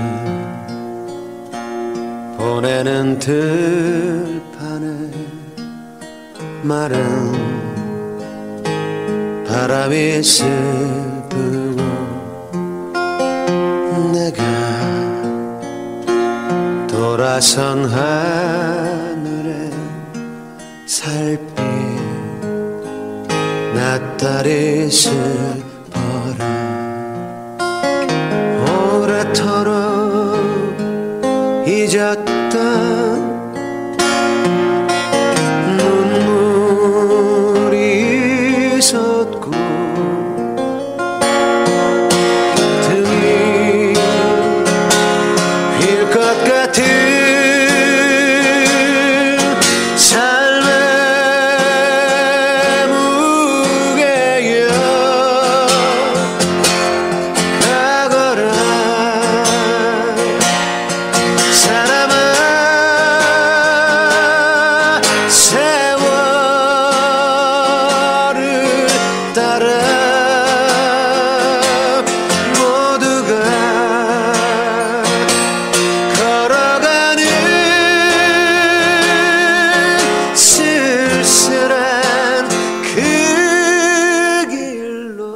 P: 보내는 들판에 마른 바람이 슬프고 내가 돌아선 하늘에 살핀 낯다리 슬퍼라 오래도록 잊었던 눈물이 솟고 등이 휠 것 같은 삶의 무게여 가거라 사람아 세월을 따라 모두가 걸어가는 쓸쓸한 그 길로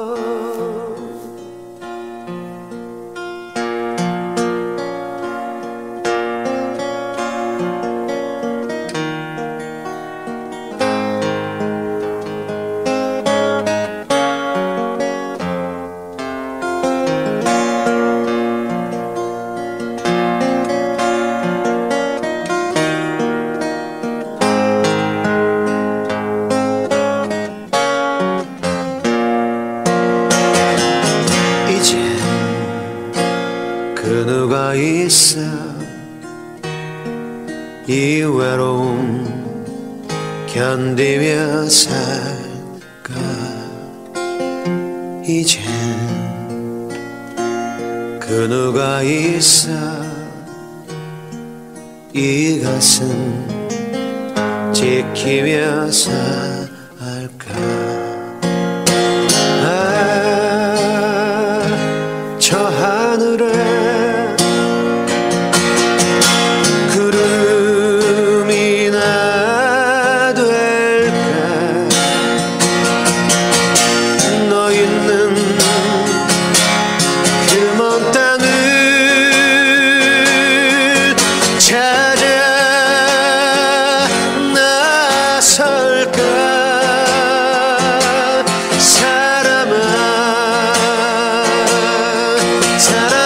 P: 이제 그 누가 있어 이 외로움 견디며 살까 이제 그 누가 있어 이 가슴 지키며 살까 저 하늘에 구름이나 될까 너 있는 그 먼 땅을 찾아 나설까 사람아 사람